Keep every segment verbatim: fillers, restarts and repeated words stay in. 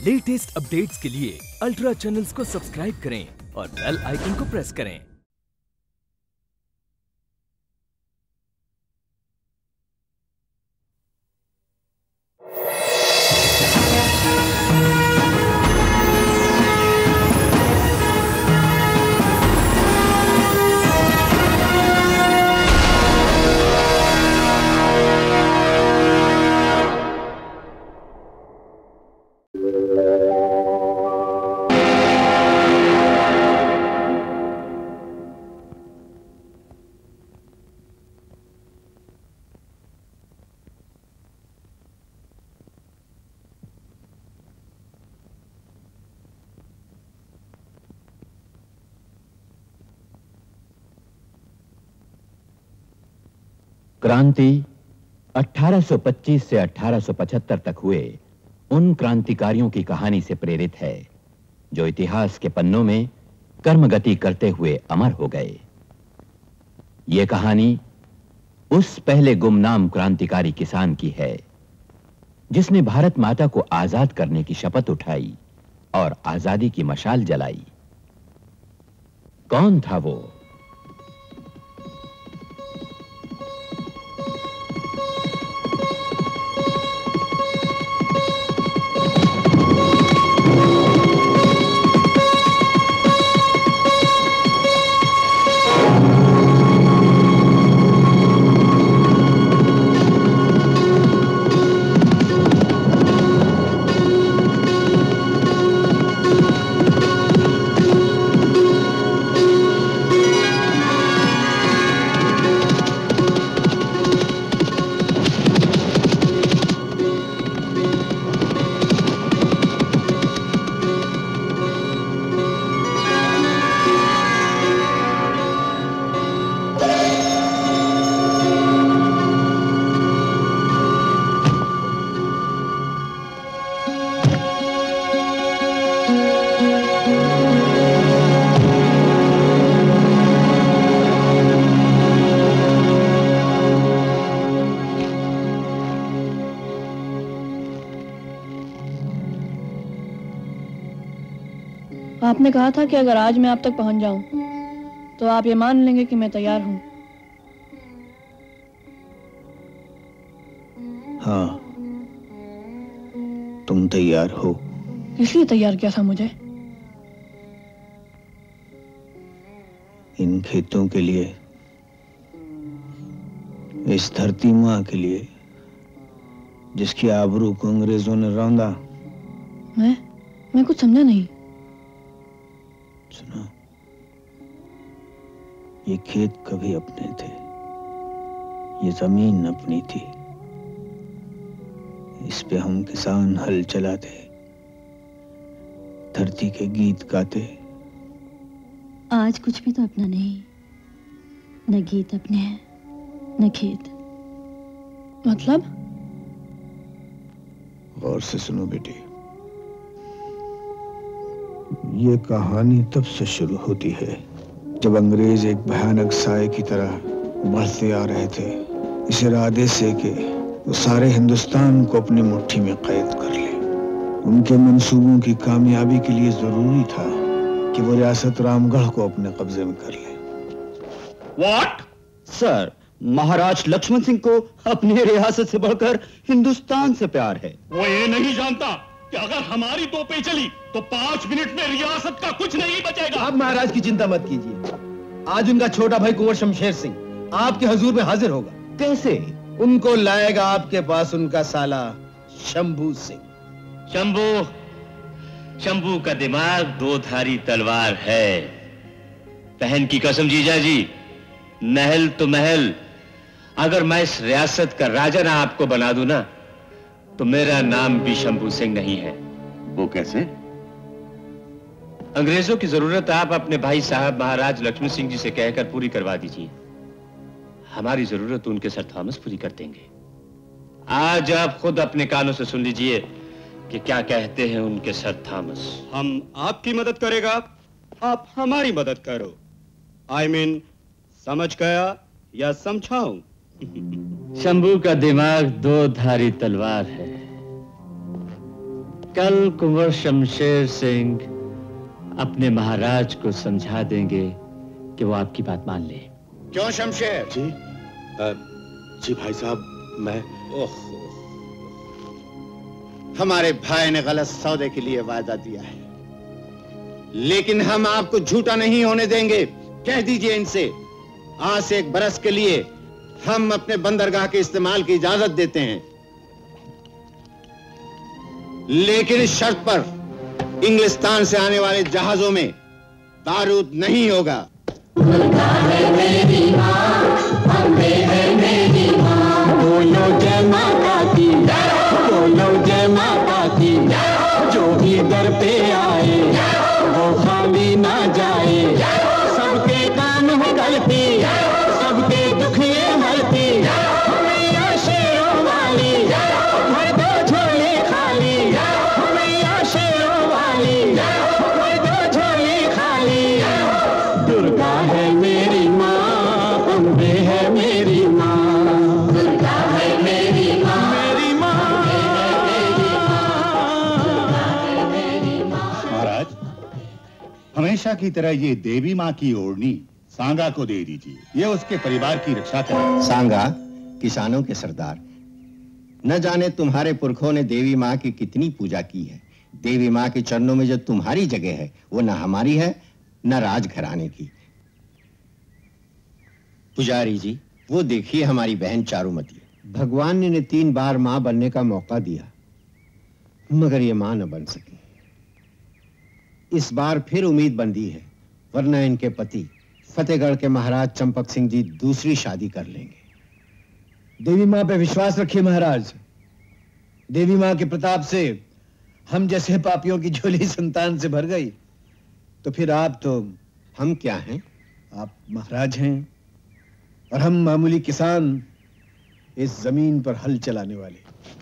Latest updates के लिए ultra channels को सब्सक्राइब करें और बेल आइकन को प्रेस करें। क्रांति अठारह सौ पच्चीस से अठारह सौ पचहत्तर तक हुए उन क्रांतिकारियों की कहानी से प्रेरित है जो इतिहास के पन्नों में कर्मगति करते हुए अमर हो गए। यह कहानी उस पहले गुमनाम क्रांतिकारी किसान की है जिसने भारत माता को आजाद करने की शपथ उठाई और आजादी की मशाल जलाई। कौन था वो? आपने कहा था कि अगर आज मैं आप तक पहुंच जाऊं तो आप ये मान लेंगे कि मैं तैयार हूं। हाँ, तुम तैयार हो। इसलिए तैयार किया था मुझे? इन खेतों के लिए, इस धरती माँ के लिए जिसकी आबरू को अंग्रेजों ने रौंदा। मैं मैं कुछ समझा नहीं। सुनो, ये खेत कभी अपने थे, ये जमीन अपनी थी। इस पे हम किसान हल चलाते, धरती के गीत गाते। आज कुछ भी तो अपना नहीं, न गीत अपने हैं न खेत। मतलब? गौर से सुनो बेटी, ये कहानी तब से शुरू होती है जब अंग्रेज एक भयानक साए की तरह बढ़ते आ रहे थे, इस इरादे से कि वो सारे हिंदुस्तान को अपनी मुट्ठी में कैद कर ले। उनके मंसूबों की कामयाबी के लिए जरूरी था कि वो रियासत रामगढ़ को अपने कब्जे में कर ले। व्हाट? सर, महाराज लक्ष्मण सिंह को अपनी रियासत से बढ़कर हिंदुस्तान से प्यार है। वो ये नहीं जानता कि अगर हमारी तोपें चली तो पांच मिनट में रियासत का कुछ नहीं बचेगा। आप महाराज की चिंता मत कीजिए, आज उनका छोटा भाई कुंवर शमशेर सिंह आपके हुजूर में हाजिर होगा। कैसे? उनको लाएगा आपके पास उनका साला शंभू सिंह। शंभू शंभू का दिमाग दो धारी तलवार है। बहन की कसम जीजा जी, महल तो महल, अगर मैं इस रियासत का राजा ना आपको बना दूं ना तो मेरा नाम भी शंभू सिंह नहीं है। वो कैसे? अंग्रेजों की जरूरत आप अपने भाई साहब महाराज लक्ष्मण सिंह जी से कहकर पूरी करवा दीजिए। हमारी जरूरत उनके सर थॉमस पूरी कर देंगे। आज आप खुद अपने कानों से सुन लीजिए कि क्या कहते हैं उनके सर थॉमस। हम आपकी मदद करेगा, आप हमारी मदद करो। आई I मीन mean, समझ गया या समझाऊं? शंभू का दिमाग दो धारी तलवार है। कल कुंवर शमशेर सिंह अपने महाराज को समझा देंगे कि वो आपकी बात मान ले। क्यों शमशेर? जी आ, जी भाई साहब, मैं ओह, हमारे भाई ने गलत सौदे के लिए वादा दिया है, लेकिन हम आपको झूठा नहीं होने देंगे। कह दीजिए इनसे, आज से एक बरस के लिए हम अपने बंदरगाह के इस्तेमाल की इजाजत देते हैं, लेकिन इस शर्त पर इंग्लिस्तान से आने वाले जहाजों में बारूद नहीं होगा। बोलो जय माता की, बोलो जय माता की, जो भी दर पे आए वो खाली ना जाए। सबके काम हो गलती, सबके दुख ये हरती, मैया शेरों वाली भर दो झोली खाली, मैया शेरों वाली भर दो झोली खाली। दुर्गा है मेरी माँ, अम्बे है मेरी माँ, दुर्गा है मेरी माँ, मेरी माँ, महाराज, हमेशा की तरह ये देवी माँ की ओढ़नी सांगा को दे दीजिए, ये उसके परिवार की रक्षा करे। सांगा किसानों के सरदार, न जाने तुम्हारे पुरखों ने देवी माँ की कितनी पूजा की है। देवी माँ के चरणों में जो तुम्हारी जगह है वो न हमारी है न राजघराने की। पुजारी जी, वो देखिए हमारी बहन चारुमती, भगवान ने तीन बार माँ बनने का मौका दिया, मगर ये माँ न बन सकी। इस बार फिर उम्मीद बंधी है, वरना इनके पति फतेहगढ़ के महाराज चंपक सिंह जी दूसरी शादी कर लेंगे। देवी माँ पे विश्वास रखिए महाराज। देवी माँ के प्रताप से हम जैसे पापियों की झोली संतान से भर गई, तो फिर आप तो हम क्या हैं? आप महाराज हैं और हम मामूली किसान, इस जमीन पर हल चलाने वाले।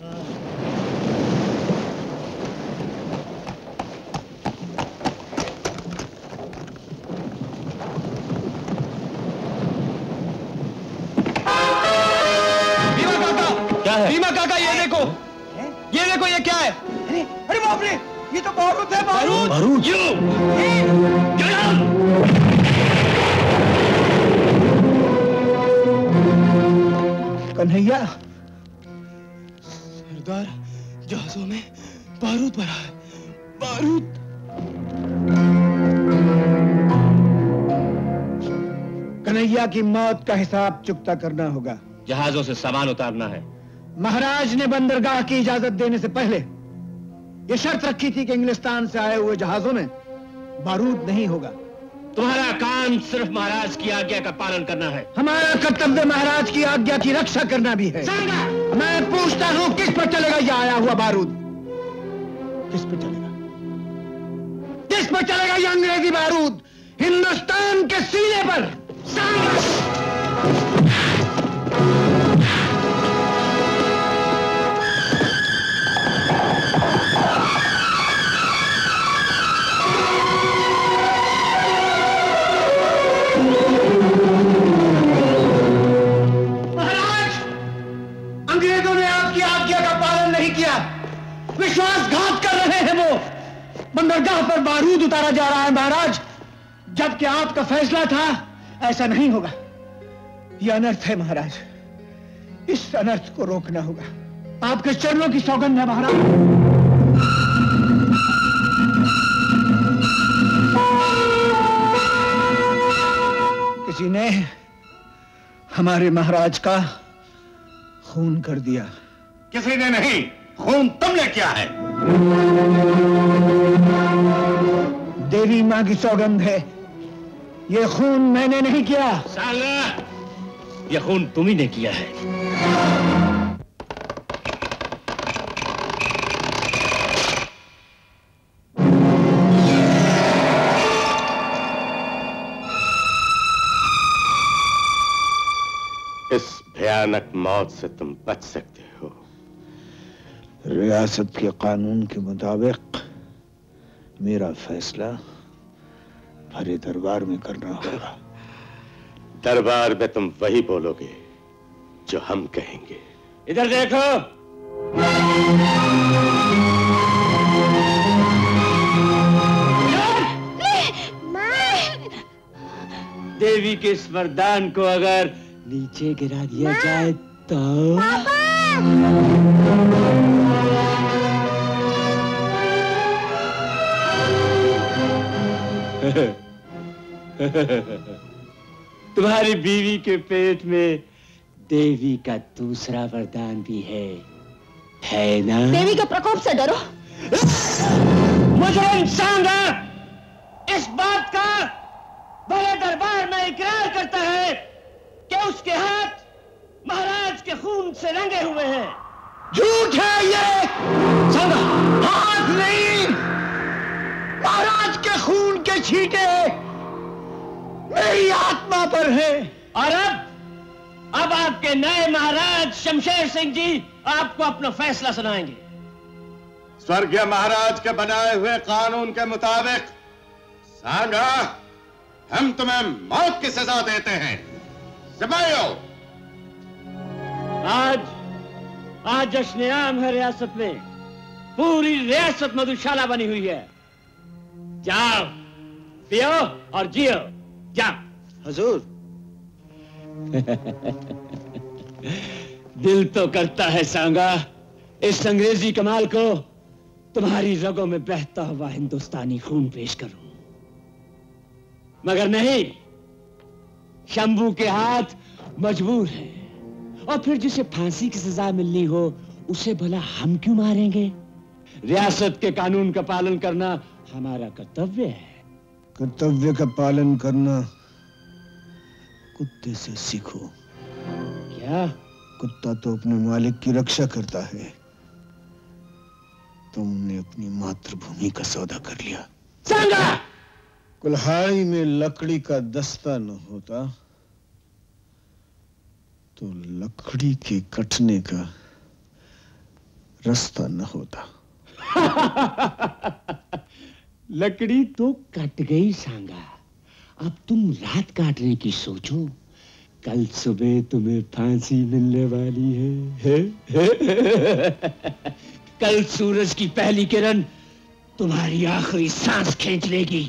भीमा काका, ये देखो, ये देखो, ये क्या है? अरे अरे बाप रे, ये तो बारूद है। बारूद बारूद कन्हैया, सरदार, जहाजों में बारूद भरा है, बारूद। कन्हैया की मौत का हिसाब चुकता करना होगा। जहाजों से सामान उतारना है। महाराज ने बंदरगाह की इजाजत देने से पहले ये शर्त रखी थी कि इंग्लिस्तान से आए हुए जहाजों में बारूद नहीं होगा। तुम्हारा काम सिर्फ महाराज की आज्ञा का पालन करना है। हमारा कर्तव्य महाराज की आज्ञा की रक्षा करना भी है। मैं पूछता हूँ, किस पर चलेगा यह आया हुआ बारूद? किस पर चलेगा? किस पर चलेगा यह अंग्रेजी बारूद? हिंदुस्तान के सीने पर। विश्वासघात कर रहे हैं वो। बंदरगाह पर बारूद उतारा जा रहा है महाराज, जबकि आपका फैसला था ऐसा नहीं होगा। यह अनर्थ है महाराज, इस अनर्थ को रोकना होगा। आपके चरणों की सौगंध है महाराज। किसी ने हमारे महाराज का खून कर दिया। किसी ने नहीं, खून तुमने किया है। देवी माँ की सौगंध है, ये खून मैंने नहीं किया। साला, ये खून तुम ही ने किया है। इस भयानक मौत से तुम बच सकते हो। रियासत के कानून के मुताबिक मेरा फैसला भरे दरबार में करना होगा। दरबार में तुम वही बोलोगे जो हम कहेंगे। इधर देखो। देवी के इस वरदान को अगर नीचे गिरा दिया जाए तो तुम्हारी बीवी के पेट में देवी का दूसरा वरदान भी है, है ना? देवी के प्रकोप से डरो। मुजरिम सांगा इस बात का बड़े दरबार में इकरार करता है कि उसके हाथ महाराज के खून से रंगे हुए हैं। झूठ है ये। सांगा, हाथ नहीं, महाराज के खून के छींटे मेरी आत्मा पर है। और अब अब आपके नए महाराज शमशेर सिंह जी आपको अपना फैसला सुनाएंगे। स्वर्गीय महाराज के बनाए हुए कानून के मुताबिक सांगा, हम तुम्हें मौत की सजा देते हैं। सिपाहियों, आज आज जश्न आम है रियासत में, पूरी रियासत मधुशाला बनी हुई है। जाओ, पियो और जियो, जाओ। हुजूर। दिल तो करता है सांगा इस अंग्रेजी कमाल को तुम्हारी रगों में बहता हुआ हिंदुस्तानी खून पेश करूं, मगर नहीं, शंभू के हाथ मजबूर है। और फिर जिसे फांसी की सजा मिलनी हो उसे भला हम क्यों मारेंगे? रियासत के कानून का पालन करना हमारा कर्तव्य है। कर्तव्य का पालन करना कुत्ते से सीखो। क्या? कुत्ता तो अपने मालिक की रक्षा करता है, तुमने अपनी मातृभूमि का सौदा कर लिया। सांगा! कुल्हाड़ी में लकड़ी का दस्ता न होता तो लकड़ी के कटने का रास्ता न होता। लकड़ी तो कट गई सांगा, अब तुम रात काटने की सोचो। कल सुबह तुम्हें फांसी मिलने वाली है, है? कल सूरज की पहली किरण तुम्हारी आखिरी सांस खींच लेगी।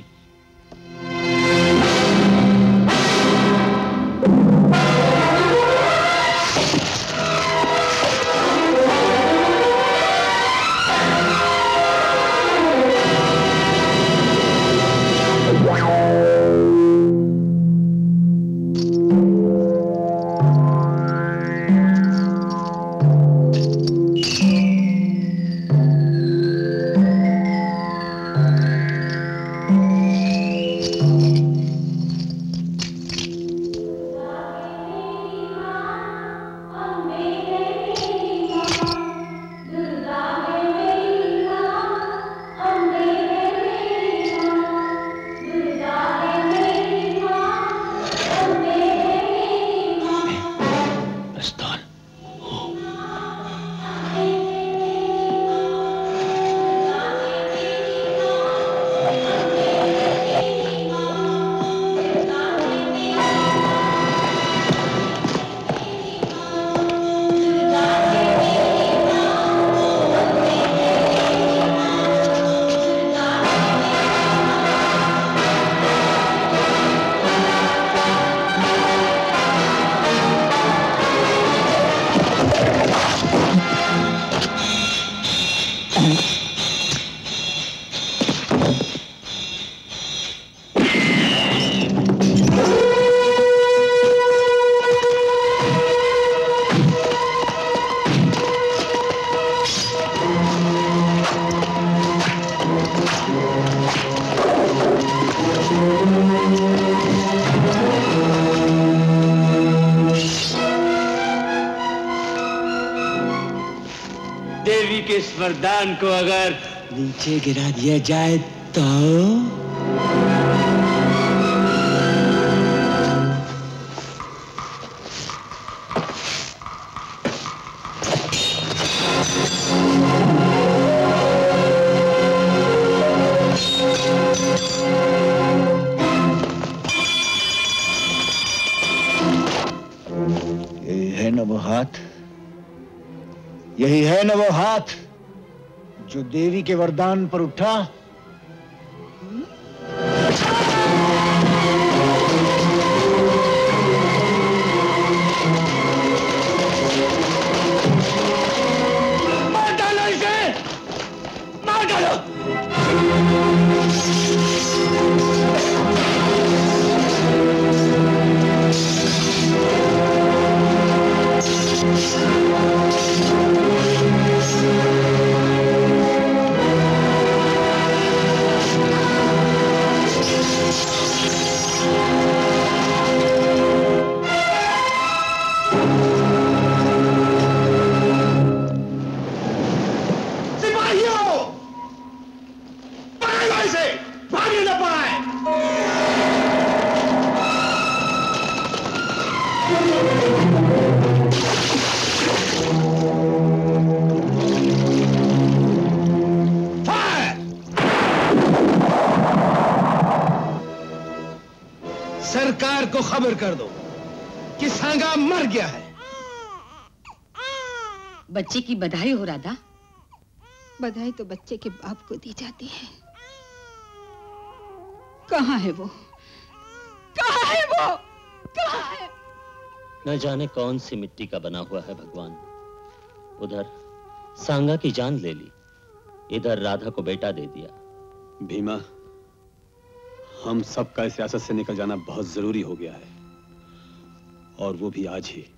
वरदान को अगर नीचे गिरा दिया जाए तो यही है न वो हाथ, यही है न वो हाथ जो देवी के वरदान पर उठा। खबर कर दो कि सांगा मर गया है। बच्चे की बधाई हो राधा। बधाई तो बच्चे के बाप को दी जाती है। कहाँ है वो? कहाँ है वो? कहाँ है? न जाने कौन सी मिट्टी का बना हुआ है भगवान। उधर सांगा की जान ले ली, इधर राधा को बेटा दे दिया। भीमा, हम सबका इस सियासत से निकल जाना बहुत जरूरी हो गया है, और वो भी आज ही।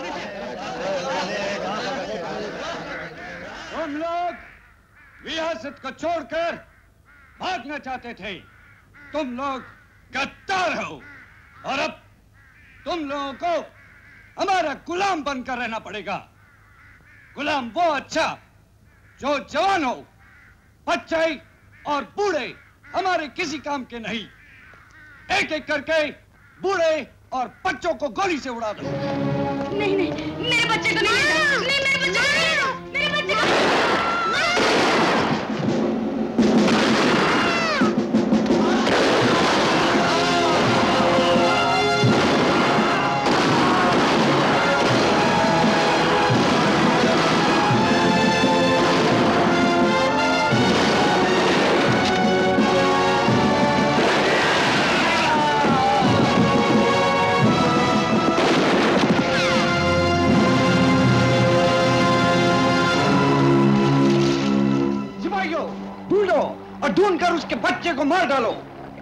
तुम लोग रियासत को छोड़कर भागना चाहते थे। तुम लोग गद्दार हो, और अब तुम लोगों को हमारा गुलाम बनकर रहना पड़ेगा। गुलाम वो अच्छा जो जवान हो, बच्चे और बूढ़े हमारे किसी काम के नहीं। एक एक करके बूढ़े और बच्चों को गोली से उड़ा दो। नहीं नहीं, मेरे बच्चे को नहीं ले जाओ। नहीं, मेरे बच्चे को नहीं ले जाओ। मेरे बच्चे को और ढूंढकर उसके बच्चे को मार डालो।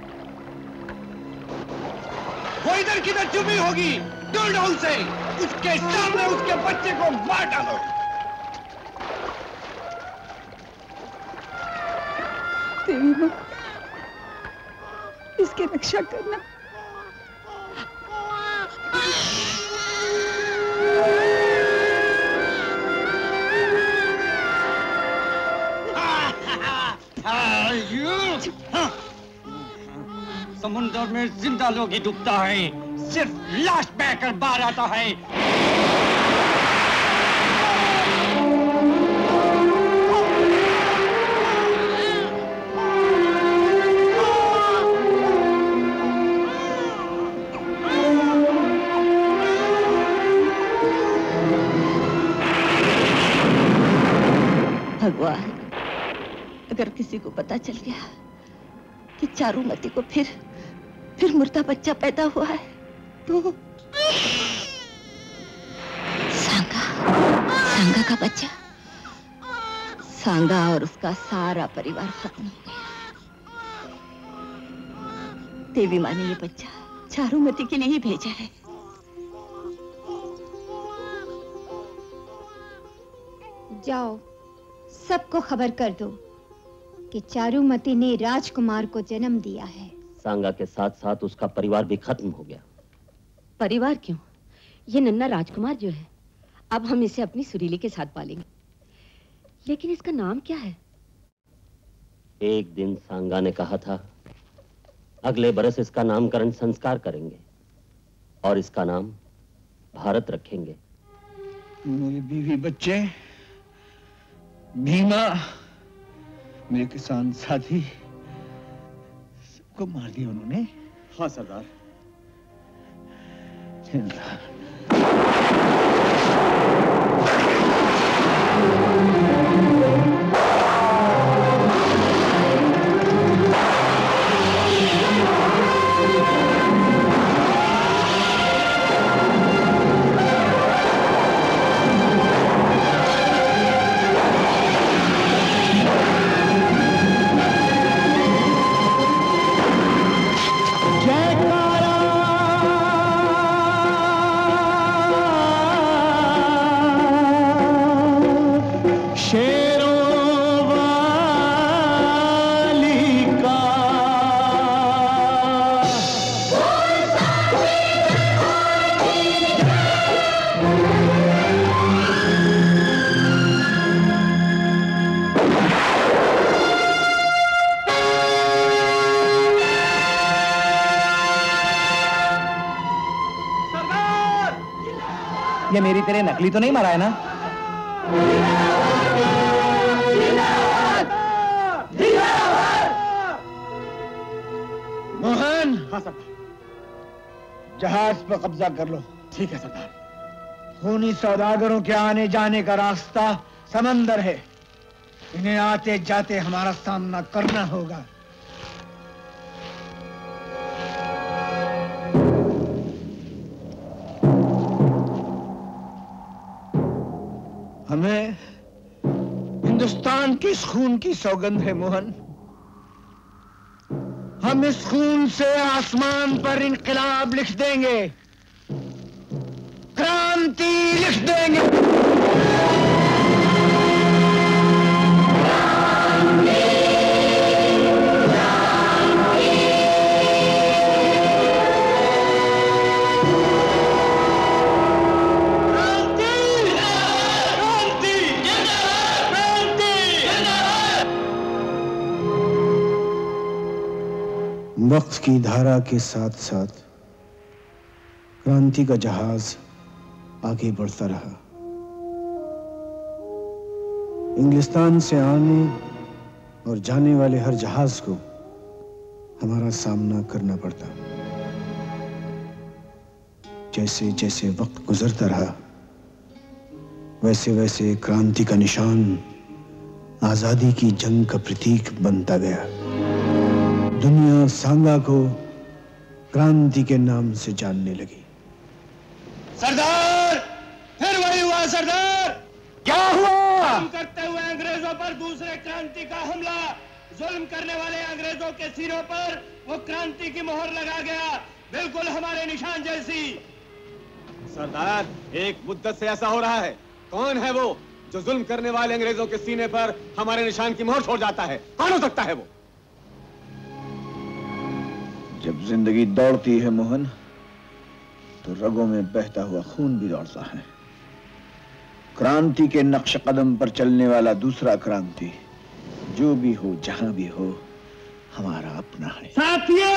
वो इधर किधर छुपी होगी, ढूंढो उसे, उसके सामने उसके बच्चे को मार डालो। देवी मां, इसकी रक्षा करना। समुद्र में जिंदा लोग ही डूबता है, सिर्फ लाश बहकर बाहर आता है। भगवान, अगर किसी को पता चल गया कि चारुमती को फिर फिर मुर्दा बच्चा पैदा हुआ है तो सांगा सांगा का बच्चा, सांगा और उसका सारा परिवार खत्म हो गया। देवी माँ ने ये बच्चा चारुमती के लिए ही भेजा है। जाओ, सबको खबर कर दो कि चारुमती ने राजकुमार को जन्म दिया है। सांगा के साथ साथ उसका परिवार भी खत्म हो गया। परिवार क्यों? ये नन्हा राजकुमार जो है, अब हम इसे अपनी सुरीली के साथ पालेंगे। लेकिन इसका नाम क्या है? एक दिन सांगा ने कहा था अगले बरस इसका नामकरण संस्कार करेंगे और इसका नाम भारत रखेंगे। मेरी बीवी, बच्चे, भीमा, मेरे किसान साथी, सबको मार दिया उन्होंने। हाँ सरदार। जिंदा। ये मेरी तेरे नकली तो नहीं मारा है ना? मोहन, हाँ सर। जहाज पर कब्जा कर लो। ठीक है सरदार। खूनी सौदागरों के आने जाने का रास्ता समंदर है, इन्हें आते जाते हमारा सामना करना होगा। हमें हिंदुस्तान की इस खून की सौगंध है मोहन। हम इस खून से आसमान पर इनकलाब लिख देंगे, क्रांति लिख देंगे। वक्त की धारा के साथ साथ क्रांति का जहाज आगे बढ़ता रहा। इंग्लिस्तान से आने और जाने वाले हर जहाज को हमारा सामना करना पड़ता। जैसे जैसे वक्त गुजरता रहा, वैसे वैसे क्रांति का निशान आजादी की जंग का प्रतीक बनता गया। दुनिया सांगा को क्रांति के नाम से जानने लगी। सरदार, फिर वही हुआ सरदार। क्या हुआ? हम करते हुए अंग्रेजों पर दूसरे क्रांति का हमला, जुल्म करने वाले अंग्रेजों के सिरों पर वो क्रांति की मोहर लगा गया, बिल्कुल हमारे निशान जैसी। सरदार, एक मुद्दत से ऐसा हो रहा है। कौन है वो जो जुल्म करने वाले अंग्रेजों के सीने पर हमारे निशान की मोहर छोड़ जाता है? कौन हो सकता है वो? जब जिंदगी दौड़ती है मोहन, तो रगों में बहता हुआ खून भी दौड़ता है। क्रांति के नक्श कदम पर चलने वाला दूसरा क्रांति, जो भी हो जहां भी हो, हमारा अपना है। साथियों,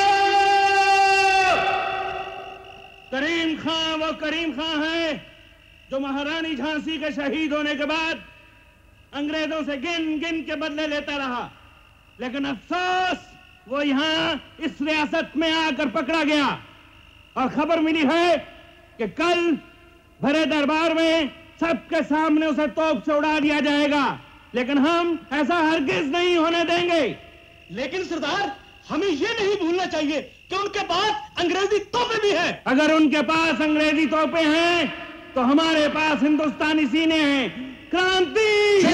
करीम खां वो करीम खां है जो महारानी झांसी के शहीद होने के बाद अंग्रेजों से गिन गिन के बदले लेता रहा, लेकिन अफसोस वो यहां इस रियासत में आकर पकड़ा गया। और खबर मिली है कि कल भरे दरबार में सबके सामने उसे तोप से उड़ा दिया जाएगा, लेकिन हम ऐसा हरगिज नहीं होने देंगे। लेकिन सरदार, हमें ये नहीं भूलना चाहिए कि उनके पास अंग्रेजी तोपें भी हैं। अगर उनके पास अंग्रेजी तोपें हैं तो हमारे पास हिंदुस्तानी सीने हैं। क्रांति!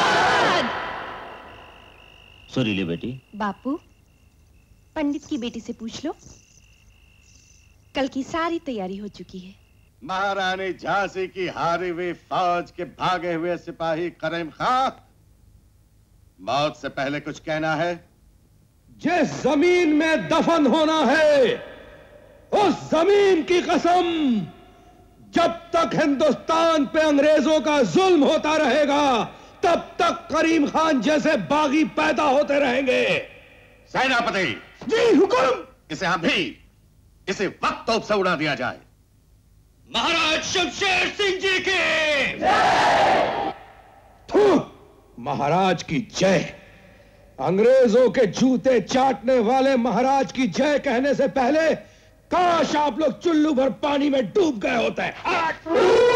सुरीली बेटी। बापू, पंडित की बेटी से पूछ लो, कल की सारी तैयारी हो चुकी है। महारानी झांसी की हारी हुई फौज के भागे हुए सिपाही करीम खां, मौत से पहले कुछ कहना है? जिस जमीन में दफन होना है, उस जमीन की कसम, जब तक हिंदुस्तान पे अंग्रेजों का जुल्म होता रहेगा, तब तक करीम खान जैसे बागी पैदा होते रहेंगे। सेनापति जी हुक्म। इसे अभी इसे वक्त तोप से उड़ा दिया जाए। महाराज शमशेर सिंह जी की थू, महाराज की जय। अंग्रेजों के जूते चाटने वाले महाराज की जय कहने से पहले काश आप लोग चुल्लू भर पानी में डूब गए होते हैं।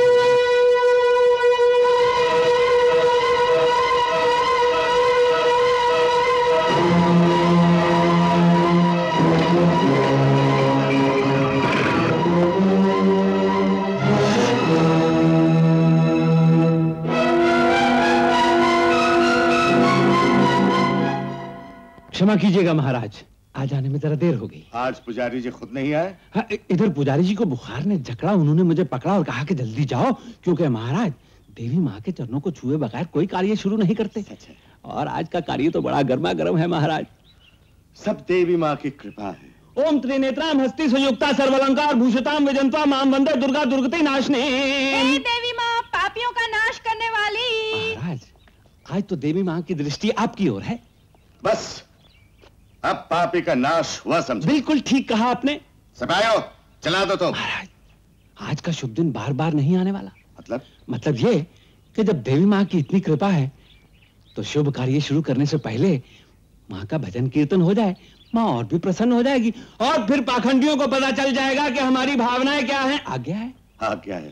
क्षमा कीजिएगा महाराज, आज आने में जरा देर हो गई। आज पुजारी जी खुद नहीं आए? हाँ, इधर पुजारी जी को बुखार ने जकड़ा, उन्होंने मुझे पकड़ा और कहा कि जल्दी जाओ, क्योंकि महाराज देवी माँ के चरणों को छुए बगैर कोई कार्य शुरू नहीं करते। और आज का कार्य तो बड़ा गर्मा गर्म है महाराज। सब देवी माँ की कृपा है। ओम त्रिनेत्राम हस्ति संयुक्ता सर्वलंकार भूषिताम विजंत्वा माम वंदे दुर्गा दुर्गति नाशनी। देवी माँ पापियों का नाश करने वाली। महाराज, आज तो देवी माँ की दृष्टि आपकी ओर है। बस अब पापी का नाश हुआ समझो। बिल्कुल ठीक कहा आपने। सिपाहियों, चला दो तो। महाराज, आज का शुभ दिन बार बार नहीं आने वाला। मतलब? मतलब ये कि जब देवी माँ की इतनी कृपा है तो शुभ कार्य शुरू करने से पहले माँ का भजन कीर्तन हो जाए, माँ और भी प्रसन्न हो जाएगी और फिर पाखंडियों को पता चल जाएगा कि हमारी भावनाएं क्या हैं। आज्ञा है? आज्ञा है।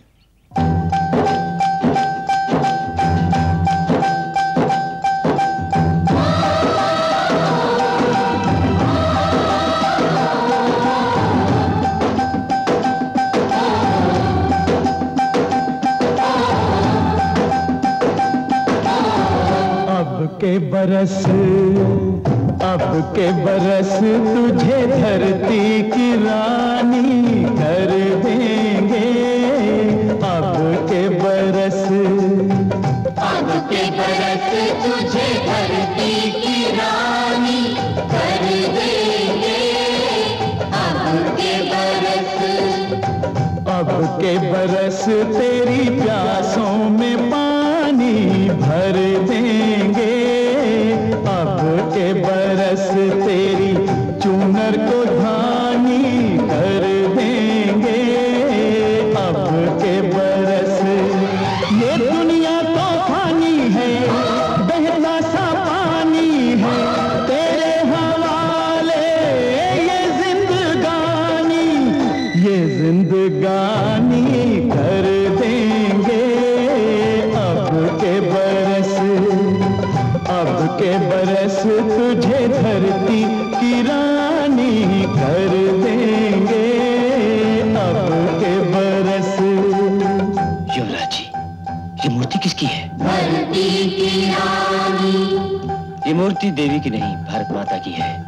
के बरस अब के बरस तुझे धरती की रानी कर देंगे। अब के बरस अब के बरस तुझे धरती की रानी कर देंगे। अब के बरस अब के बरस तेरी प्यासों में पानी भर देंगे। अब के बरस तेरी चूनर को धानी कर देंगे। अब के बरस ये दुनिया तो फानी है, बहता सा पानी है, तेरे हवाले ये जिंदगानी ये जिंदगानी कर देंगे। अब के बरस अब के बरस तुझे धरती की रानी कर देंगे। अब के बरस। युवराज जी, ये मूर्ति किसकी है? धरती की रानी। ये मूर्ति देवी की नहीं, भारत माता की है।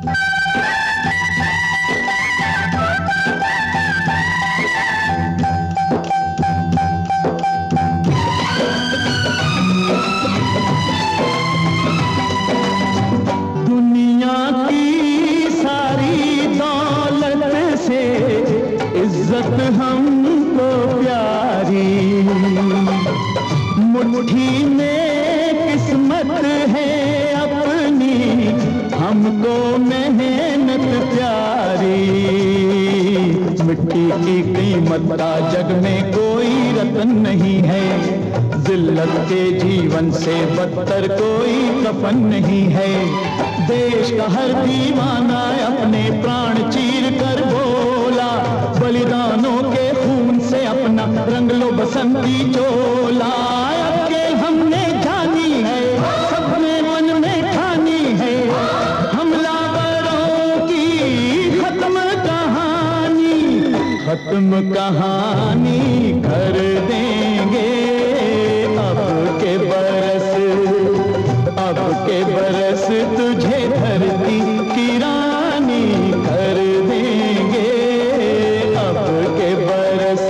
दुनिया की सारी दौलत से इज्जत हमको प्यारी, मुट्ठी में किस्मत है अपनी, हमको मेहनत प्यारी। मिट्टी की कीमत का जग में कोई रतन नहीं है, जिल्लत के जीवन से बदतर कोई कफन नहीं है। देश का हर दीवाना अपने प्राण चीर कर बोला, बलिदानों के खून से अपना रंग लो बसंती चोला। अकेल हमने जानी है, सबने मन में ठानी है, हमलावरों की खत्म कहानी खत्म कहानी कर देंगे। अब के बरस अब के बरस तुझे धरती की रानी कर देंगे। अब के बरस।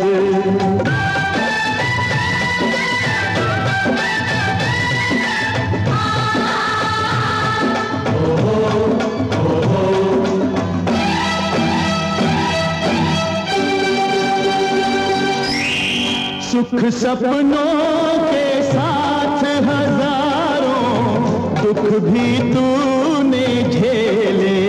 सुख सपनों के साथ हजारों दुख भी तूने झेले,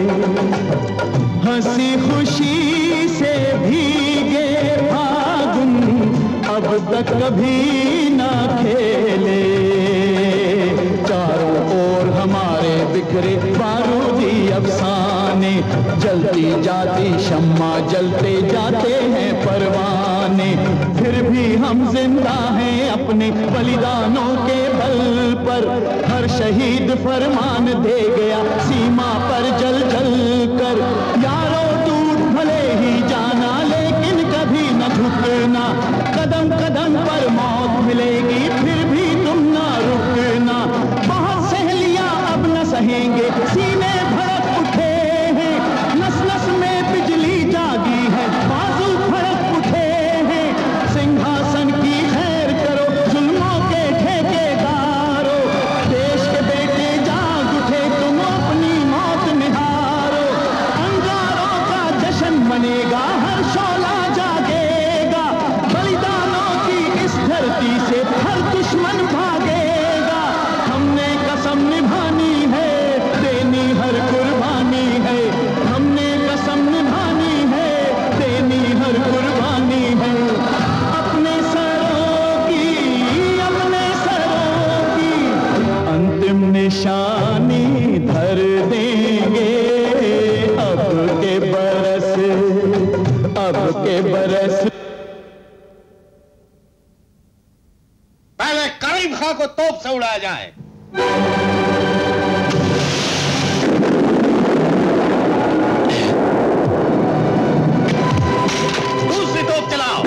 हंसी खुशी से भीगे फागुन अब तक कभी ना खेले। चारों ओर हमारे बिखरे बारूदी अफसाने, जलती जाती शम्मा जलते जाते हैं परवाने। फिर भी हम जिंदा हैं अपने बलिदानों के बल पर, हर शहीद फरमान दे गया सीमा पर जल जल कर। यारों टूट भले ही जाना लेकिन कभी न झुकना, कदम कदम पर मौत मिलेगी फिर भी तुम ना रुकना। बहुत सहेलियां अब न सहेंगे, सीने भड़क उठे हैं, नस नस में बिजली जागी है, बाजू फड़क उठे हैं। सिंहासन की खैर करो जुल्मों के ठेकेदारों, देश के बेटे जाग उठे तुम अपनी करीम खां को तोप से उड़ाया जाए। दूसरी तोप चलाओ।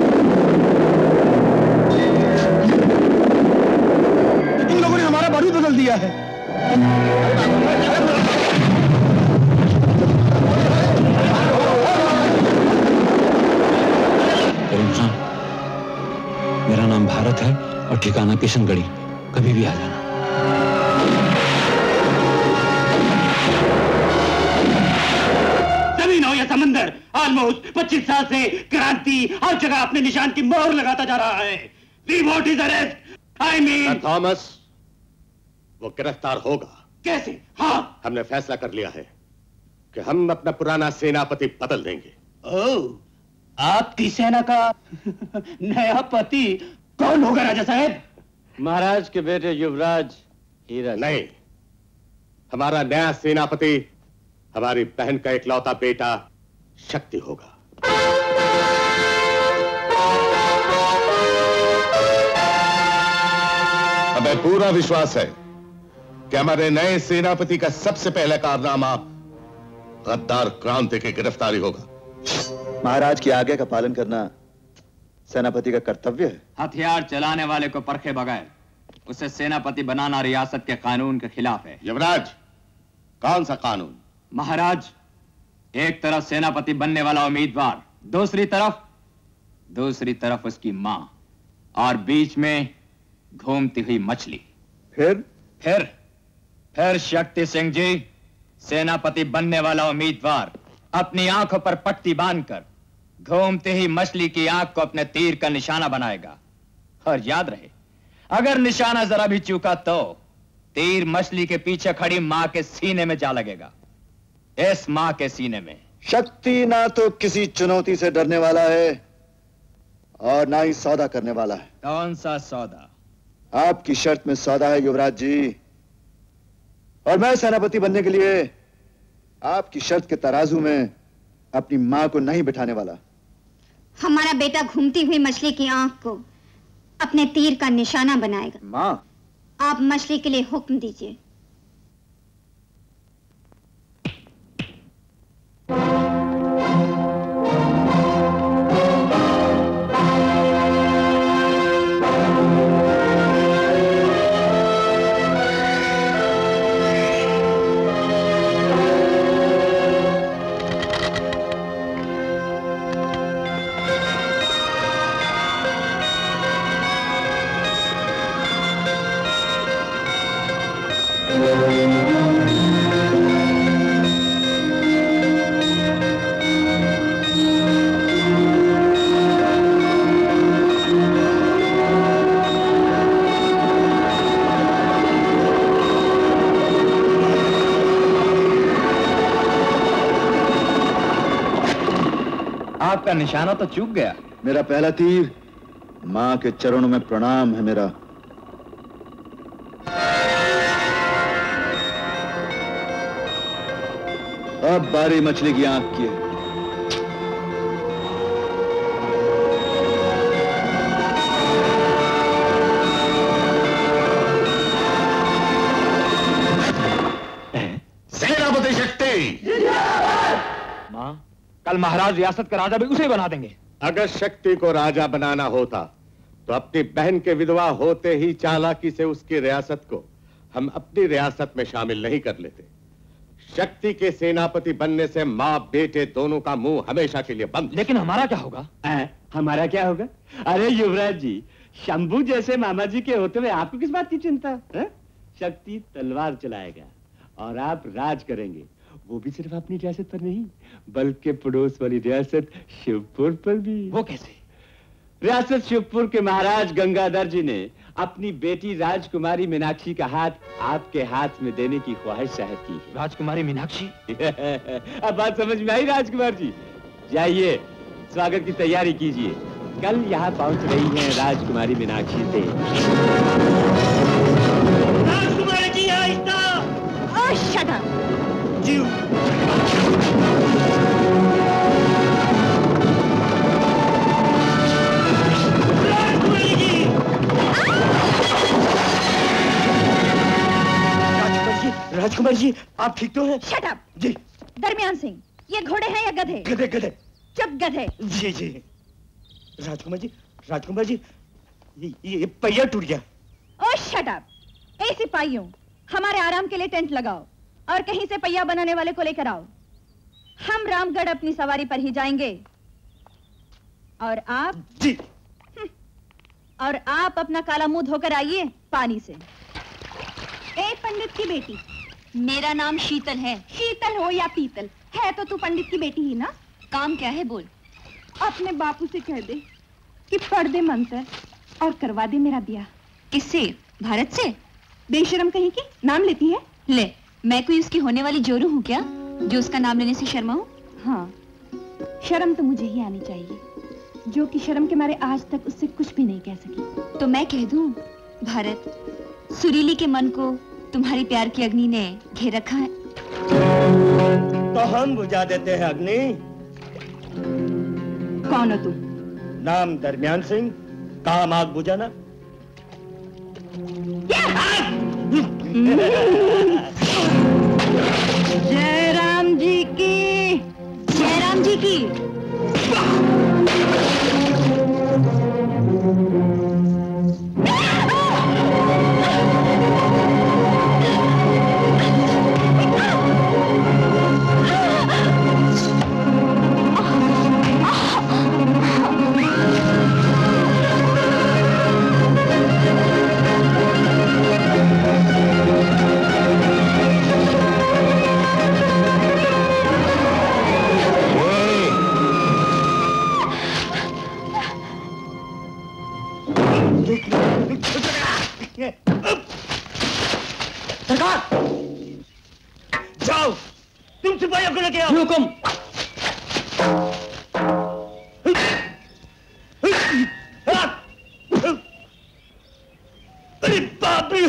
इन लोगों ने हमारा बारूद बदल दिया है। करीम खां, मेरा नाम भारत है और ठिकाना किशनगढ़ी, कभी भी आ जाना। जमीन हो या समंदर, ऑलमोस्ट पच्चीस साल से क्रांति हर जगह अपने निशान की मोहर लगाता जा रहा है। We want his arrest. I mean... Thomas, वो गिरफ्तार होगा। कैसे? हाँ, हमने फैसला कर लिया है कि हम अपना पुराना सेनापति बदल देंगे। ओह, आपकी सेना का नया पति कौन होगा राजा साहब? महाराज के बेटे युवराज हीरा। नहीं, हमारा नया सेनापति हमारी बहन का इकलौता बेटा शक्ति होगा। हमें पूरा विश्वास है कि हमारे नए सेनापति का सबसे पहला कारनामा गद्दार क्रांति की गिरफ्तारी होगा। महाराज की आज्ञा का पालन करना सेनापति का कर्तव्य है। हथियार चलाने वाले को परखे बगैर उसे सेनापति बनाना रियासत के कानून के खिलाफ है। युवराज, कौन सा कानून? महाराज, एक तरफ सेनापति बनने वाला उम्मीदवार, दूसरी तरफ दूसरी तरफ उसकी मां, और बीच में घूमती हुई मछली। फिर फिर फिर शक्ति सिंह जी, सेनापति बनने वाला उम्मीदवार अपनी आंखों पर पट्टी बांधकर घूमती ही मछली की आंख को अपने तीर का निशाना बनाएगा। और याद रहे, अगर निशाना जरा भी चूका तो तीर मछली के पीछे खड़ी मां के सीने में जा लगेगा। इस मां के सीने में। शक्ति ना तो किसी चुनौती से डरने वाला है और ना ही सौदा करने वाला है। कौन सा सौदा? आपकी शर्त में सौदा है युवराज जी, और मैं सेनापति बनने के लिए आपकी शर्त के तराजू में अपनी मां को नहीं बिठाने वाला। हमारा बेटा घूमती हुई मछली की आंख को अपने तीर का निशाना बनाएगा। मां, आप मछली के लिए हुक्म दीजिए। आपका निशाना तो चूक गया। मेरा पहला तीर मां के चरणों में प्रणाम है मेरा। अब बारी मछली की आंख की है। सेनापति शक्ति। मां, कल महाराज रियासत का राजा भी उसे बना देंगे। अगर शक्ति को राजा बनाना होता तो अपनी बहन के विधवा होते ही चालाकी से उसकी रियासत को हम अपनी रियासत में शामिल नहीं कर लेते। शक्ति के सेनापति बनने से माँ बेटे दोनों का मुंह हमेशा के लिए बंद। लेकिन हमारा क्या होगा? आ, हमारा क्या होगा? अरे युवराज जी, शंभू जैसे मामा जी के होते हुए आपको किस बात की चिंता है? शक्ति तलवार चलाएगा और आप राज करेंगे, वो भी सिर्फ अपनी रियासत पर नहीं बल्कि पड़ोस वाली रियासत शिवपुर पर भी। वो कैसे? रियासत शिवपुर के महाराज गंगाधर जी ने अपनी बेटी राजकुमारी मीनाक्षी का हाथ आपके हाथ में देने की ख्वाहिश जाहिर की है। राजकुमारी मीनाक्षी? अब बात समझ में आई राजकुमार जी? जाइए स्वागत की तैयारी कीजिए, कल यहाँ पहुंच रही हैं राजकुमारी मीनाक्षी से। राजकुमारी जी आहिस्ता। Oh shut up. जीव। राजकुमारी जी। राजकुमार जी, आप ठीक तो हैं? Shut up. जी। दरमियान सिंह, ये घोड़े हैं या गधे? गधे गधे। चुप गधे। जी जी। राजकुमार जी, राजकुमार जी, ये, ये पहिया टूट गया। ओ शट अप। ए सिपाहियों, हमारे आराम के लिए टेंट लगाओ और कहीं से पहिया बनाने वाले को लेकर आओ। हम रामगढ़ अपनी सवारी पर ही जाएंगे। और आप? जी। और आप अपना काला मुंह धोकर आइए पानी से। ए पंडित की बेटी, मेरा नाम शीतल है। शीतल हो या पीतल, है तो तू पंडित की बेटी ही ना। काम क्या है बोल। अपने बापू से कह दे कि पढ़ दे मंत्र और करवा दे मेरा ब्याह। किससे? भारत से? बेशरम कहीं की, नाम लेती है। ले, मैं कोई उसकी होने वाली जोरू हूँ क्या जो उसका नाम लेने से शर्माऊं? हाँ, शर्म तो मुझे ही आनी चाहिए, जो कि शर्म के मारे आज तक उससे कुछ भी नहीं कह सकी। तो मैं कह दूं, भारत, सुरीली के मन को तुम्हारी प्यार की अग्नि ने घेर रखा है। तो हम बुझा देते हैं अग्नि। कौन हो तुम? नाम दरमियान सिंह, काम आग बुझाना। जय राम जी की, जय राम जी की। सरकार, जाओ, तुम सिपाहियों को लेके आओ। हुकुम। अरे बाबी,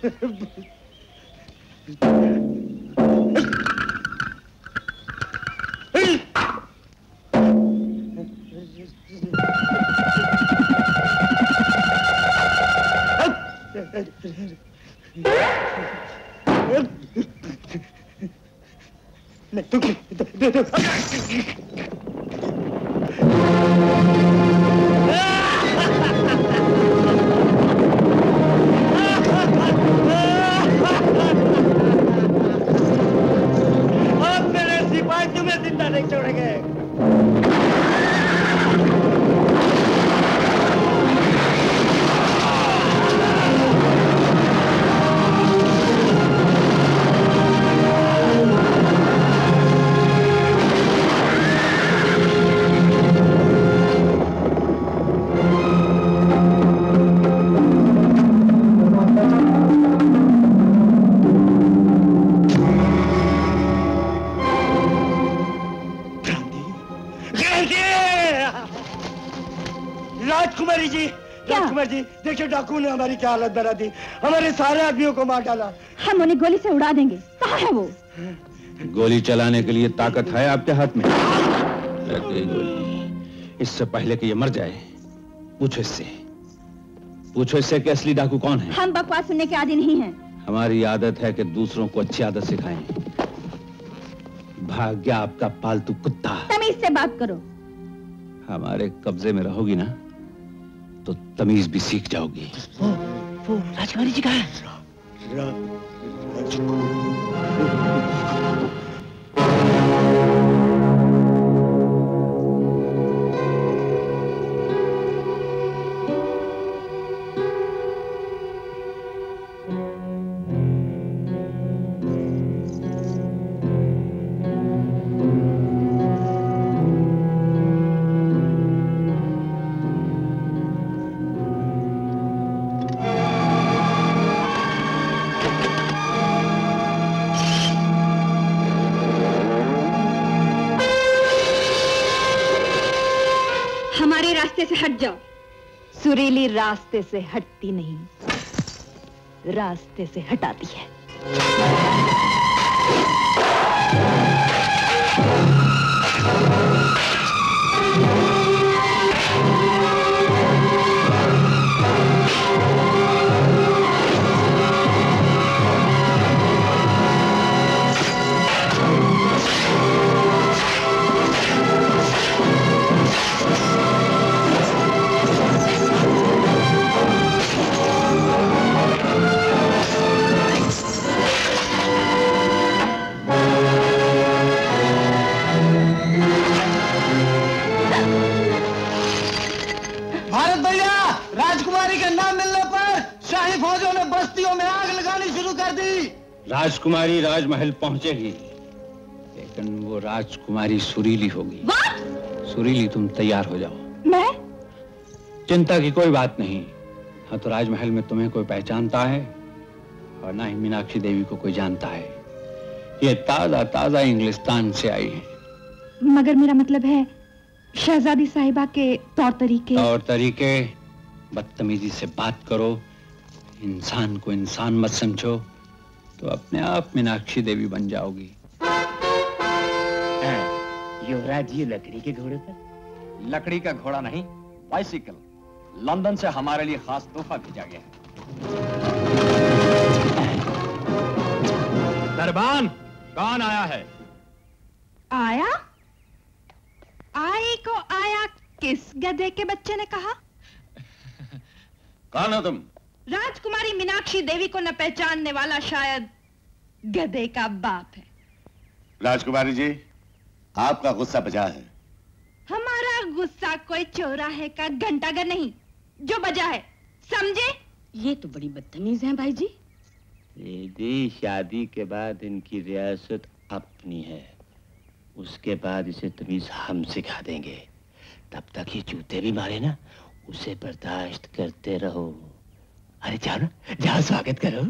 नहीं, तुम दे दो। अब मेरे सिपाही तुम्हें जिंदा नहीं छोड़ेंगे। राजकुमारी जी, राजकुमार जी, देखिए डाकू ने हमारी क्या हालत बना दी, हमारे सारे आदमियों को मार डाला। हम उन्हें गोली से उड़ा देंगे। कहाँ है वो? गोली चलाने के लिए ताकत है आपके हाथ में? लग गई गोली। इससे पहले कि ये मर जाए, पूछो इससे, पूछो इससे कि असली डाकू कौन है। हम बकवास सुनने के आदी नहीं हैं। हमारी आदत है कि दूसरों को अच्छी आदत सिखाएं। भाग गया आपका पालतू कुत्ता। तमीज से बात करो। हमारे कब्जे में रहोगी ना तो तमीज भी सीख जाओगी। वो, वो राजकुमारी जी कहाँ है? रा, रास्ते से हट जाओ। सुरीली रास्ते से हटती नहीं, रास्ते से हटाती है। फौजों ने बस्तियों में आग लगानी शुरू कर दी। राजकुमारी राजमहल पहुंचेगी, लेकिन वो राजकुमारी सुरीली होगी। सुरीली, तुम तैयार हो जाओ। मैं? चिंता की कोई बात नहीं। हाँ, तो राजमहल में तुम्हें कोई पहचानता है और ना ही मीनाक्षी देवी को कोई जानता है। ये ताजा ताजा इंग्लिस्तान से आई है। मगर मेरा मतलब है शहजादी साहिबा के तौर तरीके। तौर तरीके, बदतमीजी से बात करो, इंसान को इंसान मत समझो, तो अपने आप मीनाक्षी देवी बन जाओगी। युवराज जी लकड़ी के घोड़े पर? लकड़ी का घोड़ा नहीं, बाइसिकल। लंदन से हमारे लिए खास तोहफा भेजा गया है। दरबान, कौन आया है? आया? आई को आया किस गधे के बच्चे ने कहा? कौन हो तुम? राजकुमारी मीनाक्षी देवी को न पहचानने वाला शायद गधे का बाप है। राजकुमारी जी, आपका गुस्सा बजा है। हमारा गुस्सा कोई चौराहे का घंटाघर नहीं, जो बजा है, समझे? ये तो बड़ी बदतमीज है भाई जी। दीदी, शादी के बाद इनकी रियासत अपनी है, उसके बाद इसे तमीज हम सिखा देंगे। तब तक ये जूते भी मारे ना, उसे बर्दाश्त करते रहो। अरे जाओ ना, जाओ स्वागत करो।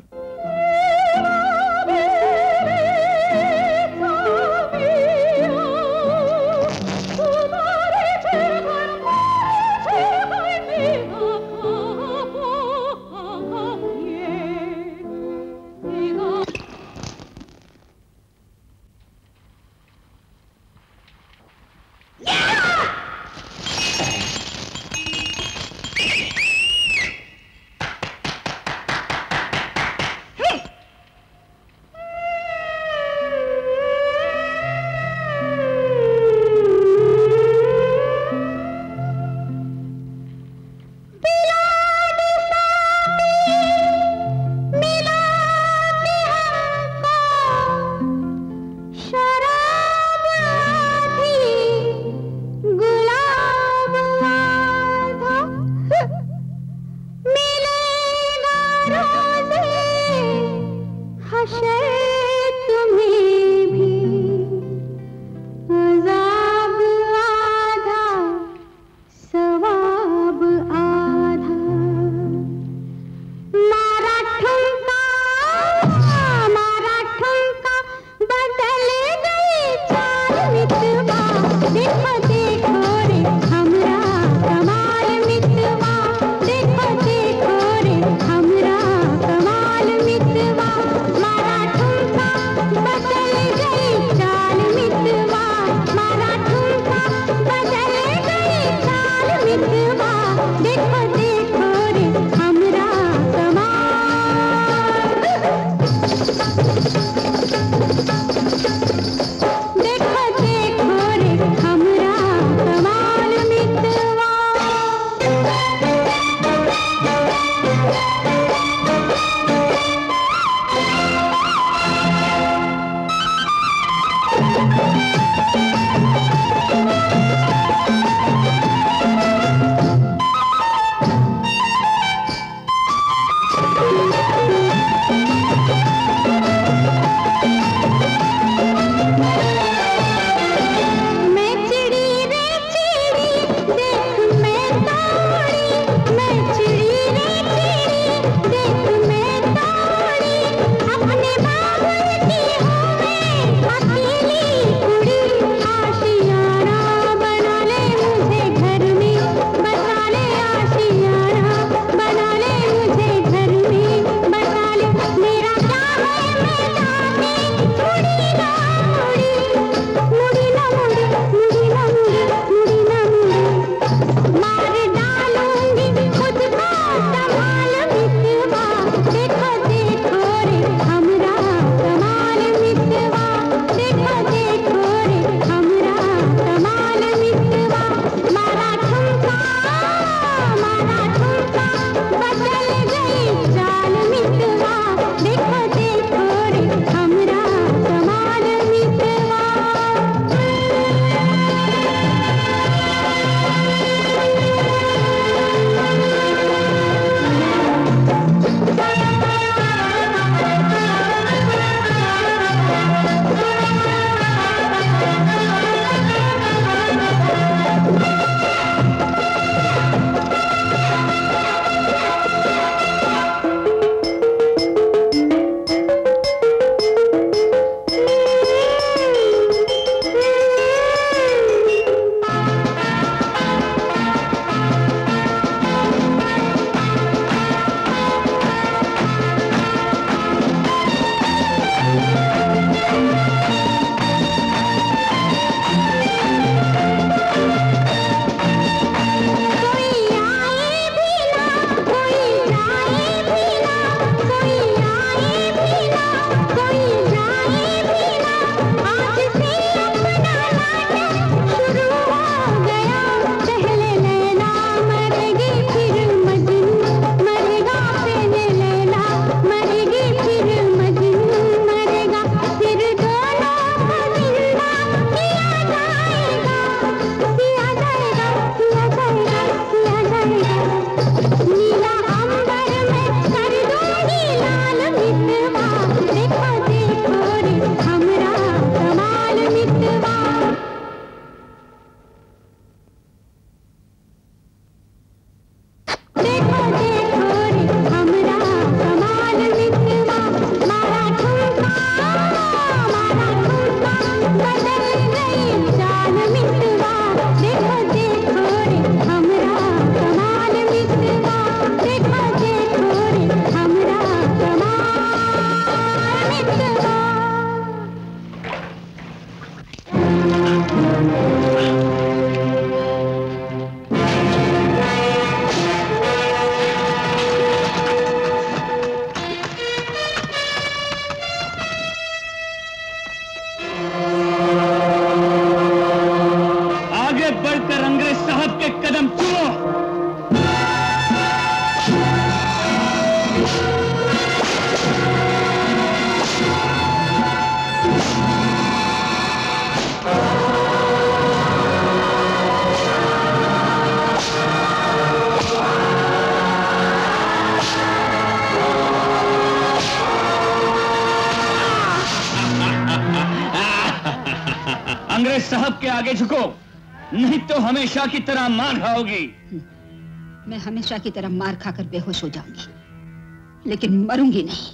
हमारे साहब के आगे झुको, नहीं तो हमेशा की तरह मार खाओगी। मैं हमेशा की तरह मार खाकर बेहोश हो जाऊंगी, लेकिन मरूंगी नहीं।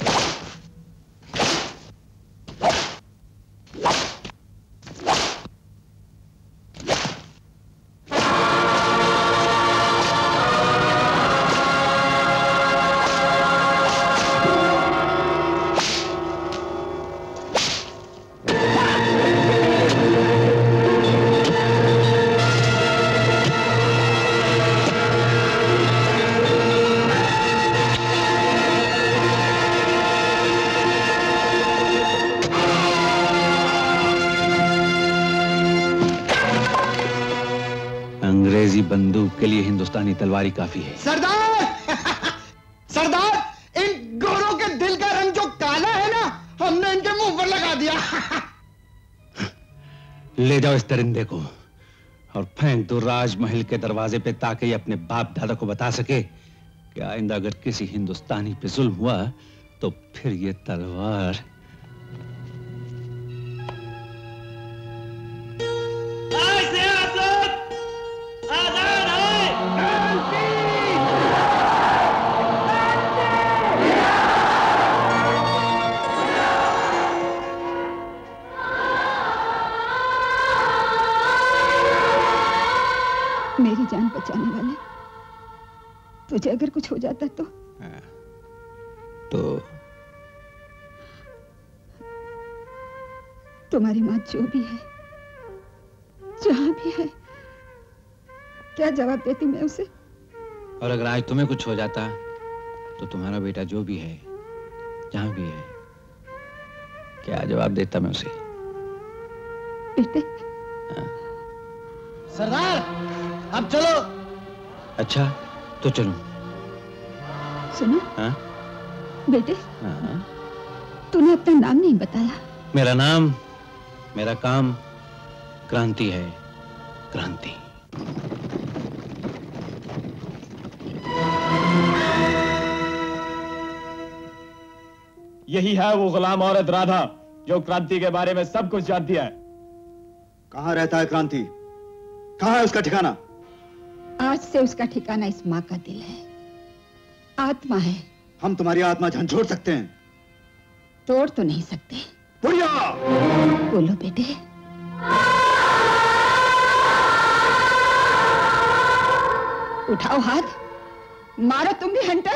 बंदूक के लिए हिंदुस्तानी तलवारी काफी है। सरदार सरदार, इन गोरों के दिल का रंग जो काला है ना, हमने इनके मुंह पर लगा दिया। ले जाओ इस दरिंदे को और फेंक दो राजमहल के दरवाजे पे, ताकि ये अपने बाप दादा को बता सके कि आइंदा अगर किसी हिंदुस्तानी पे जुल्म हुआ तो फिर ये तलवार। मेरी जान बचाने वाले, तुझे अगर कुछ हो जाता तो तो तुम्हारी माँ जो भी है, जहां भी है, क्या जवाब देती मैं उसे? और अगर आज तुम्हें कुछ हो जाता तो तुम्हारा बेटा जो भी है, जहां भी है, क्या जवाब देता मैं उसे? बेटे। सरदार, अब चलो। अच्छा तो चलो। सुनो। हाँ? बेटे, हाँ? तूने अपना नाम नहीं बताया। मेरा नाम, मेरा काम क्रांति है, क्रांति। यही है वो गुलाम औरत राधा जो क्रांति के बारे में सब कुछ जानती है। कहाँ रहता है क्रांति? कहाँ है उसका ठिकाना? आज से उसका ठिकाना इस माँ का दिल है, आत्मा है। हम तुम्हारी आत्मा झंझोड़ सकते हैं, तोड़ तो नहीं सकते। बुढ़िया! बोलो बेटे। उठाओ हाथ, मारो तुम भी हंटर।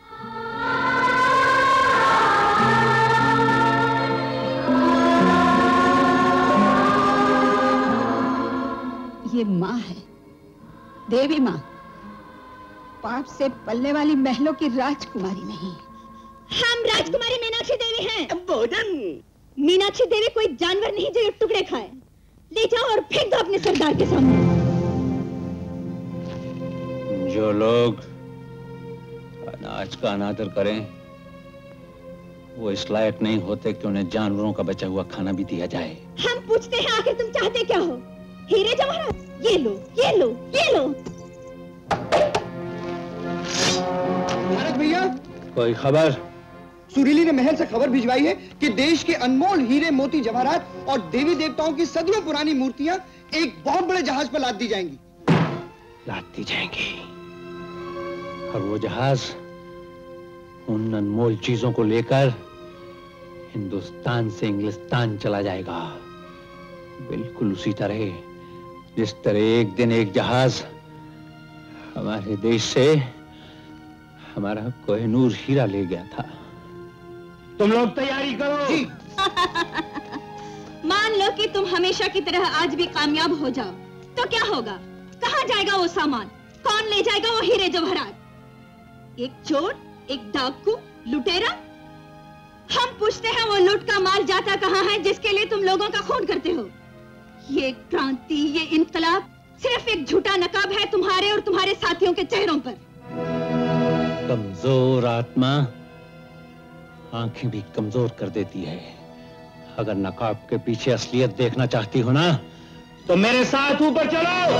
ये माँ है, देवी माँ, पाप से पलने वाली महलों की राजकुमारी नहीं। हम राजकुमारी मीनाक्षी देवी हैं। बोधन। मीनाक्षी देवी कोई जानवर नहीं जो टुकड़े खाए। ले जाओ और फेंक दो अपने सरदार के सामने। जो लोग अनाज का अनादर करें वो इस लायक नहीं होते कि उन्हें जानवरों का बचा हुआ खाना भी दिया जाए। हम पूछते हैं आखिर तुम चाहते क्या हो? हीरे जवाहरात? ये लो, ये लो, ये लो। भारत भैया, कोई खबर? सुरीली ने महल से खबर भिजवाई है कि देश के अनमोल हीरे मोती जवाहरात और देवी देवताओं की सदियों पुरानी मूर्तियां एक बहुत बड़े जहाज पर लाद दी जाएंगी। लाद दी जाएंगी और वो जहाज उन अनमोल चीजों को लेकर हिंदुस्तान से इंग्लिस्तान चला जाएगा, बिल्कुल उसी तरह जिस तरह एक दिन एक जहाज हमारे देश से हमारा कोहिनूर हीरा ले गया था। तुम लोग तैयारी करो। जी। मान लो कि तुम हमेशा की तरह आज भी कामयाब हो जाओ, तो क्या होगा? कहाँ जाएगा वो सामान? कौन ले जाएगा वो हीरे जवाहरात? एक चोर, एक डाकू, लुटेरा? हम पूछते हैं वो लूट का माल जाता कहाँ है जिसके लिए तुम लोगों का खून करते हो? ये क्रांति, ये इनकलाब सिर्फ एक झूठा नकाब है तुम्हारे और तुम्हारे साथियों के चेहरों पर। कमजोर आत्मा आंखें भी कमजोर कर देती है। अगर नकाब के पीछे असलियत देखना चाहती हो ना, तो मेरे साथ ऊपर चलो।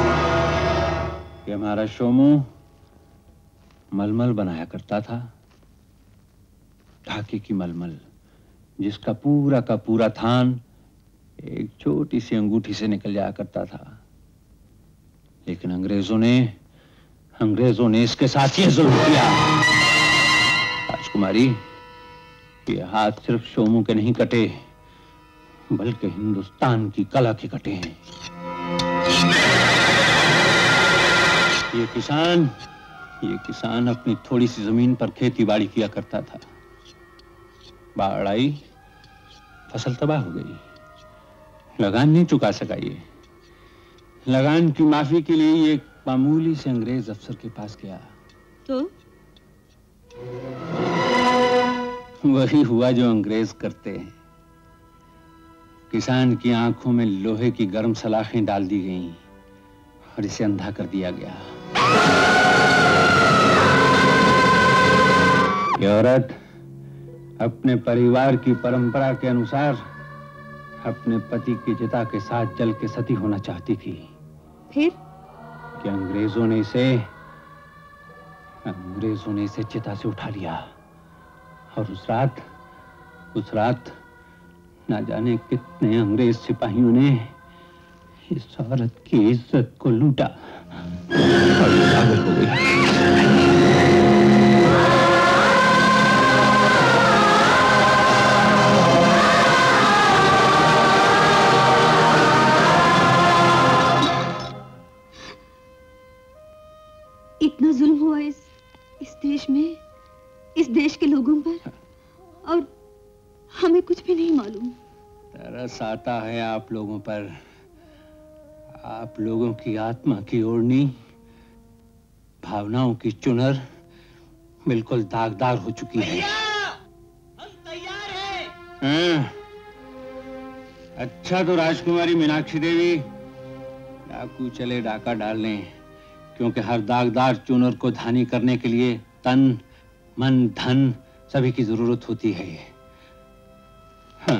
ये हमारा शोमू मलमल बनाया करता था, ढाके की मलमल, जिसका पूरा का पूरा थान एक छोटी सी अंगूठी से निकल जाया करता था, लेकिन अंग्रेजों ने अंग्रेजों ने इसके साथ ये जुल्म किया। राजकुमारी, ये हाथ सिर्फ शोमू के नहीं कटे, बल्कि हिंदुस्तान की कला के कटे हैं। ये किसान ये किसान अपनी थोड़ी सी जमीन पर खेती बाड़ी किया करता था। बाढ़ आई, फसल तबाह हो गई, लगान नहीं चुका सका। ये लगान की माफी के लिए ये एक मामूली से अंग्रेज अफसर के पास गया, तो वही हुआ जो अंग्रेज करते हैं। किसान की आंखों में लोहे की गर्म सलाखें डाल दी गईं और इसे अंधा कर दिया गया। ये औरत अपने परिवार की परंपरा के अनुसार अपने पति की चिता के साथ जल के सती होना चाहती थी। फिर कि अंग्रेजों ने इसे अंग्रेजों ने इसे चिता से उठा लिया और उस रात उस रात ना जाने कितने अंग्रेज सिपाहियों ने इस औरत की इज्जत को लूटा और पागल हो गई। इतना जुल्म हुआ इस इस देश में, इस देश के लोगों पर, और हमें कुछ भी नहीं मालूम। तरस आता है आप लोगों पर। आप लोगों की आत्मा की ओढ़नी, भावनाओं की चुनर बिल्कुल दागदार हो चुकी है। हम तैयार हैं। अच्छा तो राजकुमारी मीनाक्षी देवी, डाकू चले डाका डाल लें, क्योंकि हर दागदार चुनर को धानी करने के लिए तन, मन, धन सभी की जरूरत होती है। हाँ।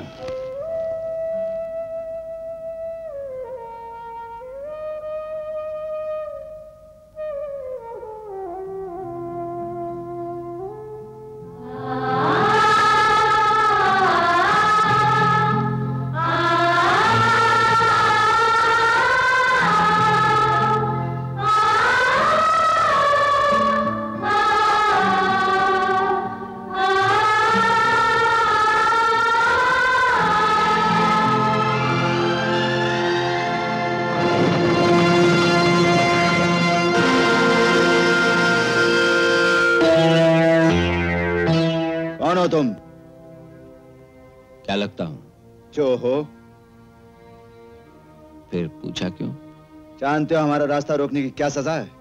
तुम क्या लगता हूं? जो हो। फिर पूछा क्यों? जानते हो हमारा रास्ता रोकने की क्या सजा है?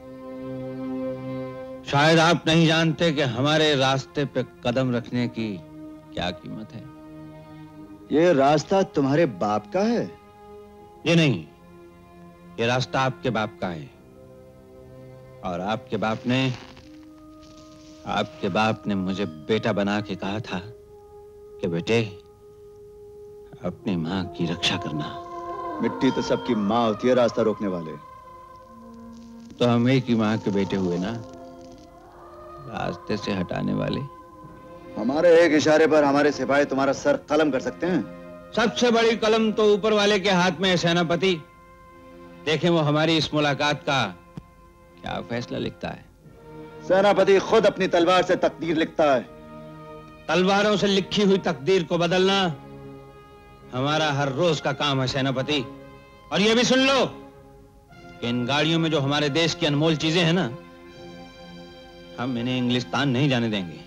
शायद आप नहीं जानते कि हमारे रास्ते पे कदम रखने की क्या कीमत है। ये रास्ता तुम्हारे बाप का है? ये नहीं, ये रास्ता आपके बाप का है। और आपके बाप ने आपके बाप ने मुझे बेटा बना के कहा था कि बेटे, अपनी मां की रक्षा करना। मिट्टी तो सबकी मां होती है रास्ता रोकने वाले। तो हम एक ही मां के बेटे हुए ना, रास्ते से हटाने वाले। हमारे एक इशारे पर हमारे सिपाही तुम्हारा सर कलम कर सकते हैं। सबसे बड़ी कलम तो ऊपर वाले के हाथ में है सेनापति। देखें वो हमारी इस मुलाकात का क्या फैसला लिखता है। सेनापति खुद अपनी तलवार से तकदीर लिखता है। तलवारों से लिखी हुई तकदीर को बदलना हमारा हर रोज का काम है सेनापति। और ये भी सुन लो कि इन गाड़ियों में जो हमारे देश की अनमोल चीजें हैं ना, हम इन्हें इंग्लिस्तान नहीं जाने देंगे।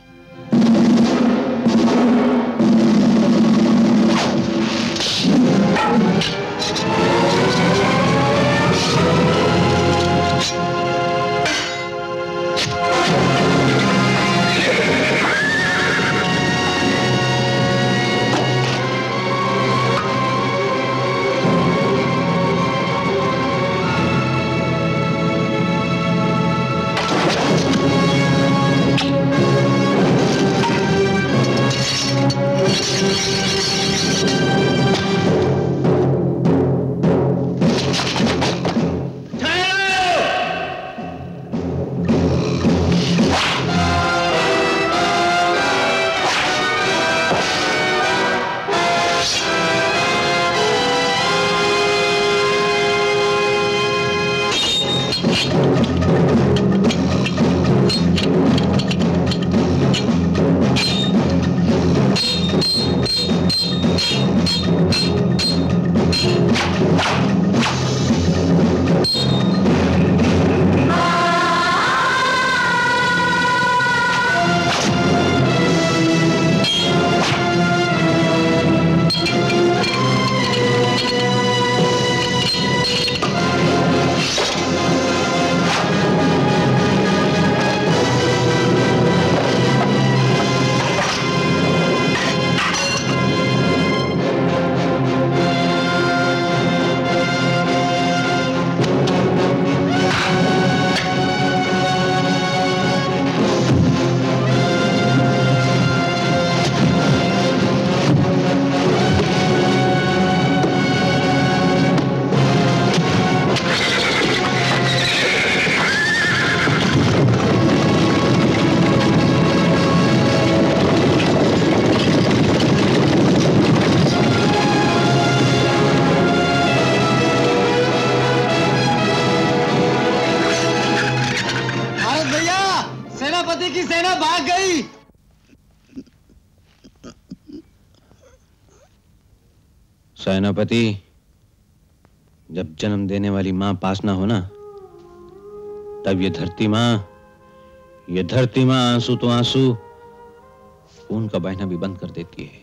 सेनापति, जब जन्म देने वाली मां पास ना हो ना, तब ये धरती मां ये धरती मां आंसू तो आंसू, खून का बहना भी बंद कर देती है।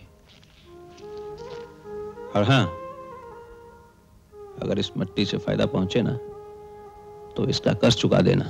और हां, अगर इस मिट्टी से फायदा पहुंचे ना, तो इसका कर्ज चुका देना।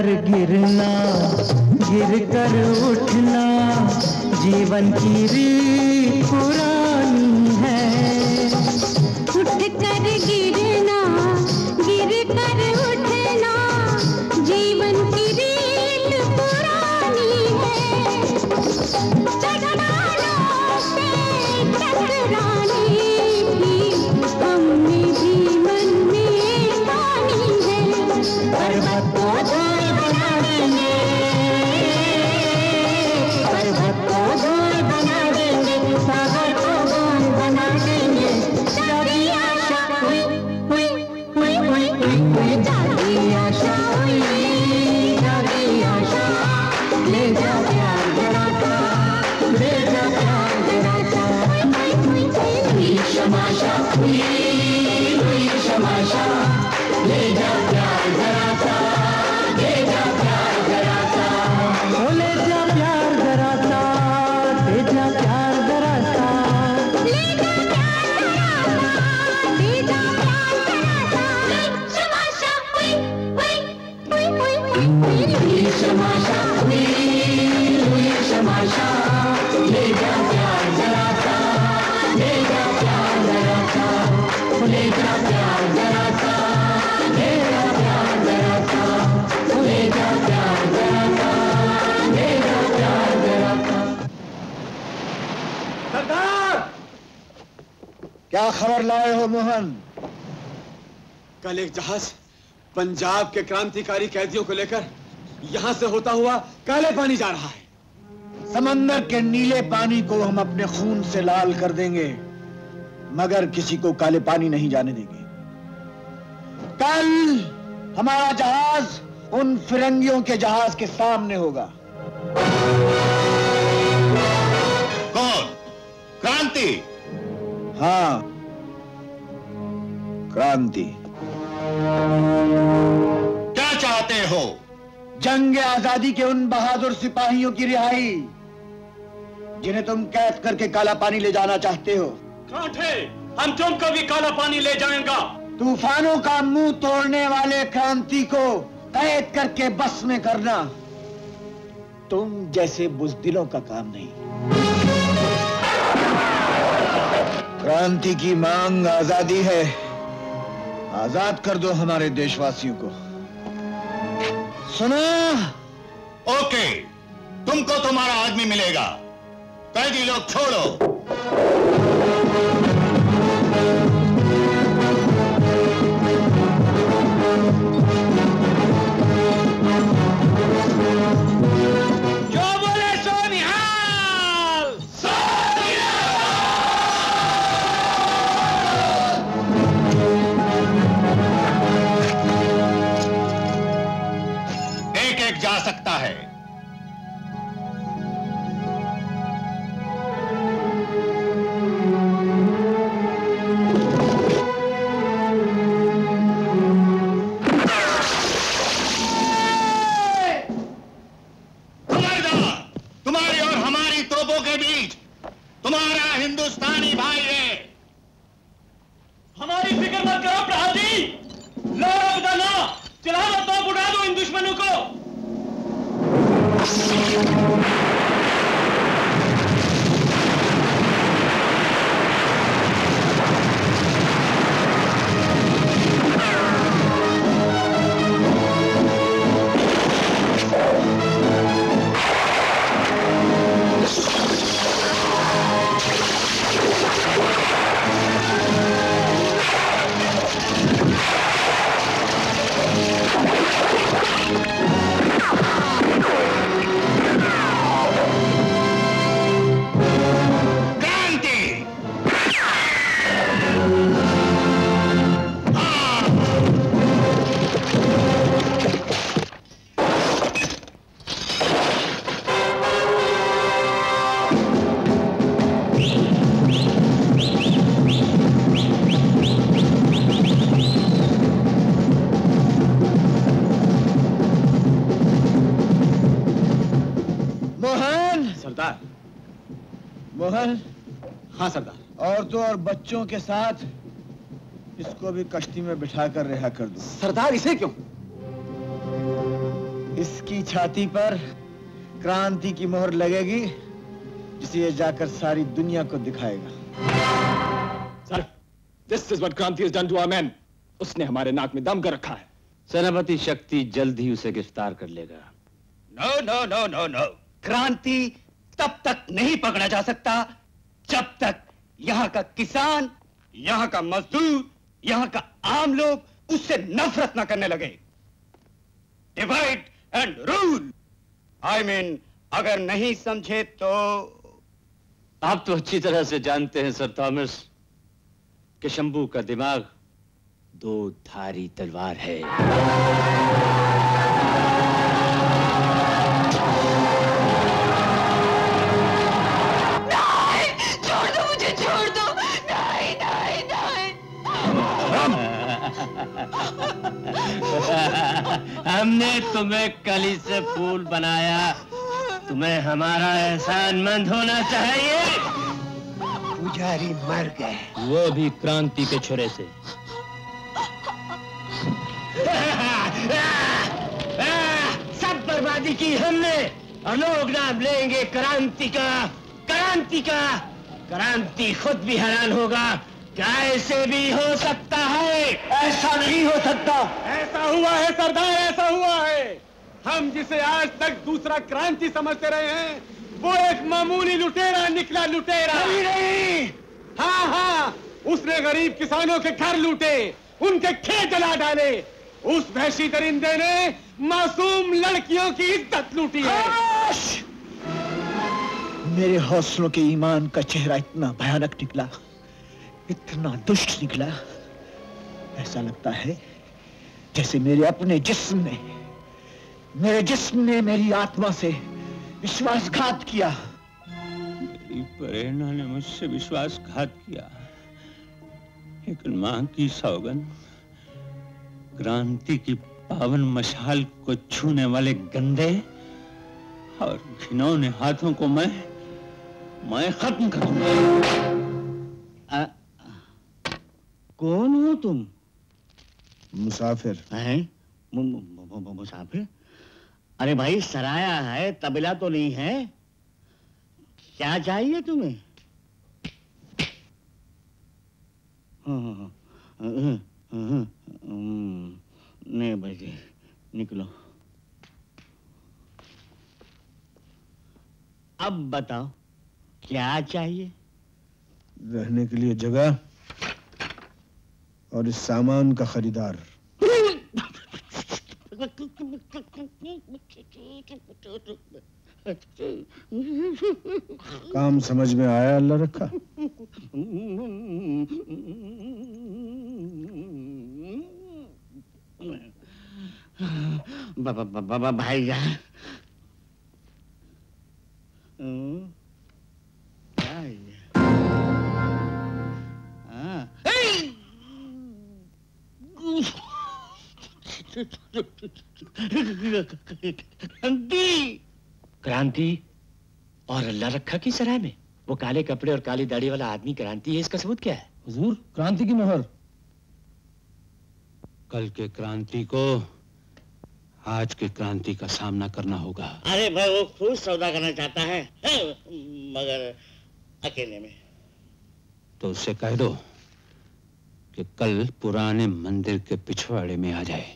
कर गिरना, गिर कर उठना, जीवन की रीत पुरानी है। उठ कर गिरना, गिर कर उठना, जीवन की रीत पुरानी है। चट्टानों से टकराने की हमने भी मन में ठानी है। पर्वत को धूल बना देंगे, पर्वत को धूल बना देंगे, सागर को गोंद बना देंगे। जागी आशा हुई हुई हुई हुई हुई हुई, जागी आशा हुई, जागी आशा। ले जा प्यार जरा सा, ले जा प्यार जरा सा, हुई शमाशा हुई, हुई शमाशा। ले जा प्यार जरा सा, ले जा प्यार जरा सा, ओ ले जा प्यार जरा सा, ले जा प्यार जरा सा, ले जा प्यार जरा सा, ले जा प्यार जरा सा। शमाशा हुई हुई हुई हुई हुई हुई शमाशा हुई, हुई शमाशा। ले जा प्यार जरा सा, ले जा प्यार जरा सा, ले जा प्यार जरा सा, ले जा प्यार जरा सा, ले जा प्यार जरा सा, ले जा प्यार जरा सा। सरदार! क्या खबर लाए हो मोहन? कल एक जहाज पंजाब के क्रांतिकारी कैदियों को लेकर यहां से होता हुआ काले पानी जा रहा है। समंदर के नीले पानी को हम अपने खून से लाल कर देंगे, मगर किसी को काले पानी नहीं जाने देंगे। कल हमारा जहाज उन फिरंगियों के जहाज के सामने होगा। कौन? क्रांति? हाँ, क्रांति। क्या चाहते हो? जंग आजादी के उन बहादुर सिपाहियों की रिहाई जिन्हें तुम कैद करके काला पानी ले जाना चाहते हो। कांटे, हम तुमको भी काला पानी ले जाएंगे। तूफानों का मुंह तोड़ने वाले क्रांति को कैद करके बस में करना तुम जैसे बुजदिलों का काम नहीं। क्रांति की मांग आजादी है, आजाद कर दो हमारे देशवासियों को। सुना? ओके, तुमको तुम्हारा आदमी मिलेगा। कैदी लोग छोड़ो। जो बोले सो निहाल। एक एक जा सकता है। हिंदुस्तानी भाई है। हमारी फिक्र मत करो प्रधान जी, लो बदला चला दो तो उड़ा दो इन दुश्मनों को। मोहन। हाँ सरदार। औरतों और बच्चों के साथ इसको भी कश्ती में बिठा कर रिहा कर दो। सरदार इसे क्यों? इसकी छाती पर क्रांति की मोहर लगेगी, जिसे ये जाकर सारी दुनिया को दिखाएगा। Sir, this is what Kranti has done to our men. उसने हमारे नाक में दम कर रखा है। सेनापति शक्ति जल्द ही उसे गिरफ्तार कर लेगा। No no no no no, क्रांति तब तक नहीं पकड़ा जा सकता जब तक यहाँ का किसान, यहाँ का मजदूर, यहाँ का आम लोग उससे नफरत न करने लगे। Divide and rule. I mean, अगर नहीं समझे तो आप तो अच्छी तरह से जानते हैं सर थॉमस कि शंभू का दिमाग दो धारी तलवार है। नहीं, छोड़ दो मुझे, छोड़ दो। नहीं नहीं नहीं। हमने तुम्हें कली से फूल बनाया, तुम्हें हमारा एहसानमंद होना चाहिए। पुजारी मर गए, वो भी क्रांति के छुरे से। सब बर्बादी की हमने, और लोग नाम लेंगे क्रांति का, क्रांति का। क्रांति खुद भी हैरान होगा, क्या ऐसे भी हो सकता है? ऐसा नहीं हो सकता। ऐसा हुआ है सरदार, ऐसा हुआ है। हम जिसे आज तक दूसरा क्रांति समझते रहे हैं, वो एक मामूली लुटेरा निकला, लुटेरा। नहीं नहीं। हाँ हाँ, उसने गरीब किसानों के घर लूटे, उनके खेत जला डाले। उस वहशी दरिंदे ने मासूम लड़कियों की इज्जत लूटी है। मेरे हौसलों के ईमान का चेहरा इतना भयानक निकला, इतना दुष्ट निकला, ऐसा लगता है जैसे मेरे अपने जिस्म ने मेरे जिस्म ने मेरी आत्मा से विश्वासघात किया। मेरी प्रेरणा ने मुझसे विश्वासघात किया, लेकिन मां की सौगंध, क्रांति की पावन मशाल को छूने वाले गंदे और घिनौने हाथों को मैं मैं खत्म करूंगा। कौन हो तुम? मुसाफिर। हैं? मुसाफिर? अरे भाई, सराया है, तबला तो नहीं है। क्या चाहिए तुम्हें? नहीं बजे, निकलो। अब बताओ क्या चाहिए? रहने के लिए जगह और इस सामान का खरीदार। काम समझ में आया? अल्लाह रखा। बाबा बाबा भाई जान, क्या है ये? क्रांति क्रांति और अल्लाह रखा की सराय में वो काले कपड़े और काली दाढ़ी वाला आदमी क्रांति है, इसका सबूत क्या है? हुजूर, क्रांति की मोहर। कल के क्रांति को आज के क्रांति का सामना करना होगा। अरे भाई, वो खुद सौदा करना चाहता है, मगर अकेले में। तो उससे कह दो कि कल पुराने मंदिर के पिछवाड़े में आ जाए।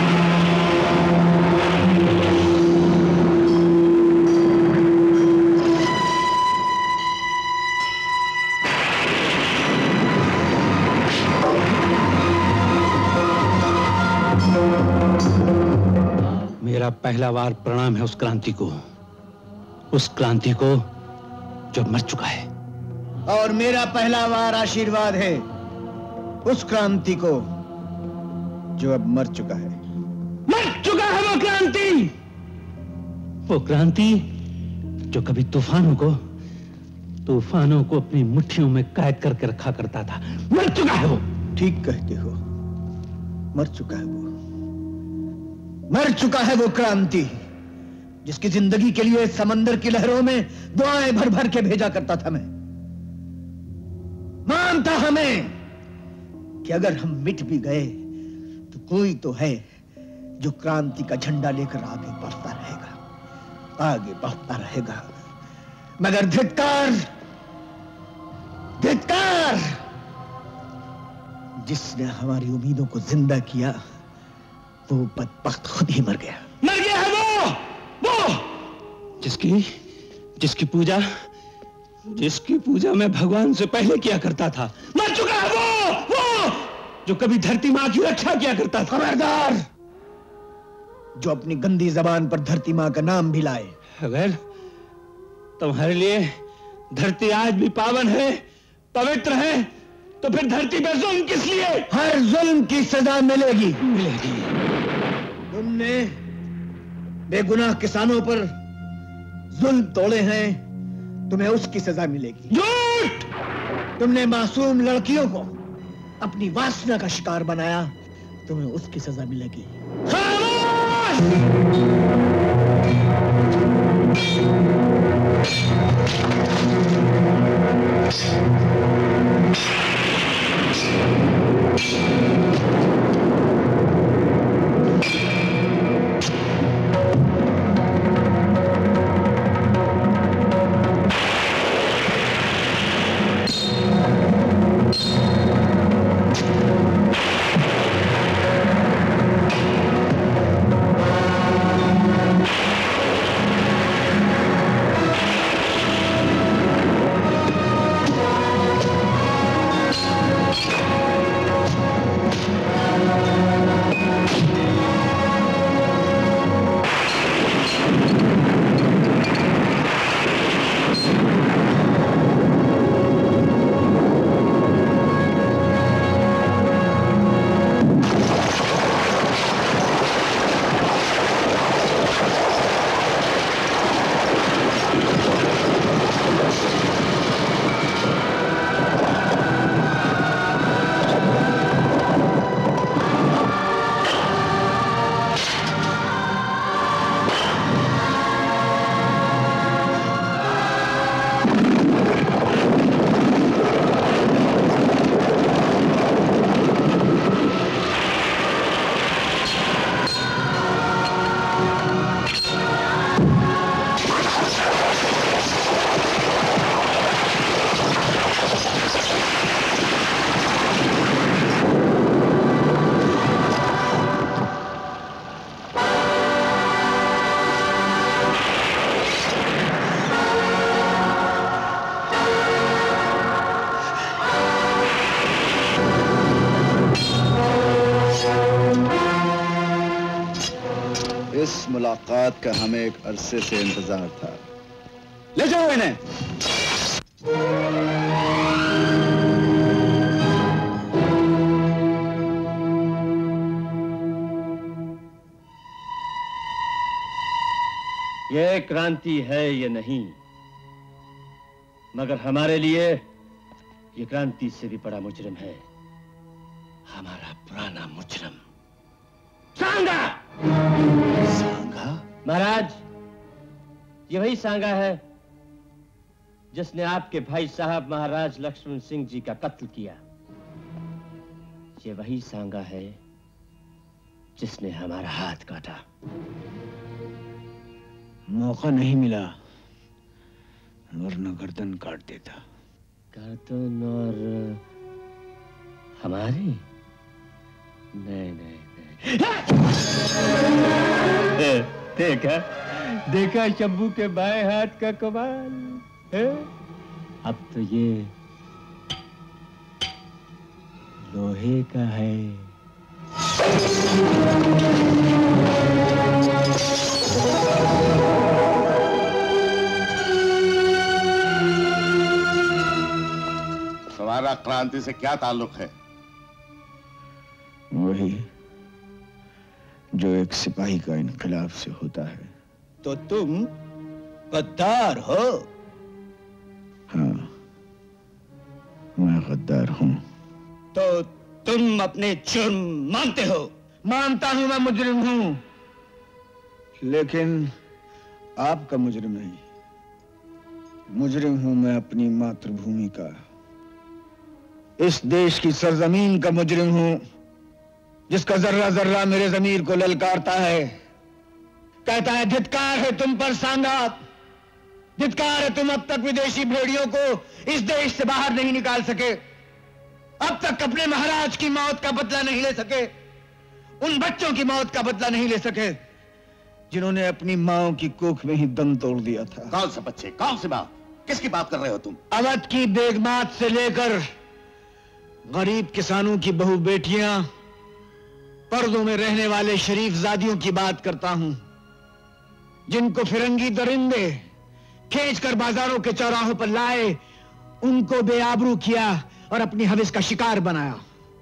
मेरा पहला वार प्रणाम है उस क्रांति को, उस क्रांति को जो मर चुका है। और मेरा पहला वार आशीर्वाद है उस क्रांति को जो अब मर चुका है। मर चुका है वो क्रांति, वो क्रांति जो कभी तूफानों को तूफानों को अपनी मुट्ठियों में कैद करके रखा करता था। मर चुका है वो। ठीक कहते हो, मर चुका है वो, मर चुका है वो क्रांति जिसकी जिंदगी के लिए समंदर की लहरों में दुआएं भर भर के भेजा करता था मैं। मानता हमें कि अगर हम मिट भी गए तो कोई तो है जो क्रांति का झंडा लेकर आगे बढ़ता रहेगा, आगे बढ़ता रहेगा। मगर धिक्कार, धिक्कार! जिसने हमारी उम्मीदों को जिंदा किया वो बदबख्त खुद ही मर गया। मर गया है वो, वो जिसकी जिसकी पूजा जिसकी पूजा मैं भगवान से पहले किया करता था, मर चुका है वो, वो जो कभी धरती माँ की रक्षा किया करता था। खबरदार, जो अपनी गंदी जबान पर धरती माँ का नाम भी लाए। अगर तुम्हारे लिए धरती आज भी पावन है, पवित्र है, तो फिर धरती पर जुल्म किस लिए? हर जुल्म की सजा मिलेगी, मिलेगी। तुमने बेगुनाह किसानों पर जुल्म तोड़े हैं, तुम्हें उसकी सजा मिलेगी। झूठ! तुमने मासूम लड़कियों को अपनी वासना का शिकार बनाया, तुम्हें उसकी सजा मिलेगी। मुलाकात का हमें एक अरसे से इंतजार था। ले जाओ इन्हें। ये क्रांति है ये नहीं, मगर हमारे लिए ये क्रांति से भी बड़ा मुजरिम है, हमारा पुराना मुजरिम सांगा। सांगा? महाराज, ये वही सांगा है जिसने आपके भाई साहब महाराज लक्ष्मण सिंह जी का कत्ल किया। ये वही सांगा है जिसने हमारा हाथ काटा। मौका नहीं मिला वरना गर्दन काट देता। गर्दन और हमारी? नहीं नहीं नहीं। देखा देखा शंभू के बाएं हाथ का कमाल है। अब तो ये लोहे का है। तुम्हारा क्रांति से क्या ताल्लुक है? वही जो एक सिपाही का इनकलाब से होता है। तो तुम गद्दार हो? हाँ, मैं गद्दार हूँ। तो तुम अपने जुर्म मानते हो? मानता हूँ, मैं मुजरिम हूँ, लेकिन आपका मुजरिम नहीं। मुजरिम हूँ मैं अपनी मातृभूमि का, इस देश की सरजमीन का मुजरिम हूँ, जिसका जर्रा जर्रा मेरे जमीर को ललकारता है, कहता है धिक्कार है तुम पर सांगा, धिक्कार है तुम अब तक विदेशी भेड़ियों को इस देश से बाहर नहीं निकाल सके, अब तक अपने महाराज की मौत का बदला नहीं ले सके, उन बच्चों की मौत का बदला नहीं ले सके जिन्होंने अपनी मां की कोख में ही दम तोड़ दिया था। कौन से बच्चे, कौन सी बात, किसकी बात कर रहे हो तुम? अवध की बेगमात से लेकर गरीब किसानों की बहु बेटियां, पर्दों में रहने वाले शरीफ जादियों की बात करता हूं, जिनको फिरंगी दरिंदे खींच कर बाजारों के चौराहों पर लाए, उनको बेआबरू किया और अपनी हविस का शिकार बनाया।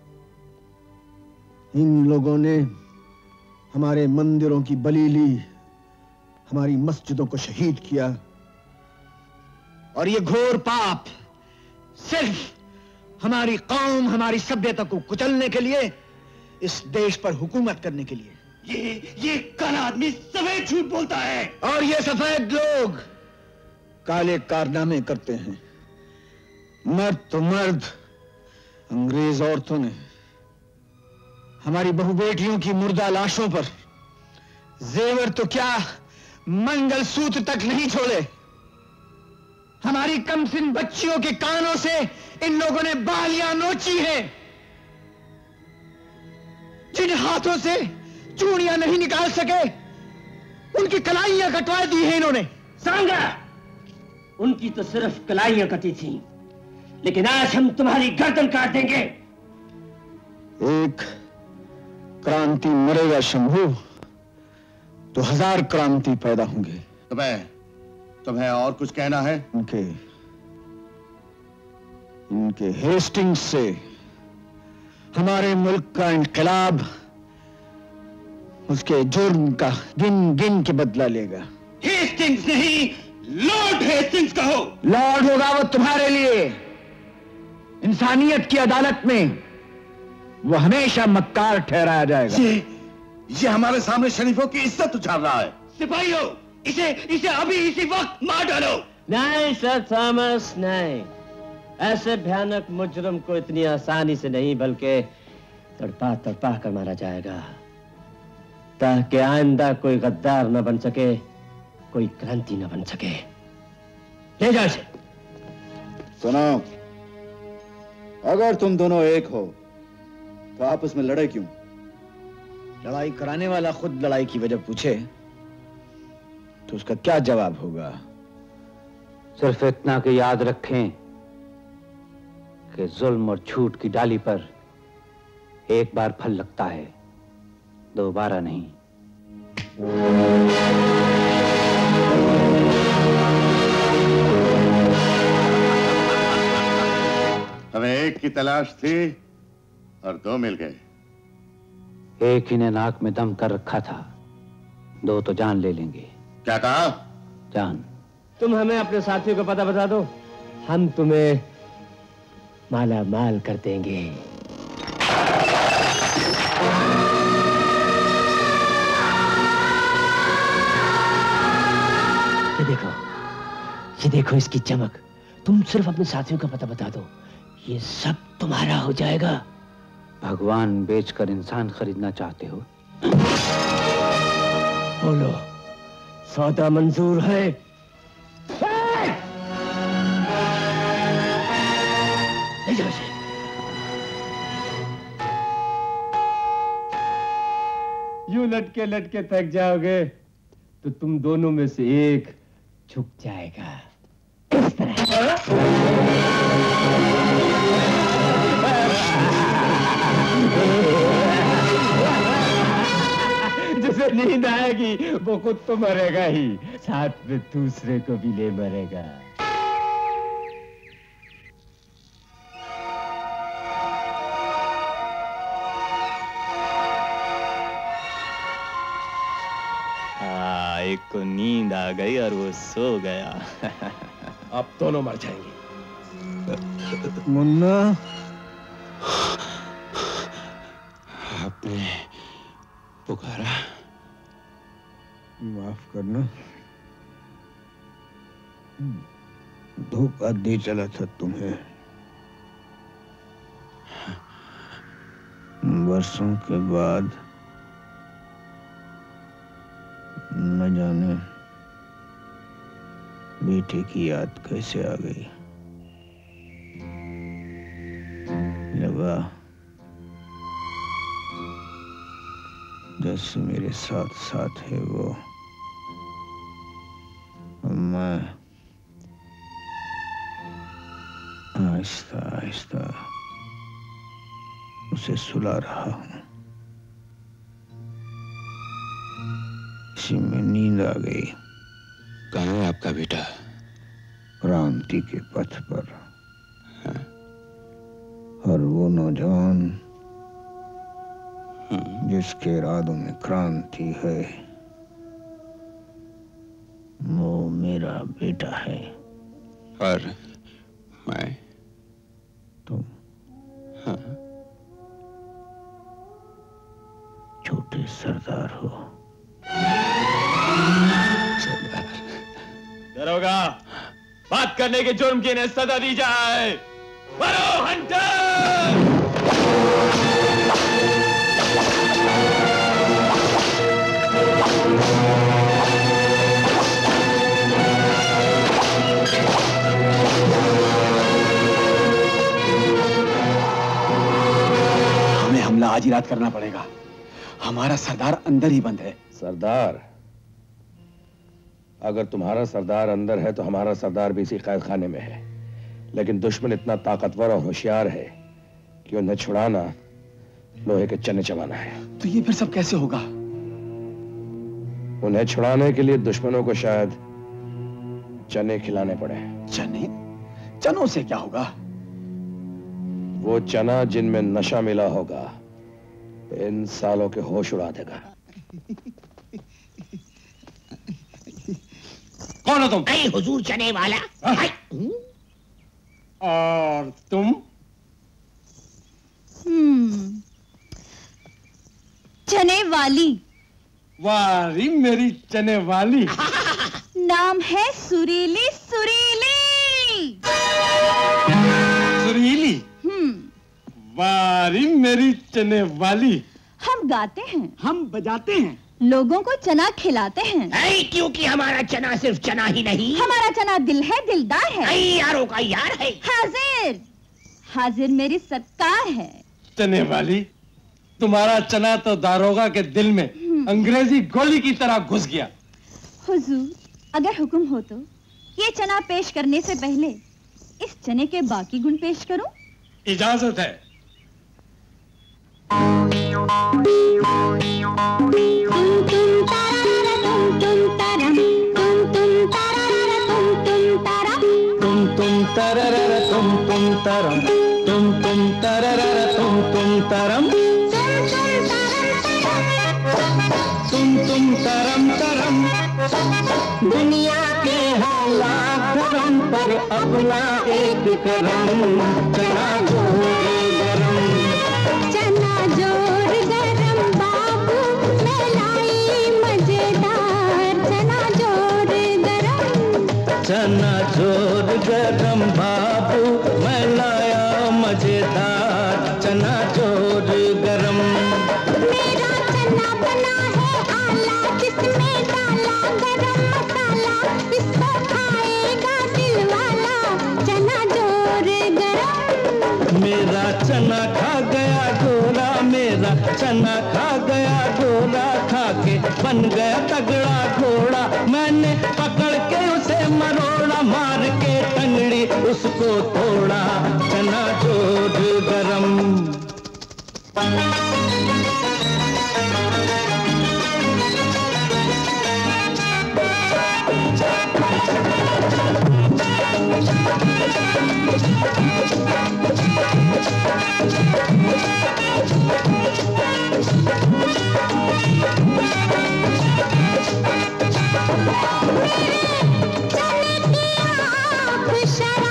इन लोगों ने हमारे मंदिरों की बलि ली, हमारी मस्जिदों को शहीद किया, और ये घोर पाप सिर्फ हमारी कौम, हमारी सभ्यता को कुचलने के लिए, इस देश पर हुकूमत करने के लिए। ये ये काला आदमी सफेद झूठ बोलता है, और ये सफेद लोग काले कारनामे करते हैं। मर्द तो मर्द, अंग्रेज औरतों ने हमारी बहु बेटियों की मुर्दा लाशों पर जेवर तो क्या, मंगलसूत्र तक नहीं छोड़े। हमारी कमसिन बच्चियों के कानों से इन लोगों ने बालियां नोची हैं, जिन हाथों से चूड़ियां नहीं निकाल सके, उनकी कलाइयां कटवा दी हैं इन्होंने। सांगा, उनकी तो सिर्फ कलाइयां कटी थी, लेकिन आज हम तुम्हारी गर्दन काट देंगे। एक क्रांति मरेगा शंभू, तो हजार क्रांति पैदा होंगे। तुम्हें तुम्हें और कुछ कहना है? इनके इनके हेस्टिंग्स से हमारे मुल्क का इनकलाब उसके जुर्म का गिन गिन के बदला लेगा। हेस्टिंग्स नहीं, लॉर्ड हेस्टिंग्स कहो। लॉर्ड होगा वो तुम्हारे लिए, इंसानियत की अदालत में वो हमेशा मक्कार ठहराया जाएगा। ये ये हमारे सामने शरीफों की इज्जत उछाल रहा है। सिपाहियों, इसे इसे अभी इसी वक्त मार डालो। नहीं सर थॉमस, नहीं, ऐसे भयानक मुजरम को इतनी आसानी से नहीं, बल्कि तड़पा तड़पा कर मारा जाएगा, ताकि आइंदा कोई गद्दार न बन सके, कोई क्रांति न बन सके। ले जाओ इसे। सुनो, अगर तुम दोनों एक हो तो आपस में लड़े क्यों? लड़ाई कराने वाला खुद लड़ाई की वजह पूछे तो उसका क्या जवाब होगा? सिर्फ इतना कि याद रखें कि जुल्म और झूठ की डाली पर एक बार फल लगता है, दोबारा नहीं। हमें एक की तलाश थी और दो मिल गए। एक ही ने नाक में दम कर रखा था, दो तो जान ले लेंगे। क्या कहा? जान। तुम हमें अपने साथियों का पता बता दो, हम तुम्हें माला माल कर देंगे। ये देखो, ये देखो इसकी चमक। तुम सिर्फ अपने साथियों का पता बता दो, ये सब तुम्हारा हो जाएगा। भगवान बेचकर इंसान खरीदना चाहते हो? बोलो, सौदा मंजूर है? ले जाओ इसे। यूं लटके लटके थक जाओगे तो तुम दोनों में से एक झुक जाएगा, इस तरह। जिसे नींद आएगी वो खुद तो मरेगा ही, साथ में दूसरे को भी ले मरेगा। हाँ, एक को नींद आ गई और वो सो गया। अब दोनों मर जाएंगे। मुन्ना, आपने पुकारा? माफ करना, धोखा दे चला था तुम्हें। बरसों के बाद न जाने बेटे की याद कैसे आ गई। लगा जैसे मेरे साथ साथ है वो, मैं आहिस्ता आहिस्ता उसे सुला रहा हूं। इसी में नींद आ गई। कहाँ है आपका बेटा? क्रांति के पथ पर। हाँ? और वो नौजवान जिसके इरादों में क्रांति है, वो मेरा बेटा है। और मैं? तुम? हाँ? छोटे सरदार हो। सरदार। दरोगा, बात करने के जुर्म की इन्हें सजा दी जाए। मारो हंटर! हमें हमला आज ही रात करना पड़ेगा। हमारा सरदार अंदर ही बंद है। सरदार? अगर तुम्हारा सरदार अंदर है तो हमारा सरदार भी इसी कैद खाने में है। लेकिन दुश्मन इतना ताकतवर और होशियार है कि उन्हें छुड़ाना लोहे के चने चबाना है। तो ये फिर सब कैसे होगा? उन्हें छुड़ाने के लिए दुश्मनों को शायद चने खिलाने पड़े। चने? चनों से क्या होगा? वो चना जिनमें नशा मिला होगा इन सालों के होश उड़ा देगा। कौन हो तुम? ऐ हुजूर चने वाला। और तुम? हम्म, चने वाली। वारी मेरी चने वाली। नाम है सुरीली। सुरीली सुरीली? हम्म, वारी मेरी चने वाली। हम गाते हैं, हम बजाते हैं, लोगों को चना खिलाते हैं। ऐ, क्योंकि हमारा चना सिर्फ चना ही नहीं, हमारा चना दिल है, दिलदार है। ऐ, यारों का यार है। हाजिर हाजिर मेरी सरकार है। चने वाली, तुम्हारा चना तो दारोगा के दिल में अंग्रेजी गोली की तरह घुस गया। हुजूर, अगर हुक्म हो तो ये चना पेश करने से पहले इस चने के बाकी गुण पेश करूं? इजाजत है। तुम तुम तररर तुम तुम तरम, तुम तुम तररर तुम तुम तरम, तुम तुम तरम तरम। दुनिया के हालात धर्म पर अपना एक करम, चना जोर गरम, चना जोर गरम बाबू मैं लाई मजेदार। चना जोर गरम, चना जोर गरम बाबू मैं लाया मजेदार। चना जोर गरम, मेरा चना बना है आला जिसमें डाला गरम मसाला, इसको खाएगा दिल वाला। चना जोर गरम, मेरा चना खा गया गोरा, मेरा चना खा गया गोरा, खा के बन गया तगड़ा घोड़ा। मैंने पकड़ के उसे मरोड़ा, मार के टंगड़ी उसको तोड़ा। चना जोर गरम,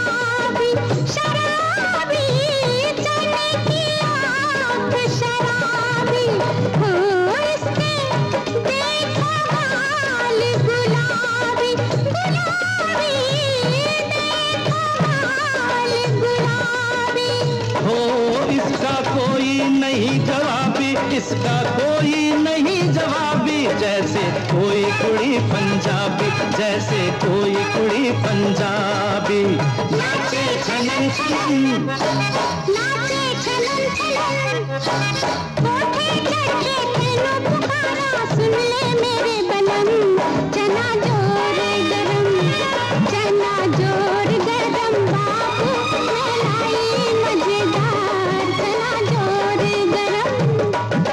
शराबी शराबी, चने की आँख शराबी। इसका कोई नहीं जवाबी, जैसे कोई कुड़ी पंजाबी, जैसे कोई कुड़ी पंजाबी। नाचे छलन छलन, नाचे छलन छलन, कोठे चढ़ के तेनों पुकारा, सुन ले मेरे बलम। चना जोर गरम, चना जोर गरम, बाबू मैं लाई मजेदार, चना जोर गरम।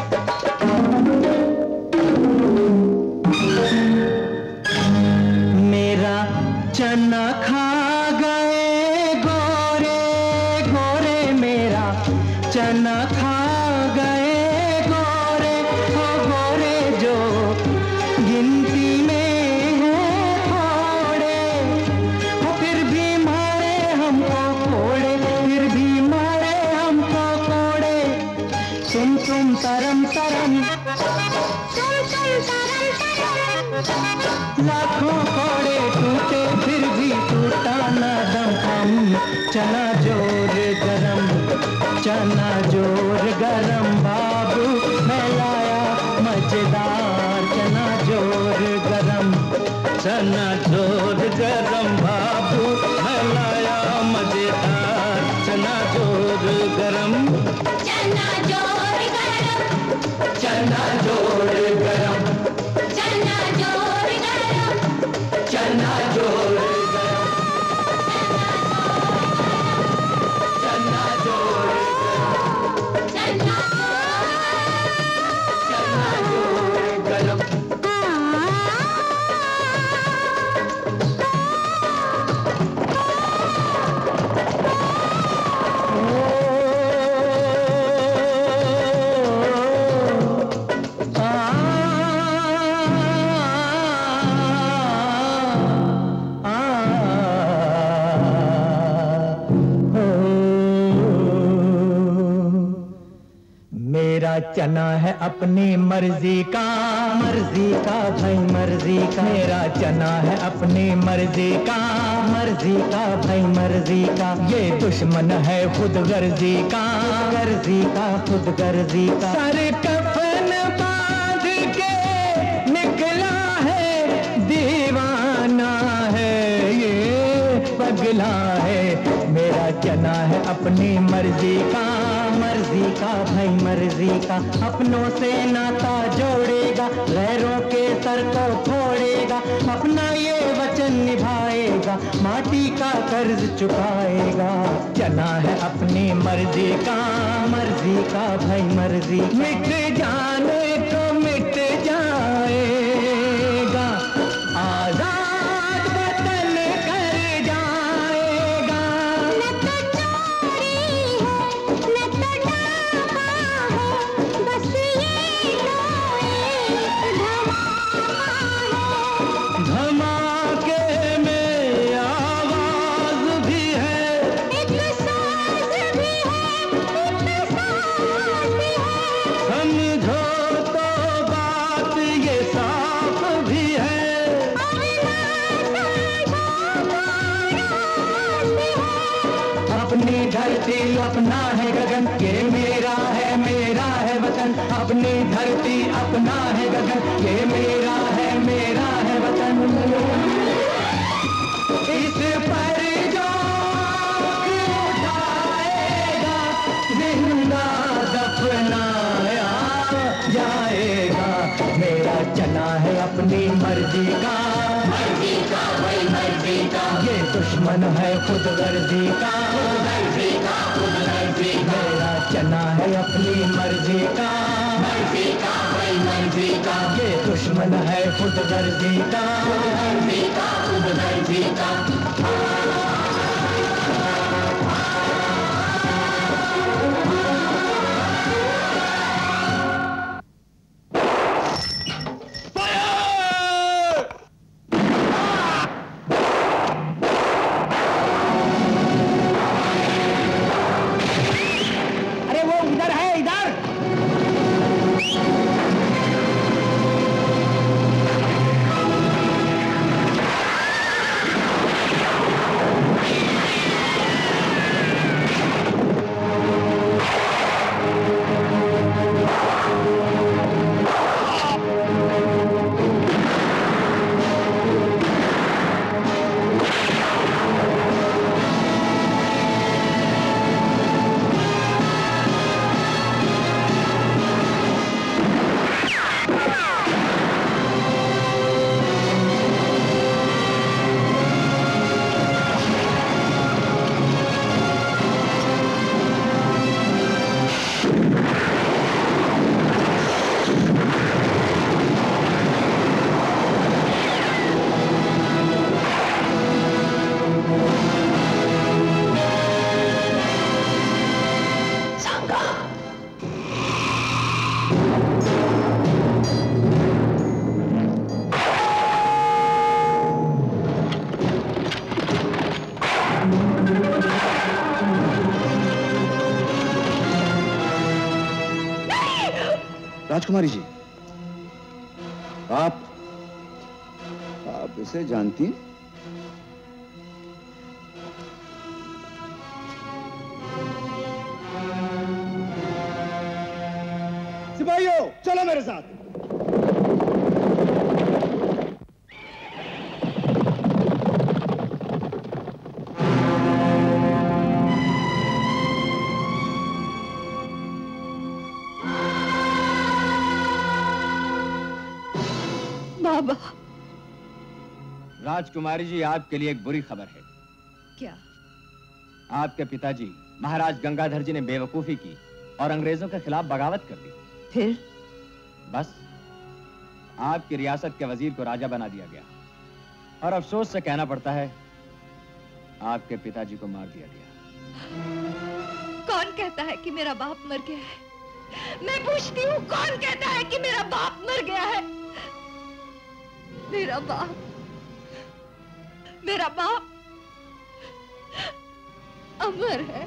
मेरा चना खा गए गोरे गोरे, मेरा चना खा गए गोरे, हो गोरे जो गिनती में है थोड़े, हो फिर भी मारे हमको कोड़े, फिर भी मारे हमको कोड़े। तुम तुम तरम तरम, तुम तुम तरम तरम, लाखों कोड़े टूटे फिर भी टूटा ना दम हम। चना जोर गरम, चना जोर गरम, बाबू मैं लाया मजेदार, चना जोर गरम, चना जोर गरम, बाबू मैं लाया मजेदार, चना जोर गरम, चना जोर गरम, चना जोर गरम, चना जोर गरम, चना जोर गरम, चना जोर गरम, चना जोर गरम। मेरा चना है अपनी मर्जी का, मर्जी का भाई मर्जी का, मेरा चना है अपनी मर्जी का, मर्जी का भाई मर्जी का। ये दुश्मन है खुद गर्जी का, गर्जी का खुद गर्जी का। सर कफन बांध के निकला है दीवाना है, ये पगला है। मेरा चना है अपनी मर्जी का, मर्जी का भाई मर्जी का। अपनों से नाता जोड़ेगा, गैरों के सर को फोड़ेगा, अपना ये वचन निभाएगा, माटी का कर्ज चुकाएगा। चना है अपनी मर्जी का, मर्जी का भाई मर्जी। मिट जाने को मिट जाएगा, आजाद वतन कर जाएगा। न तो चोरी है, न तो डाका है, बस ये तो एक धमाका है। धमाके में आवाज भी है, एक साज भी है, एक साज भी है। समझो तो बात ये साफ भी है, अपनी धरती अपना है गगन, ये मेरा है मेरा है वतन। अपनी धरती अपना है गगन, ये मेरा है मेरा है वतन। इस पर जो उठाएगा, जिंदा दफनाया जाएगा। मेरा चना है अपनी मर्जी का, मर्जी का भाई मर्जी का। ये दुश्मन है खुद गर्जी का, मर्जी का खुद गर्जी का। मेरा चना है अपनी मर्जी का, मर्जी का भाई मर्जी का। ये दुश्मन है खुद गर्जी का, मर्जी का खुद गर्जी का। राजकुमारी जी, आप आप इसे जानती हैं? सिपाहियों, चलो मेरे साथ। बाबा। राजकुमारी जी, आपके लिए एक बुरी खबर है। क्या? आपके पिताजी महाराज गंगाधर जी ने बेवकूफी की और अंग्रेजों के खिलाफ बगावत कर दी। फिर? बस आपकी रियासत के वजीर को राजा बना दिया गया और अफसोस से कहना पड़ता है आपके पिताजी को मार दिया गया। कौन कहता है कि मेरा बाप मर गया है? मैं पूछती हूँ, कौन कहता है कि मेरा बाप मर गया है? मेरा बाप मेरा बाप अमर है।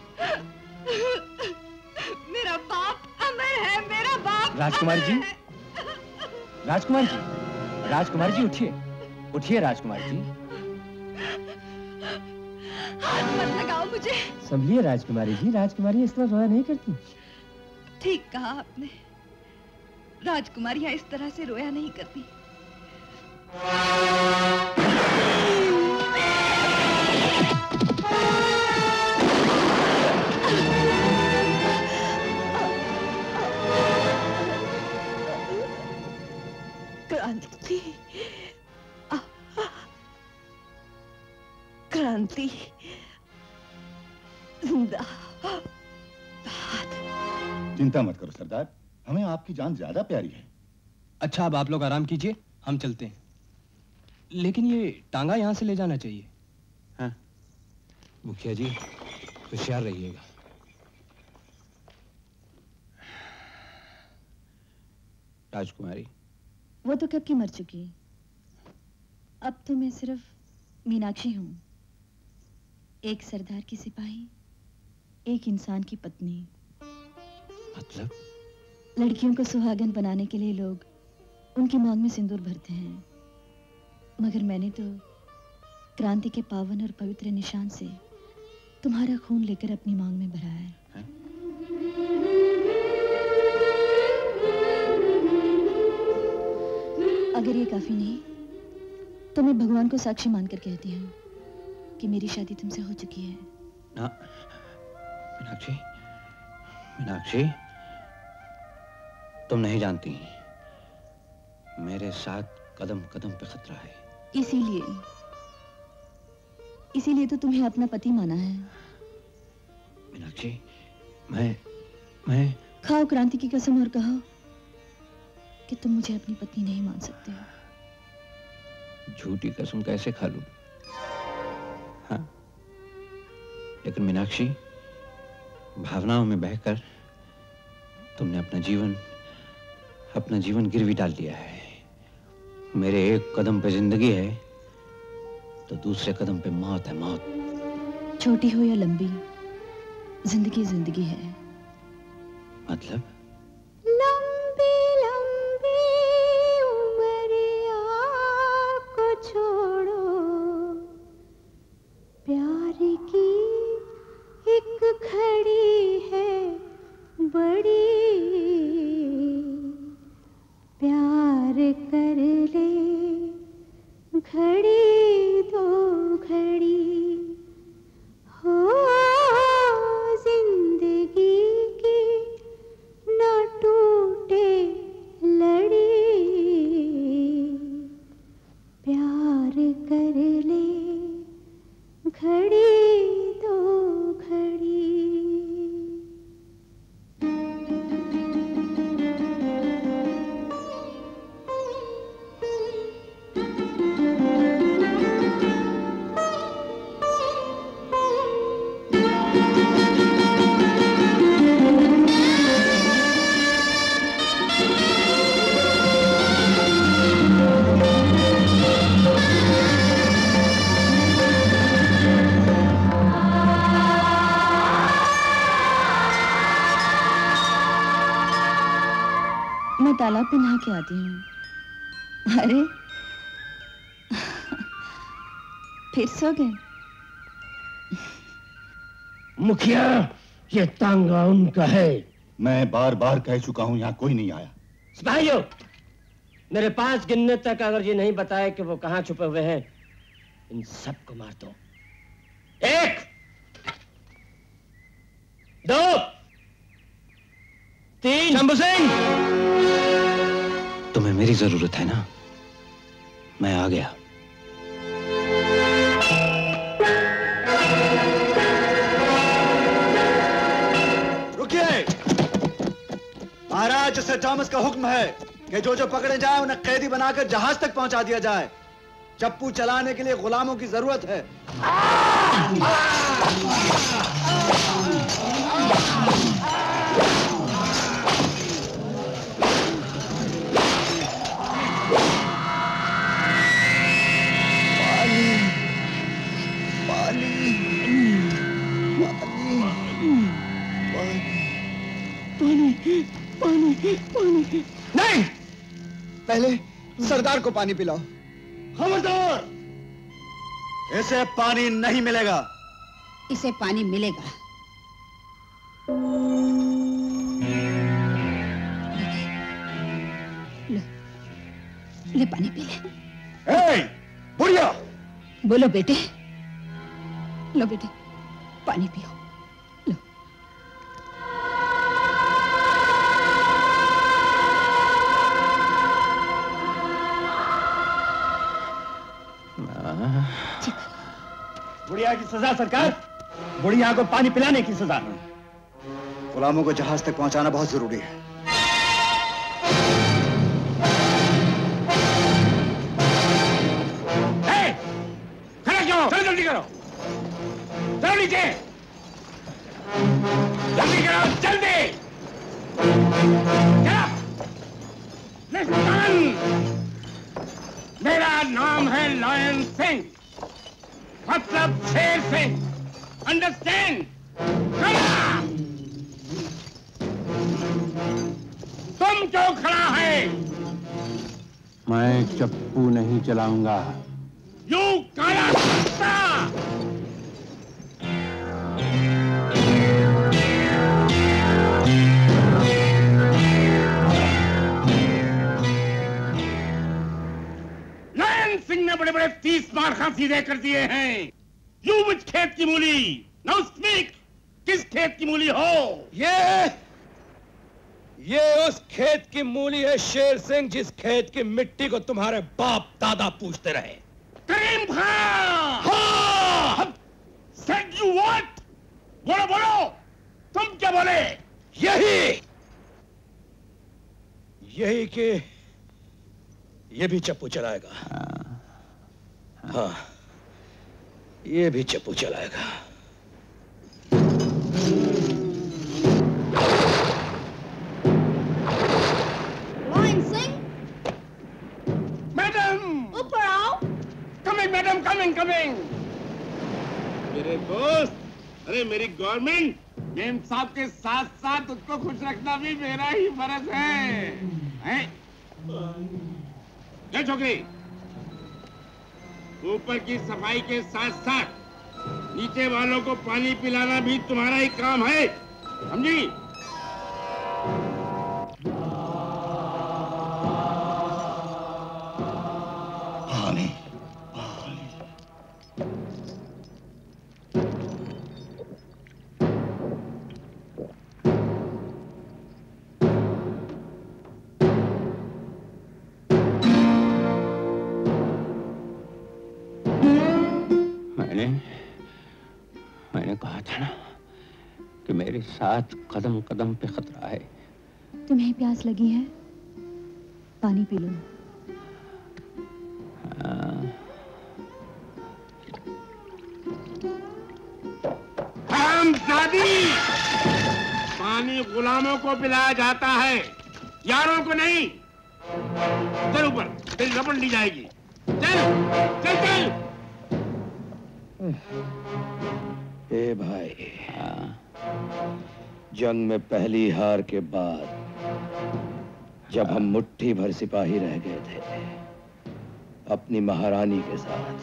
मेरा बाप अमर है। मेरा बाप राजकुमारी जी, राजकुमारी जी, राजकुमारी जी उठिए, उठिए राजकुमारी जी। हाथ मत लगाओ मुझे। संभलिए राजकुमारी जी, राजकुमारी इस तरह रोया नहीं करती। ठीक कहा आपने, राजकुमारियां इस तरह से रोया नहीं करती। क्रांति, क्रांति जिंदा। चिंता मत करो सरदार, हमें आपकी जान ज्यादा प्यारी है। अच्छा, अब आप लोग आराम कीजिए, हम चलते हैं। लेकिन ये टांगा यहाँ से ले जाना चाहिए। हाँ मुखिया जी, होशियार रहिएगा। राजकुमारी, वो तो कब की मर चुकी। अब तो मैं सिर्फ मीनाक्षी हूँ, एक सरदार की सिपाही, एक इंसान की पत्नी। मतलब? लड़कियों को सुहागन बनाने के लिए लोग उनकी मांग में सिंदूर भरते हैं, मगर मैंने तो क्रांति के पावन और पवित्र निशान से तुम्हारा खून लेकर अपनी मांग में भरा है, है? अगर ये काफी नहीं तो मैं भगवान को साक्षी मानकर कहती हूँ कि मेरी शादी तुमसे हो चुकी है। ना, मीनाक्षी, मीनाक्षी, तुम नहीं जानती, मेरे साथ कदम कदम पे खतरा है। इसीलिए इसीलिए तो तुम्हें अपना पति माना है। मीनाक्षी, मैं मैं खाओ क्रांति की कसम और कहो कि तुम मुझे अपनी पत्नी नहीं मान सकते हो। झूठी कसम कैसे खा लूं? हाँ, लेकिन मीनाक्षी, भावनाओं में बहकर तुमने अपना जीवन अपना जीवन गिरवी डाल दिया है। मेरे एक कदम पे जिंदगी है तो दूसरे कदम पे मौत है, मौत। छोटी हो या लंबी, जिंदगी जिंदगी है। मतलब? लंबी लंबी उमरिया को छोड़ो, प्यार की एक घड़ी है बड़ी, प्यार कर ले घड़ी दो घड़ी, हो जिंदगी की न टूटे लड़ी, प्यार कर ले घड़ी दो घड़ी। तालाब पे नहा के आती हूँ। अरे फिर सो गए? मुखिया, ये तांगा उनका है। मैं बार बार कह चुका हूं, यहाँ कोई नहीं आया। सिपाहियों, मेरे पास गिनने तक अगर ये नहीं बताए कि वो कहां छुपे हुए हैं, इन सबको मार दो। एक, दो, तीन। शंभू सिंह, तुम्हें मेरी जरूरत है ना? मैं आ गया। रुकिए। महाराज सर थॉमस का हुक्म है कि जो जो पकड़े जाए उन्हें कैदी बनाकर जहाज तक पहुंचा दिया जाए। चप्पू चलाने के लिए गुलामों की जरूरत है। पानी, पानी, पानी। नहीं, पहले सरदार को पानी पिलाओ। खबरदार, इसे पानी नहीं मिलेगा। इसे पानी मिलेगा। ले, ले पानी पी ले। ए, बुढ़िया, बोलो बेटे। लो बेटे, पानी पियो। बुढ़िया की सजा सरकार। बुढ़िया को पानी पिलाने की सजा। गुलामों को जहाज तक पहुंचाना बहुत जरूरी है। ए, खड़ा क्यों? चलो जल्दी करो, चलो नीचे, जल्दी करो, जल्दी। मेरा नाम है लायन सिंह, मतलब शेर सिंह। अंडरस्टैंड? तुम क्यों खड़ा है? मैं चप्पू नहीं चलाऊंगा। यू काला कुत्ता! लायन सिंह ने बड़े बड़े तीस मार सीधे कर दिए हैं। यू विच खेत की मूली? नाउ स्पीक, किस खेत की मूली हो? ये ये उस खेत की मूली है शेर सिंह, जिस खेत की मिट्टी को तुम्हारे बाप दादा पूछते रहे। करीम खान! हाँ! Said you what? बोलो बोलो, तुम क्या बोले? यही यही कि ये भी चप्पू चलाएगा। हाँ, ये भी चप्पू चलाएगा। लायन सिंह, मैडम ऊपर आओ। Coming madam, coming coming. मेरे दोस्त, अरे मेरी गवर्नमेंट, मेम साहब के साथ साथ उसको खुश रखना भी मेरा ही फर्ज है, हैं? ये छोकरी, ऊपर की सफाई के साथ साथ नीचे वालों को पानी पिलाना भी तुम्हारा ही काम है, समझी? पानी, मैंने मैंने कहा था ना कि मेरे साथ कदम कदम पे खतरा है। तुम्हें प्यास लगी है? पानी पी लो। हरामजादी! पानी गुलामों को पिलाया जाता है, यारों को नहीं। चल ऊपर, तेरी रपट ली जाएगी। चल चल चल। ए भाई, जंग में पहली हार के बाद जब हम मुट्ठी भर सिपाही रह गए थे अपनी महारानी के साथ,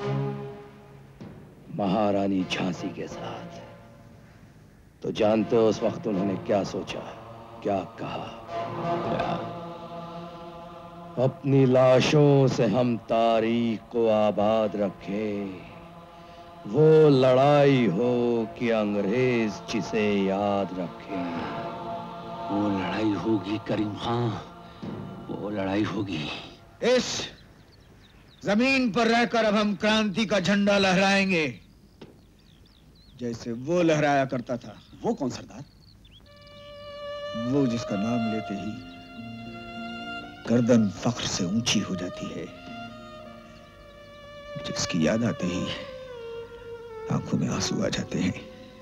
महारानी झांसी के साथ, तो जानते हो उस वक्त उन्होंने क्या सोचा, क्या कहा? क्या? अपनी लाशों से हम तारीख को आबाद रखें, वो लड़ाई हो कि अंग्रेज जिसे याद रखें। वो लड़ाई होगी करीम खां, वो लड़ाई होगी। इस जमीन पर रहकर अब हम क्रांति का झंडा लहराएंगे जैसे वो लहराया करता था। वो कौन सरदार? वो जिसका नाम लेते ही गर्दन फख्र से ऊंची हो जाती है, जिसकी याद आते ही आंखों में आंसू आ जाते हैं।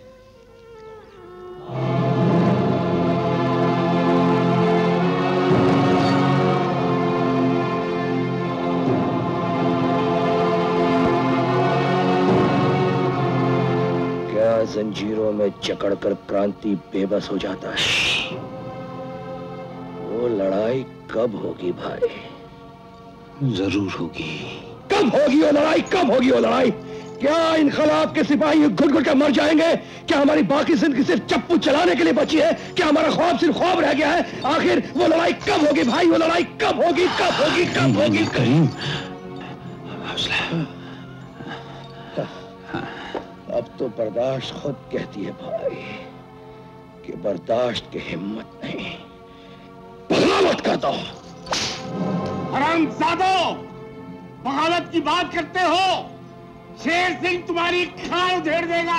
जंजीरों में जकड़कर क्रांति बेबस हो जाता है। वो लड़ाई कब होगी भाई? जरूर होगी। कब होगी वो लड़ाई? कब होगी वो लड़ाई? क्या इनकलाब के सिपाही घुट घुट कर मर जाएंगे? क्या हमारी बाकी जिंदगी सिर्फ चप्पू चलाने के लिए बची है? क्या हमारा ख्वाब सिर्फ ख्वाब रह गया है? आखिर वो लड़ाई कब होगी भाई? वो लड़ाई कब होगी? कब होगी? कब होगी? करीम, अब तो बर्दाश्त खुद कहती है भाई कि बर्दाश्त की हिम्मत नहीं। बगावत कर दो। हरामजादो, बगावत की बात करते हो? शेर सिंह तुम्हारी खाल उधेड़ देगा।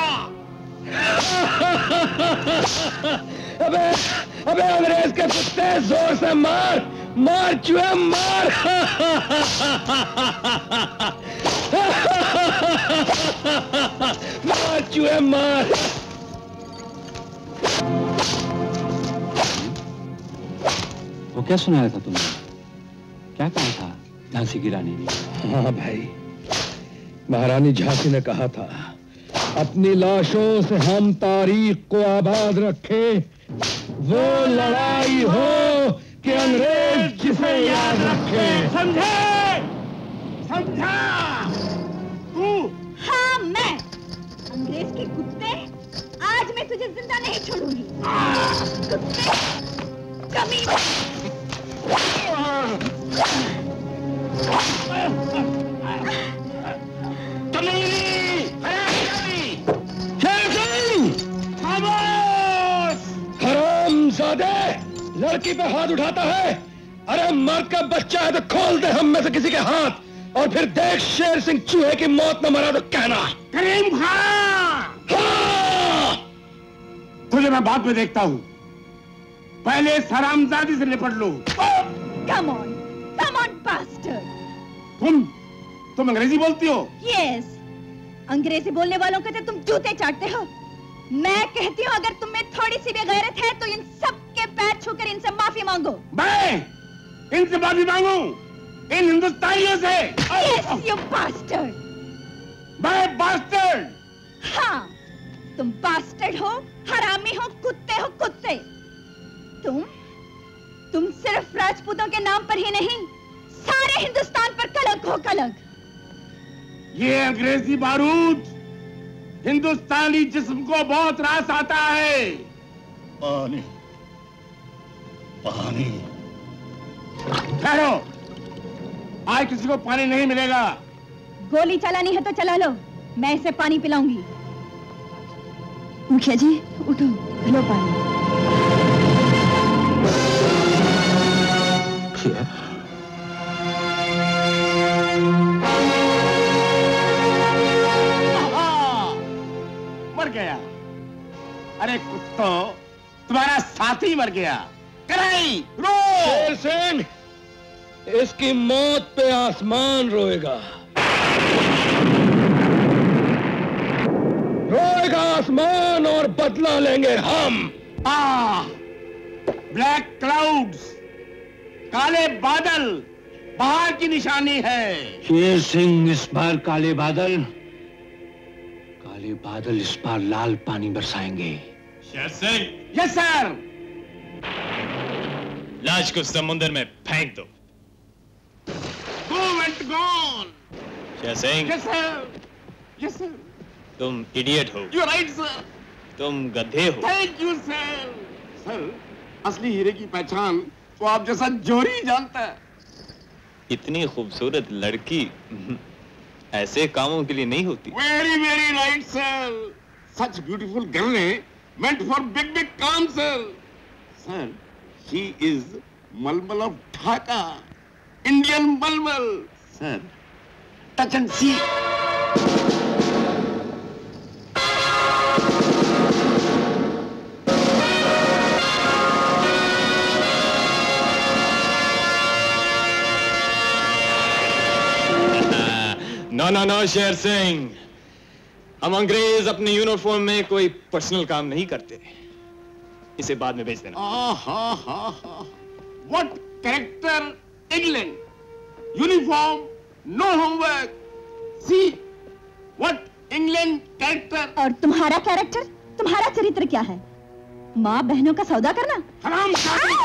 अबे अबे अंग्रेज के कुत्ते, जोर से मार मार चुहे मार। मार चुहे मार। वो क्या सुनाया था तुमने? क्या कहा था झांसी की रानी ने? हाँ भाई, महारानी झांसी ने कहा था अपनी लाशों से हम तारीख को आबाद रखें, वो लड़ाई हो कि अंग्रेज जिसे याद रखे। समझे? समझा? तू? हाँ मैं। अंग्रेज के कुत्ते, आज मैं तुझे जिंदा नहीं छोड़ूंगी। कुत्ते, कमीने। हरामजादे, लड़की पे हाथ उठाता है? अरे मर्द का बच्चा है तो खोल दे हम में से किसी के हाथ, और फिर देख शेर सिंह चूहे की मौत न मरा तो कहना। करीम खां! हाँ! तुझे मैं बाद में देखता हूँ, पहले इस हरामजादी से निपट लो। Come on, come on, bastard! तुम तुम अंग्रेजी बोलती हो? Yes, अंग्रेजी बोलने वालों के तो तुम जूते चाटते हो। मैं कहती हूँ अगर तुम्हें थोड़ी सी भी गैरत है तो इन सब के पैर छूकर इनसे माफी मांगो। मैं इनसे माफी मांगू? इन हिंदुस्तानियों से? Yes, you bastard! मैं बास्टर्ड? हाँ, तुम बास्टर्ड हो, हरामी हो, कुत्ते हो, कुत्ते। तुम तुम सिर्फ राजपूतों के नाम पर ही नहीं, सारे हिंदुस्तान पर कलंक हो, कलंक। ये अंग्रेजी बारूद हिंदुस्तानी जिस्म को बहुत रास आता है। पानी, पानी। ठहरो, आज किसी को पानी नहीं मिलेगा। गोली चलानी है तो चला लो, मैं इसे पानी पिलाऊंगी। मुखिया जी उठो, लो पानी। मर गया। अरे कुत्तों, तुम्हारा साथी मर गया। कराई रो। शेर सिंह, इसकी मौत पे आसमान रोएगा, रोएगा आसमान, और बदला लेंगे हम। आ, ब्लैक क्लाउड्स, काले बादल बाहर की निशानी है। शेर सिंह, इस बार काले बादल काले बादल इस बार लाल पानी बरसाएंगे। शेर सिंह। Yes sir. लाश को समुद्र में फेंक दो। Go and gone. Sher Singh. Yes sir. Yes sir. तुम इडियट हो। You're right sir. तुम गधे हो। Thank you sir. Sir, असली हीरे की पहचान तो आप जैसा जोरी जानता है। इतनी खूबसूरत लड़की ऐसे कामों के लिए नहीं होती। Very very right sir. Such beautiful girl है meant for big big काम sir. Sir, she is Malmal of Dhaka, Indian Malmal. Sir, touch and see. No no no Sher Singh, हम अंग्रेज अपने यूनिफॉर्म में कोई पर्सनल काम नहीं करते। इसे बाद में भेज देना। Ah, ha, ha. What character England? Uniform, no homework. See, what England character? और तुम्हारा कैरेक्टर, तुम्हारा चरित्र क्या है? माँ बहनों का सौदा करना? हराम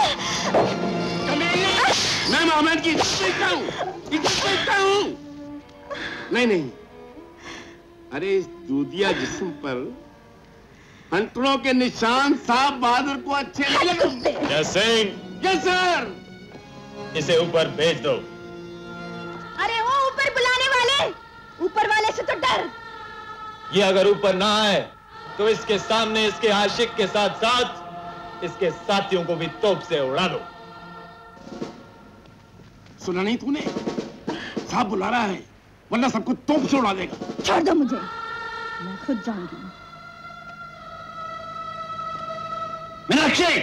मैं मोहम्मद की इज्जत करता हूँ, इज्जत करता हूँ। नहीं नहीं, अरे इस दूधिया जिस्म पर हंटरों के निशान साहब बहादुर को अच्छे नहीं लगे। शेर सिंह। Yes sir. इसे ऊपर भेज दो। अरे वो ऊपर बुलाने वाले, ऊपर वाले से तो डर। ये अगर ऊपर ना आए तो इसके सामने इसके आशिक के साथ साथ इसके साथियों को भी तोप से उड़ा दो। सुना नहीं तूने? साहब बुला रहा है, वरना सबको तोप से उड़ा देगा। छोड़ दो मुझे, मैं खुद जाऊंगी। मीनाक्षी,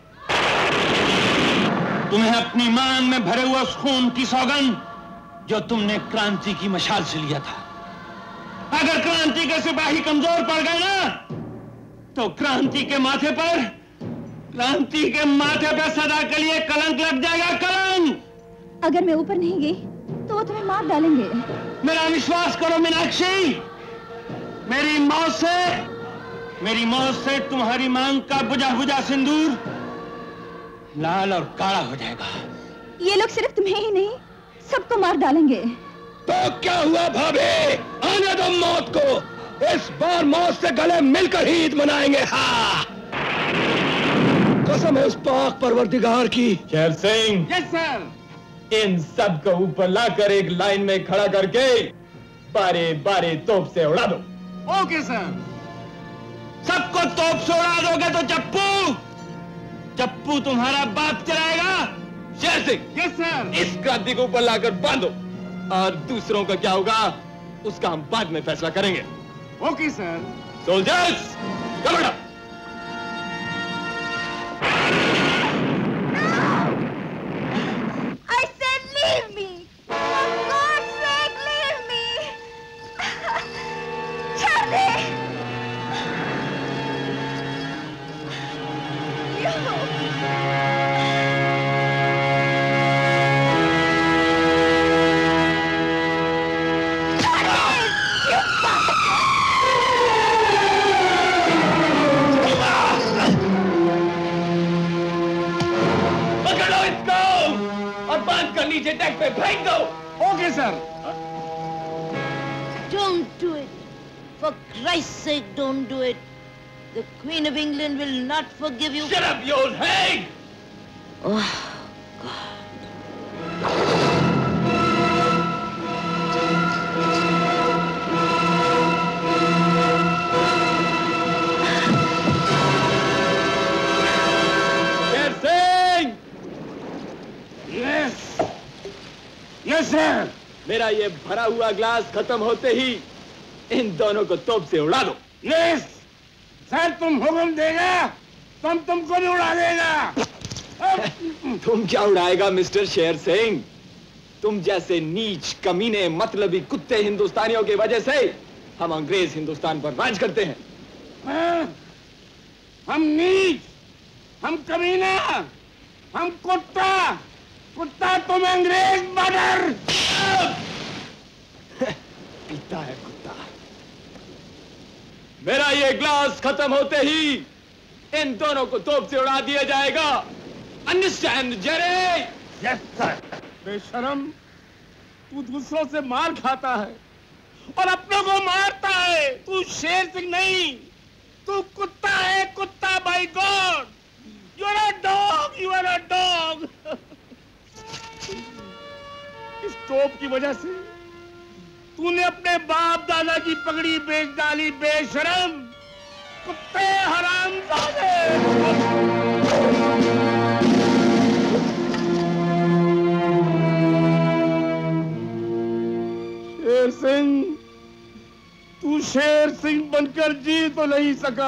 तुम्हें अपनी मांग में भरे हुए उस खून की सौगंध जो तुमने क्रांति की मशाल से लिया था, अगर क्रांति के सिपाही कमजोर पड़ गए ना, तो क्रांति के माथे पर क्रांति के माथे पर सदा के लिए कलंक लग जाएगा, कलंक। अगर मैं ऊपर नहीं गई तो वो तुम्हें मार डालेंगे। मेरा विश्वास करो मीनाक्षी, मेरी मौत से मेरी मौत से तुम्हारी मांग का बुझा बुझा सिंदूर लाल और काला हो जाएगा। ये लोग सिर्फ तुम्हें ही नहीं, सबको मार डालेंगे। तो क्या हुआ भाभी, आने दो मौत को। इस बार मौत से गले मिलकर ही ईद मनाएंगे। हाँ, कसम है उस पाक परवरदिगार की। शेर सिंह। Yes sir. इन सब को ऊपर लाकर एक लाइन में खड़ा करके बारे बारे तोप से उड़ा दो। Okay sir. सबको तोप से उड़ा दोगे तो चप्पू चप्पू तुम्हारा बाप चलाएगा। शेर सिंह। Yes sir. इस क्रांति को ऊपर लाकर बांधो, और दूसरों का क्या होगा उसका हम बाद में फैसला करेंगे। Okay sir. Soldiers, come up. I said leave me. For God's sake, leave me. छोड़ दे। नीचे टैग पे फेंक दो। Okay sir. Don't do it. For Christ's sake, don't do it. The Queen of England will not forgive you. Shut up, you old hag! Oh, yes sir. मेरा ये भरा हुआ glass खत्म होते ही इन दोनों को तोप से उड़ा दो। यस सर, तुम हुक्म देगा तो हम तुमको भी उड़ा देगा। तुम क्या उड़ाएगा मिस्टर शेर सिंह? तुम जैसे नीच कमीने मतलबी कुत्ते हिंदुस्तानियों की वजह से हम अंग्रेज हिंदुस्तान पर राज करते हैं। हाँ, हम नीच, हम कमीना, हम कुत्ता, कुत्ता तुम अंग्रेज मर्डर। पीता है कुत्ता। मेरा ये ग्लास खत्म होते ही इन दोनों को तोप से उड़ा दिया जाएगा। अंडरस्टैंड जेरे? Yes sir. बेशरम, तू दूसरों से मार खाता है और अपनों को मारता है। तू शेर सिंह नहीं, तू कुत्ता है, कुत्ता। By God, you are a dog, you are a dog. इस टोप की वजह से तूने अपने बाप दादा की पगड़ी बेच डाली। बेशरम, कुत्ते, हरामजादे। शेर सिंह, तू शेर सिंह बनकर जी तो नहीं सका,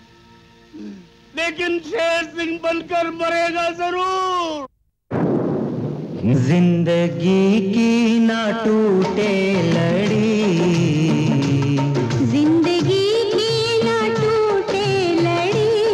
लेकिन शेर सिंह बनकर मरेगा जरूर। जिंदगी की ना टूटे लड़ी, जिंदगी की ना टूटे लड़ी,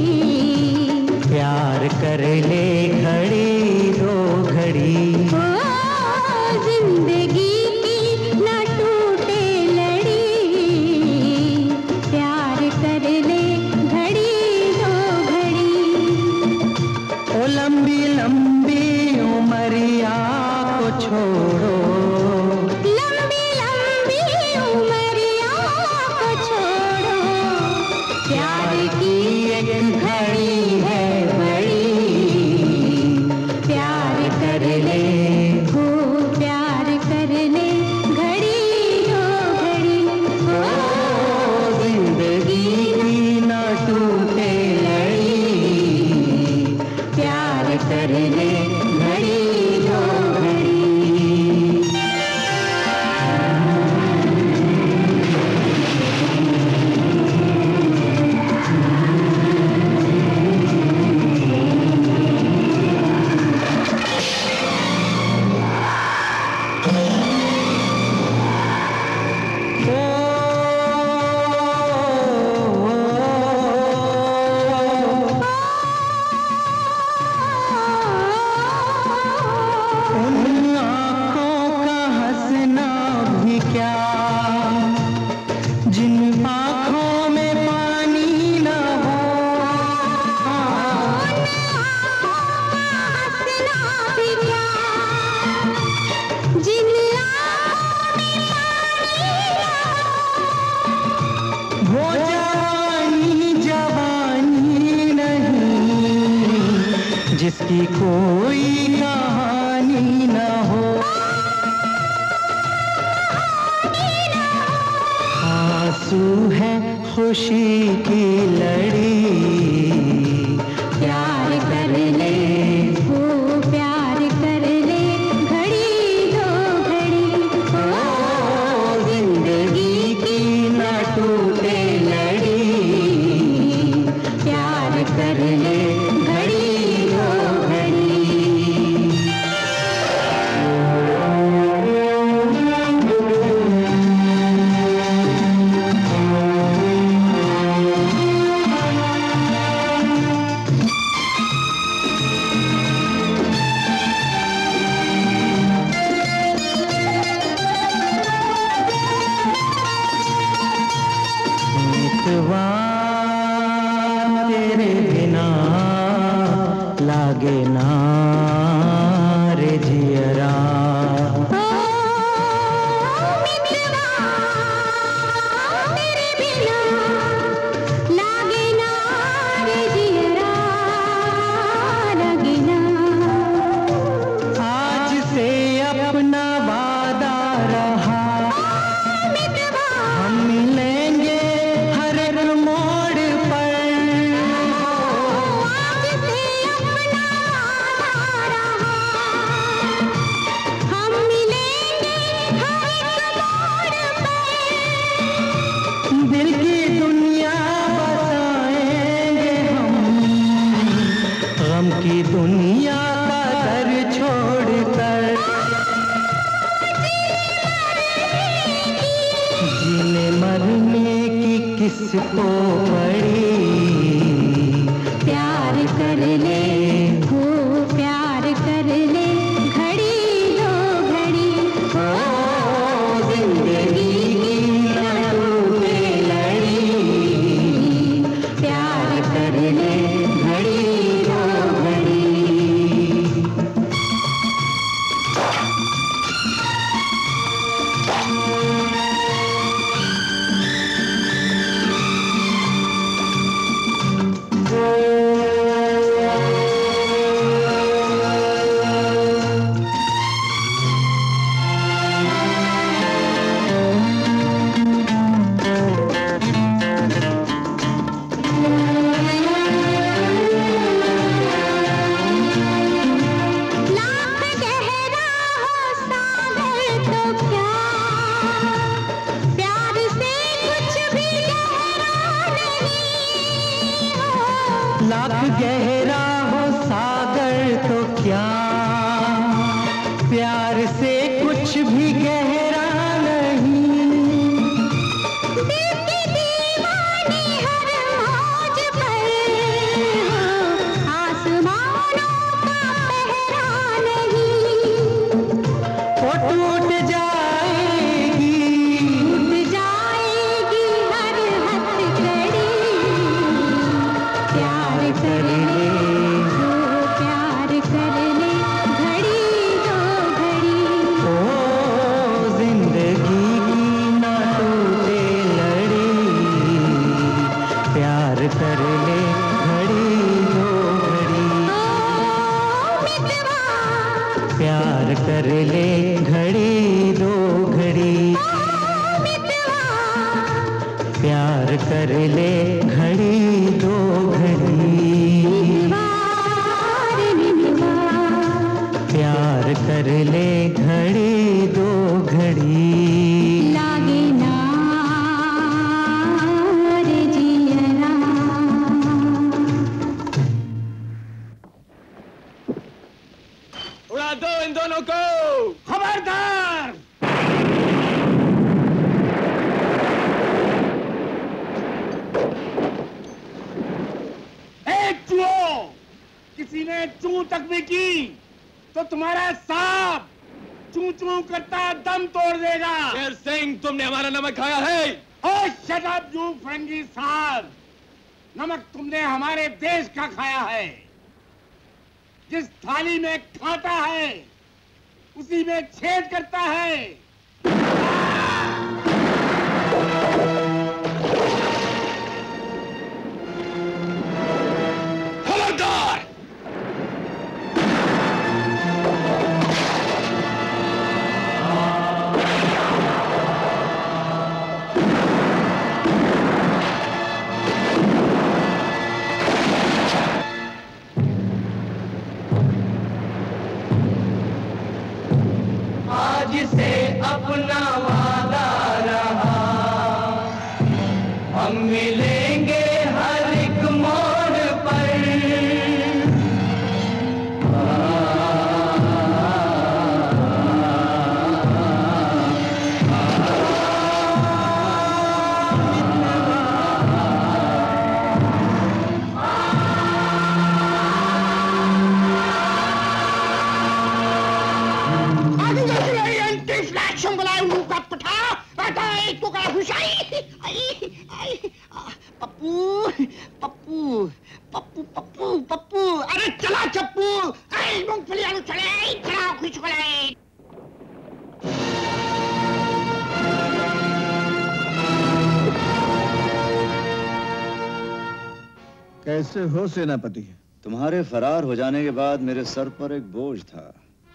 प्यार कर ले घड़ी दो घड़ी। ओ, जिंदगी की ना टूटे लड़ी, प्यार कर ले घड़ी दो घड़ी। ओ लंबी लंबी उमरिया को छोड़ो, लंबी लंबी उमरिया को छोड़ो, प्यार की एक घड़ी है बड़ी, प्यार कर ले हो, प्यार कर ले घड़ी दो घड़ी। ओ जिंदगी की ना टूटे लड़ी, प्यार कर ले घड़ी दो घड़ी। उन आँखों का हंसना भी क्या, जिन आँखों में पानी न हो। हंसना भी क्या, जिन आँखों में पानी न हो। वो जवानी जवानी नहीं, जिसकी कोई कहानी न हो। आंसू है खुशी की लड़ी, प्यार कर ले हो, प्यार कर ले घड़ी दो घड़ी। ओ जिंदगी की ना टूटे लड़ी, प्यार कर ले घड़ी दो घड़ी। मितवा तेरे बिना लागे ना रे जियरा। तेरे बिना लागे ना रे जियरा, लागे ना। आज से अपना वादा रहा, हम मिलेंगे हर एक मोड़ पर। आज से अपना वादा रहा, हम मिलेंगे हर एक मोड़ पर। दिल की दुनिया बसाएंगे हम, गम की दुनिया का घर छोड़कर। जीने मरने की किसको पड़ी, प्यार कर ले हो, प्यार कर ले घड़ी दो घड़ी। ओ जिंदगी की ना टूटे लड़ी, प्यार कर ले घड़ी दो घड़ी। गहरा हो सागर तो क्या, प्यार से कुछ भी गहरा नहीं। देती दीवानी हर मौज पर, आसमानों का पहरा नहीं। वो टूट जाएगी, टूट जाएगी हर हथकड़ी। प्यार कर ले जो प्यार कर ले, घड़ी दो घड़ी। ओ जिंदगी की ना टूटे लड़ी, प्यार कर ले घड़ी दो घड़ी। प्यार कर ले घड़ी दो घड़ी, प्यार कर ले घड़ी दो घड़ी। प्यार कर ले घड़ी दो घड़ी। लागे ना रे जियरा। उड़ा दो इन दोनों को। खबरदार। एक चूहो, किसी ने चू तक भी की तो तुम्हारा सांप चू चू करता दम तोड़ देगा। शेर सिंह, तुमने हमारा नमक खाया है? ओ शट अप यू फरंगी साहब, नमक तुमने हमारे देश का खाया है। जिस थाली में खाता है उसी में छेद करता है। खबरदार। आज से अपना वादा रहा, हम मिलेंगे हर एक मोड़ पर। पप्पू पप्पू पप्पू पप्पू पप्पू, अरे चला चप्पू। अरे मूंगफली आलू चले, चला खुश खिलाए। कैसे हो सेनापति? तुम्हारे फरार हो जाने के बाद मेरे सर पर एक बोझ था,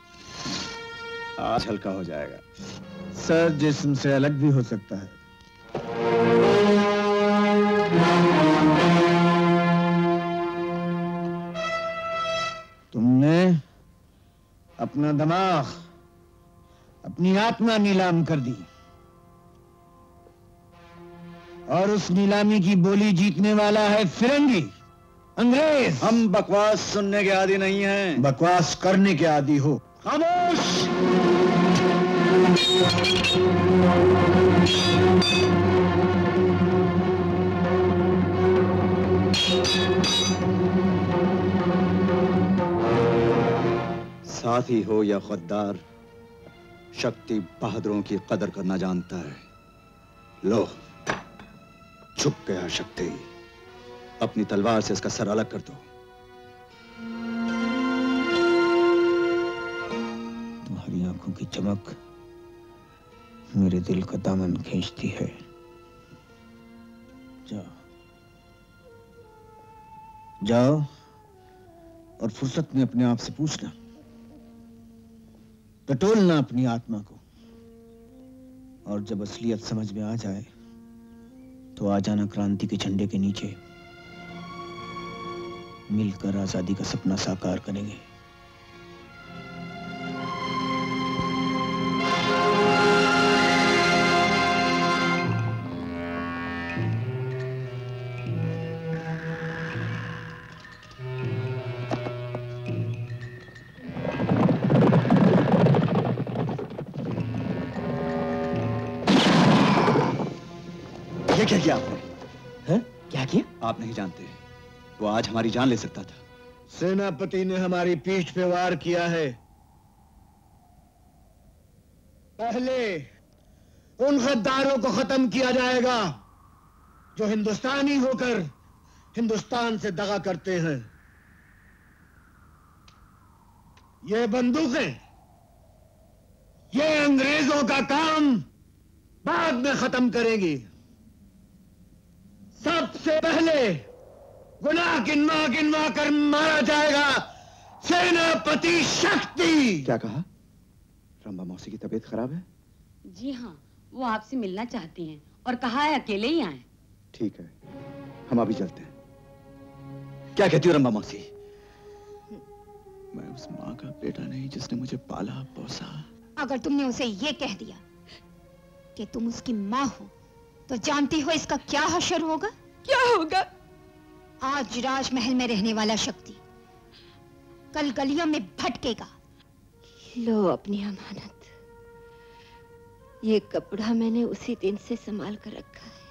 आज हल्का हो जाएगा। सर जिस्म से अलग भी हो सकता है। तुमने अपना दिमाग, अपनी आत्मा नीलाम कर दी, और उस नीलामी की बोली जीतने वाला है फिरंगी, अंग्रेज। हम बकवास सुनने के आदी नहीं हैं, बकवास करने के आदी हो। खामोश। साथी हो या गद्दार, शक्ति बहादुरों की कदर करना जानता है। लो, झुक गया शक्ति, अपनी तलवार से इसका सर अलग कर दो। तुम्हारी आंखों की चमक मेरे दिल का दामन खींचती है। जाओ जाओ और फुर्सत में अपने आप से पूछना, टटोलना अपनी आत्मा को, और जब असलियत समझ में आ जाए तो आ जाना क्रांति के झंडे के नीचे, मिलकर आजादी का सपना साकार करेंगे। किया आपने? हैं? क्या किया? आप नहीं जानते, वो आज हमारी जान ले सकता था। सेनापति ने हमारी पीठ पे वार किया है। पहले उन गद्दारों को खत्म किया जाएगा जो हिंदुस्तानी होकर हिंदुस्तान से दगा करते हैं। ये बंदूकें, ये अंग्रेजों का काम बाद में खत्म करेंगी। सबसे पहले गुनाह गिनवा गिनवा कर मारा जाएगा सेनापति शक्ति। क्या कहा? रंबा मौसी की तबीयत खराब है? जी हाँ, वो आपसे मिलना चाहती हैं और कहा है अकेले ही आए। ठीक है, हम अभी चलते हैं। क्या कहती हो रंबा मौसी? मैं उस माँ का बेटा नहीं जिसने मुझे पाला पोसा। अगर तुमने उसे ये कह दिया कि तुम उसकी माँ हो, तो जानती हो इसका क्या हशर होगा? क्या होगा? आज राजमहल में रहने वाला शक्ति कल गलियों में भटकेगा। लो अपनी अमानत। ये कपड़ा मैंने उसी दिन से संभाल कर रखा है।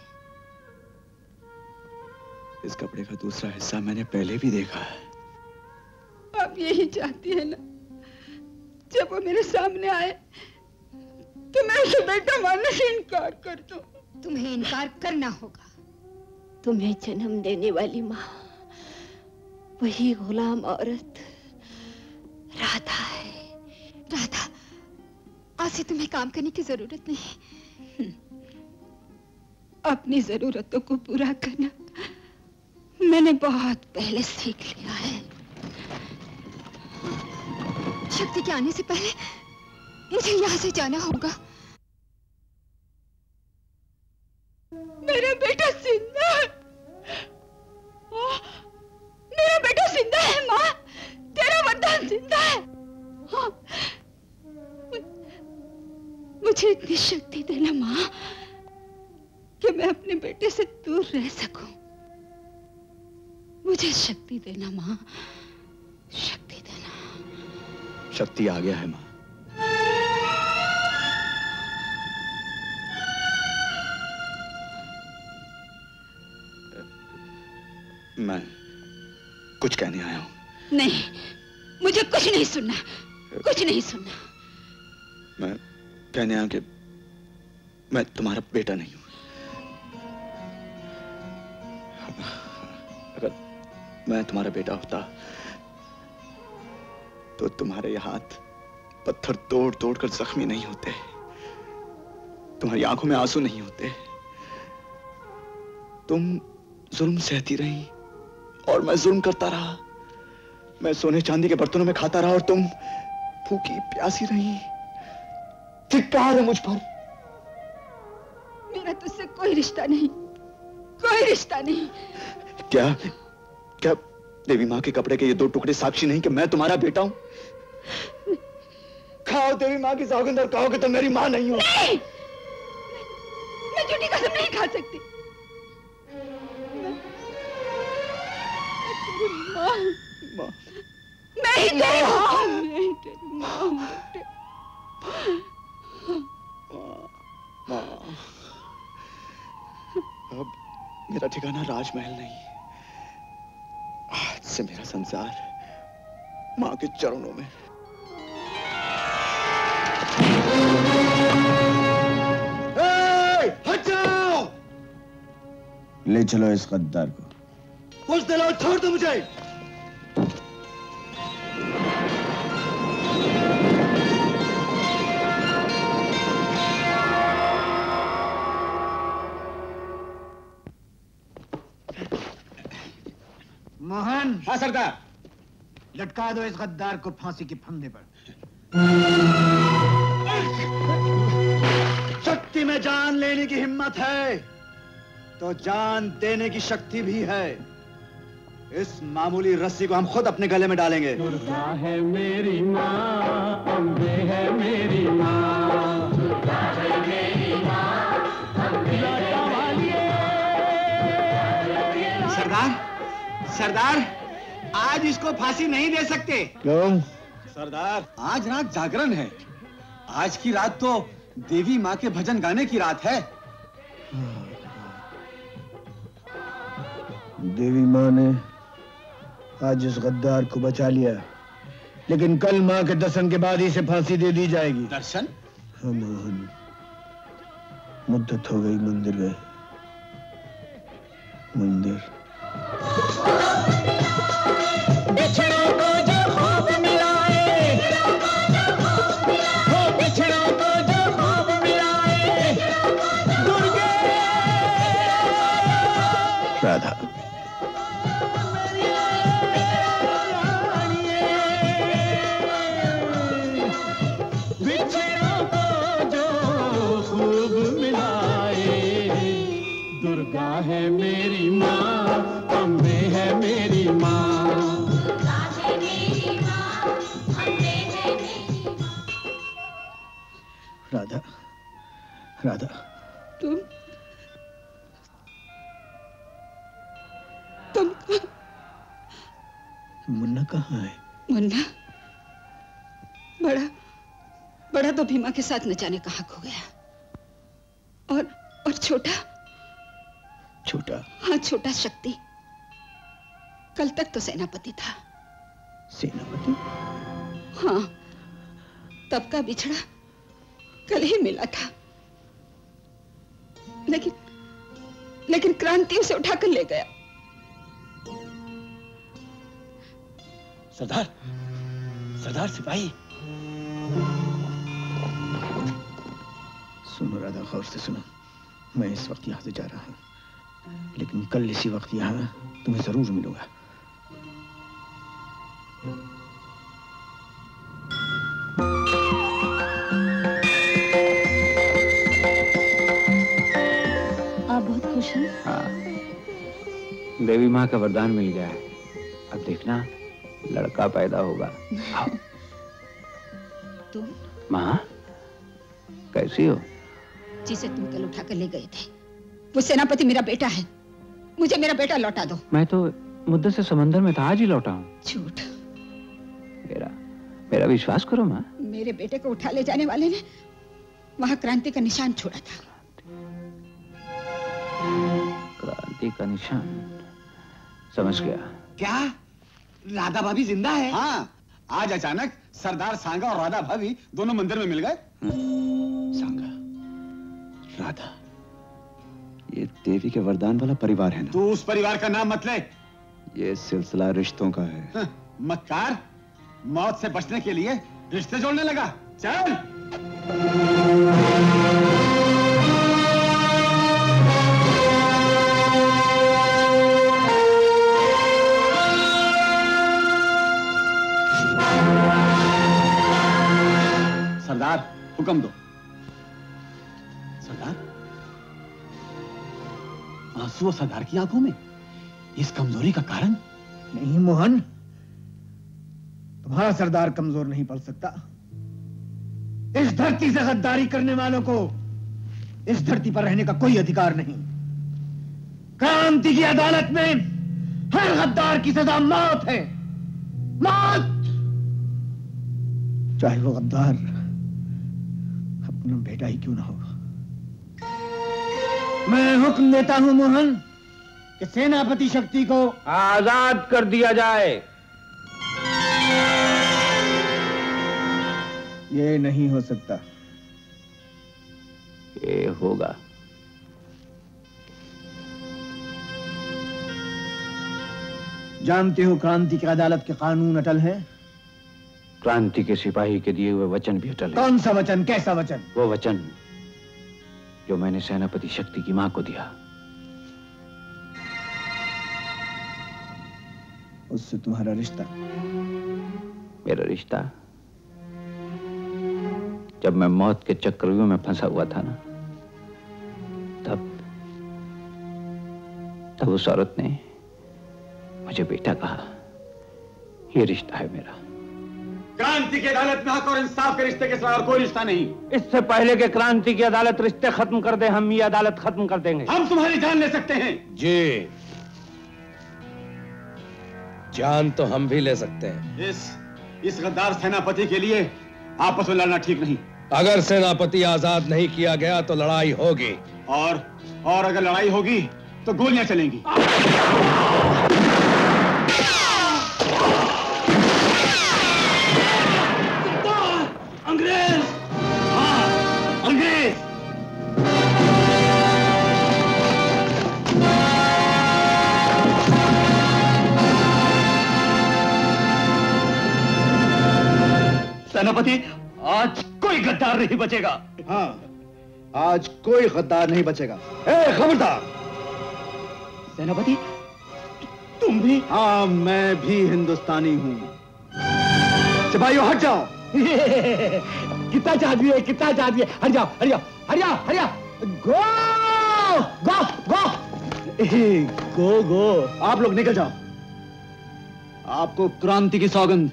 इस कपड़े का दूसरा हिस्सा मैंने पहले भी देखा है। आप यही चाहती है ना, जब वो मेरे सामने आए तो मैं उसे बेटा मानने से इनकार कर दूं। तुम्हें इनकार करना होगा। तुम्हें जन्म देने वाली माँ वही गुलाम औरत राधा है। राधा, आज से तुम्हें काम करने की जरूरत नहीं। अपनी जरूरतों को पूरा करना मैंने बहुत पहले सीख लिया है। शक्ति के आने से पहले मुझे यहाँ से जाना होगा। मेरा बेटा जिंदा है। मेरा बेटा जिंदा है माँ, तेरा वरदान जिंदा है। हाँ। मुझे इतनी शक्ति देना माँ कि मैं अपने बेटे से दूर रह सकूं। मुझे शक्ति देना माँ, शक्ति देना। शक्ति आ गया है माँ। मैं कुछ कहने आया हूँ। नहीं, मुझे कुछ नहीं सुनना, कुछ नहीं सुनना। मैं कहने आया कि मैं तुम्हारा बेटा नहीं हूँ। अगर मैं तुम्हारा बेटा होता तो तुम्हारे ये हाथ पत्थर तोड़ तोड़ कर जख्मी नहीं होते, तुम्हारी आंखों में आंसू नहीं होते। तुम जुल्म सहती रही और मैं जुल्म करता रहा। मैं सोने चांदी के बर्तनों में खाता रहा और तुम भूखी प्यासी रही। धिक्कार है मुझ पर। मेरा तुझसे कोई रिश्ता नहीं, कोई रिश्ता नहीं। क्या क्या देवी माँ के कपड़े के ये दो टुकड़े साक्षी नहीं कि मैं तुम्हारा बेटा हूं? खाओ देवी माँ की सौगंध और कहो कि तुम मेरी माँ नहीं हो। नहीं, मैं झूठी कसम नहीं खा सकती। माँ, माँ, मैं ही तेरी माँ, मैं ही तेरी माँ बेटे। माँ, अब मेरा ठिकाना राजमहल नहीं, आज से मेरा संसार माँ के चरणों में। हट जाओ! ले चलो इस गद्दार को। कुछ दिलाओ, छोड़ दो मुझे। मोहन। हाँ सरदार। लटका दो इस गद्दार को फांसी के फंदे पर। शक्ति में जान लेने की हिम्मत है तो जान देने की शक्ति भी है। इस मामूली रस्सी को हम खुद अपने गले में डालेंगे। दुर्गा है मेरी माँ, अम्बे है मेरी माँ, दुर्गा है मेरी माँ, अम्बे है मेरी माँ। सरदार, सरदार, आज इसको फांसी नहीं दे सकते। क्यों? सरदार, आज रात जागरण है। आज की रात तो देवी माँ के भजन गाने की रात है। देवी माँ ने आज इस गद्दार को बचा लिया, लेकिन कल माँ के दर्शन के बाद ही इसे फांसी दे दी जाएगी। दर्शन? हाँ मोहन, मुद्दत हो गई मंदिर गए। मंदिर बिछड़ों को जो खूब मिलाए, वो बिछड़ों को जो खूब मिलाए, दुर्गे राधा। बिछड़ों को जो खूब मिलाए, दुर्गा है मेरी माँ, अम्बे है मेरी माँ। दुर्गा है मेरी माँ, अम्बे है मेरी माँ। राधा, राधा, तुम तुम मुन्ना कहाँ है? मुन्ना बड़ा बड़ा तो भीमा के साथ न जाने कहाँ खो गया। और और छोटा छोटा हाँ छोटा शक्ति कल तक तो सेनापति था। सेनापति? हाँ, तब का बिछड़ा कल ही मिला था, लेकिन लेकिन क्रांति उसे उठाकर ले गया। सरदार, सरदार सिपाही। सुनो राधा, गौर से सुनो। मैं इस वक्त यहाँ से जा रहा हूँ, लेकिन कल इसी वक्त यहाँ तुम्हें जरूर मिलूंगा। आप बहुत खुश हैं? हाँ, देवी माँ का वरदान मिल गया है। अब देखना लड़का पैदा होगा। तुम माँ कैसी हो? जिसे तुम कल उठाकर ले गए थे, वो सेनापति मेरा बेटा है। मुझे मेरा बेटा लौटा दो। मैं तो मुद्दत से समंदर में था, आज ही लौटा हूँ। झूठ। मेरा मेरा विश्वास करो माँ। मेरे बेटे को उठा ले जाने वाले ने वहां क्रांति का निशान छोड़ा था। क्रांति का निशान? समझ गया। क्या राधा भाभी जिंदा है? हाँ, आज अचानक सरदार सांगा और राधा भाभी दोनों मंदिर में मिल गए। सांगा, राधा, ये देवी के वरदान वाला परिवार है ना? तू उस परिवार का नाम मत ले। ये सिलसिला रिश्तों का है। हाँ, मक्कार, मौत से बचने के लिए रिश्ते जोड़ने लगा। चल। सरदार, हुक्म दो। सरदार, आंसू सरदार की आंखों में, इस कमजोरी का कारण? नहीं मोहन, तुम्हारा सरदार कमजोर नहीं पड़ सकता। इस धरती से गद्दारी करने वालों को इस धरती पर रहने का कोई अधिकार नहीं। क्रांति की अदालत में हर गद्दार की सजा मौत है। मौत! चाहे वो गद्दार अपना बेटा ही क्यों ना हो। मैं हुक्म देता हूं मोहन कि सेनापति शक्ति को आजाद कर दिया जाए। ये नहीं हो सकता। ये होगा। जानते हो क्रांति की अदालत के कानून अटल हैं। क्रांति के सिपाही के दिए हुए वचन भी अटल है। कौन सा वचन? कैसा वचन? वो वचन जो मैंने सेनापति शक्ति की मां को दिया। उससे तुम्हारा रिश्ता? मेरा रिश्ता जब मैं मौत के चक्रव्यूह में फंसा हुआ था ना, तब तब उस औरत ने मुझे बेटा कहा। ये रिश्ता है मेरा। क्रांति की अदालत में हक और इंसाफ के रिश्ते के सिवा और कोई रिश्ता नहीं। इससे पहले कि क्रांति की अदालत रिश्ते खत्म कर दे, हम ये अदालत खत्म कर देंगे। हम तुम्हारी जान ले सकते हैं। जी, जान तो हम भी ले सकते हैं। इस इस गद्दार सेनापति के लिए आपस में लड़ना ठीक नहीं। अगर सेनापति आजाद नहीं किया गया तो लड़ाई होगी। और और अगर लड़ाई होगी तो गोलियां चलेंगी। अंग्रेज! हाँ, अंग्रेज! सेनापति, आज कोई गद्दार नहीं बचेगा। हाँ, आज कोई गद्दार नहीं बचेगा। ए, खबरदार! सेनापति, तुम भी? हाँ, मैं भी हिंदुस्तानी हूँ। सिपाहियों हट जाओ। कितना चाहती है, कितना चाहती है? हट जाओ, हट जाओ, हट जाओ, हट जाओ। गो, गो, गो, गो, गो। आप लोग निकल जाओ। आपको क्रांति की सौगंध।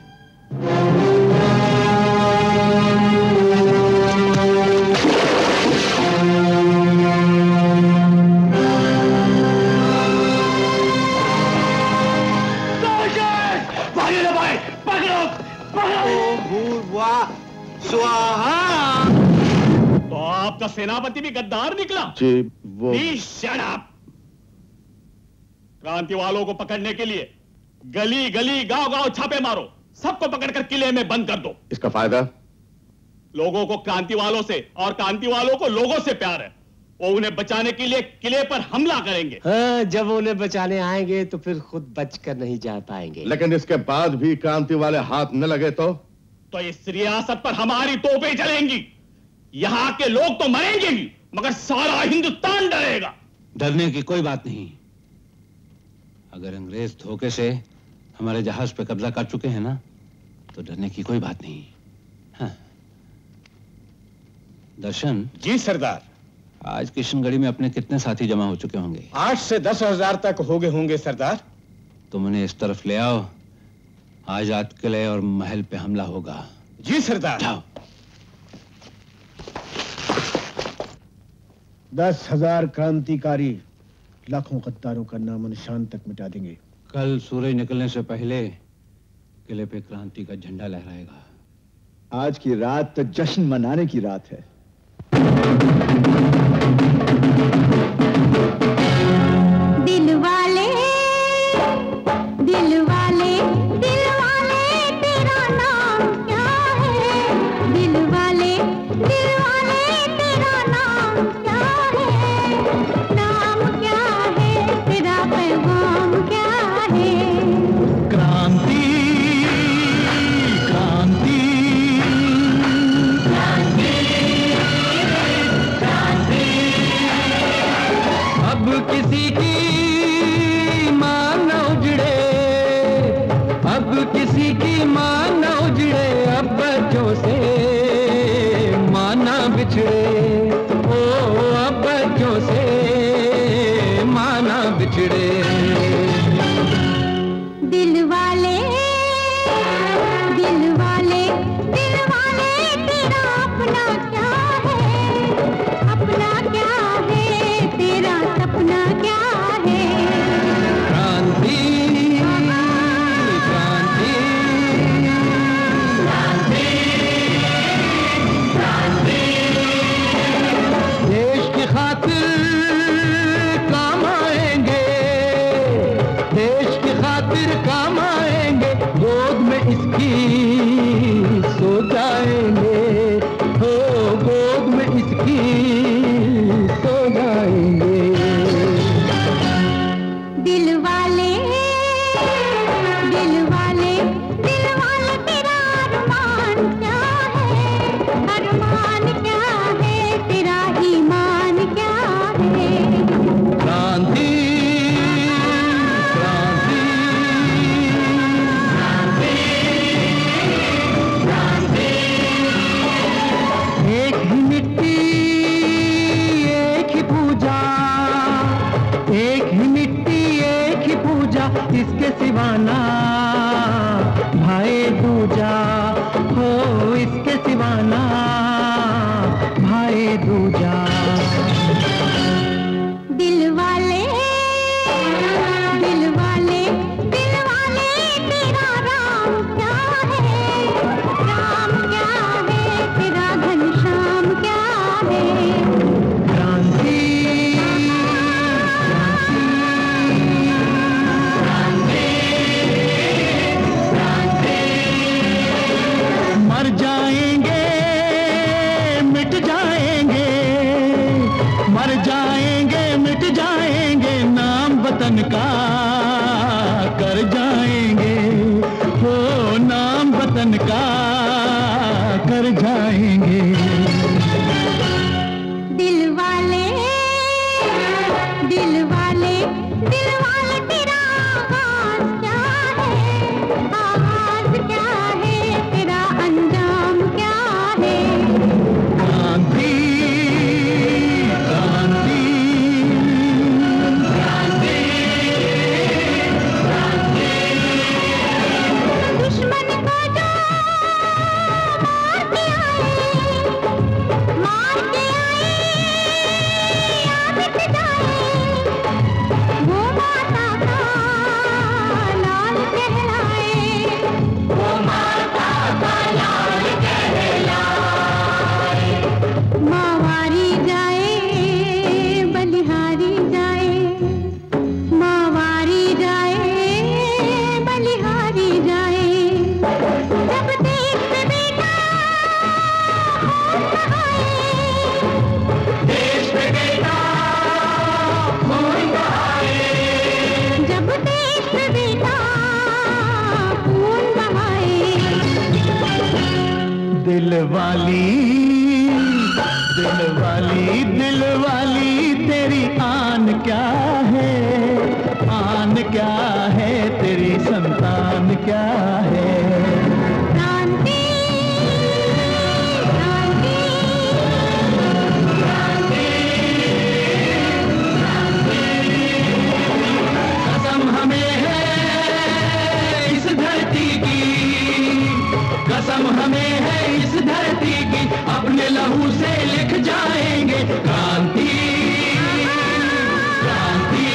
स्वाहा। तो आपका सेनापति भी गद्दार निकला? जी, वो शट अप। क्रांति वालों को पकड़ने के लिए गली गली गांव गांव छापे मारो, सबको पकड़कर किले में बंद कर दो। इसका फायदा? लोगों को क्रांति वालों से और क्रांति वालों को लोगों से प्यार है। वो उन्हें बचाने के लिए किले पर हमला करेंगे। हाँ, जब उन्हें बचाने आएंगे तो फिर खुद बचकर नहीं जा पाएंगे। लेकिन इसके बाद भी क्रांति वाले हाथ न लगे तो तो इस रियासत पर हमारी तोपें चलेंगी। यहाँ के लोग तो मरेंगे ही, मगर सारा हिंदुस्तान डरेगा। डरने की कोई बात नहीं। अगर अंग्रेज धोखे से हमारे जहाज पे कब्जा कर चुके हैं ना, तो डरने की कोई बात नहीं। हाँ। दर्शन जी सरदार। आज किशनगढ़ी में अपने कितने साथी जमा हो चुके होंगे? आठ से दस हजार तक हो गए होंगे सरदार। तुम उन्हें इस तरफ ले आओ। आज रात किले और महल पे हमला होगा। जी सरदार। जाओ। दस हजार क्रांतिकारी लाखों गद्दारों का नामो निशान तक मिटा देंगे। कल सूरज निकलने से पहले किले पे क्रांति का झंडा लहराएगा। आज की रात तो जश्न मनाने की रात है। दिल वाले, दिल वाले, दिल वाले, तेरा नाम क्या है? दिल वाले, दिल वाले, तेरा नाम क्या है? नाम क्या है? तेरा पैगाम क्या है? क्रांति, क्रांति, क्रांति, क्रांति। अब किसी की मां न उजड़े, अब किसी की मां न उजड़े, अब बच्चों से मां न बिछड़े। ओ अब बच्चों से मां न बिछड़े। दिल वाले, दिल वाले, दिल वाले, तेरा अपना क्या है? अपना क्या है? तेरा सपना क्या है? क्रांति, क्रांति, क्रांति, क्रांति। देश की खातिर काम आएंगे, देश की खातिर काम आएंगे, गोद में इसकी सो जाएंगे, हो गोद में इसकी सो जाएंगे। दिल वाले, दिल वाले, दिल वाले, तेरा अरमान क्या है? अरमान क्या है? तेरा ईमान क्या है? क्रांति, क्रांति, क्रांति, क्रांति। एक ही मिट्टी, एक ही पूजा, एक ही मिट्टी, एक ही पूजा, इसके सिवाना भाई दूजा, हो इसके सिवाना भाई दूजा। दिल वाले, दिल वाले, दिल वाले, तेरा राम क्या है? राम क्या है? तेरा घनश्याम क्या है? क्रांति, क्रांति, दिल वाली, दिल वाली, दिल वाली तेरी आन क्या है, आन क्या है, तेरी संतान क्या है। क्रांति, क्रांति, क्रांति, कसम हमें है इस धरती की, कसम हमें है इस धरती की, अपने लहू से लिख जाएंगे क्रांति, क्रांति,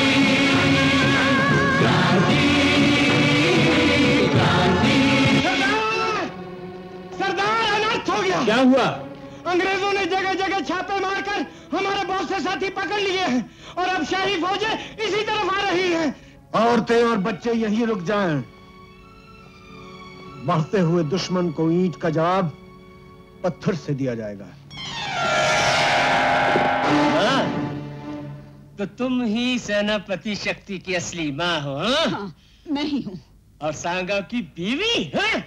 क्रांति, क्रांति। सरदार अनर्थ हो गया। क्या हुआ? अंग्रेजों ने जगह जगह छापे मारकर हमारे बहुत से साथी पकड़ लिए हैं और अब शाही फौजें इसी तरफ आ रही हैं। औरतें और बच्चे यहीं रुक जाएं। बढ़ते हुए दुश्मन को ईंट का जवाब पत्थर से दिया जाएगा। हाँ, तो तुम ही सेनापति शक्ति की असली माँ हो? हाँ? हाँ, मैं ही हूँ। और सांगा की बीवी? हाँ?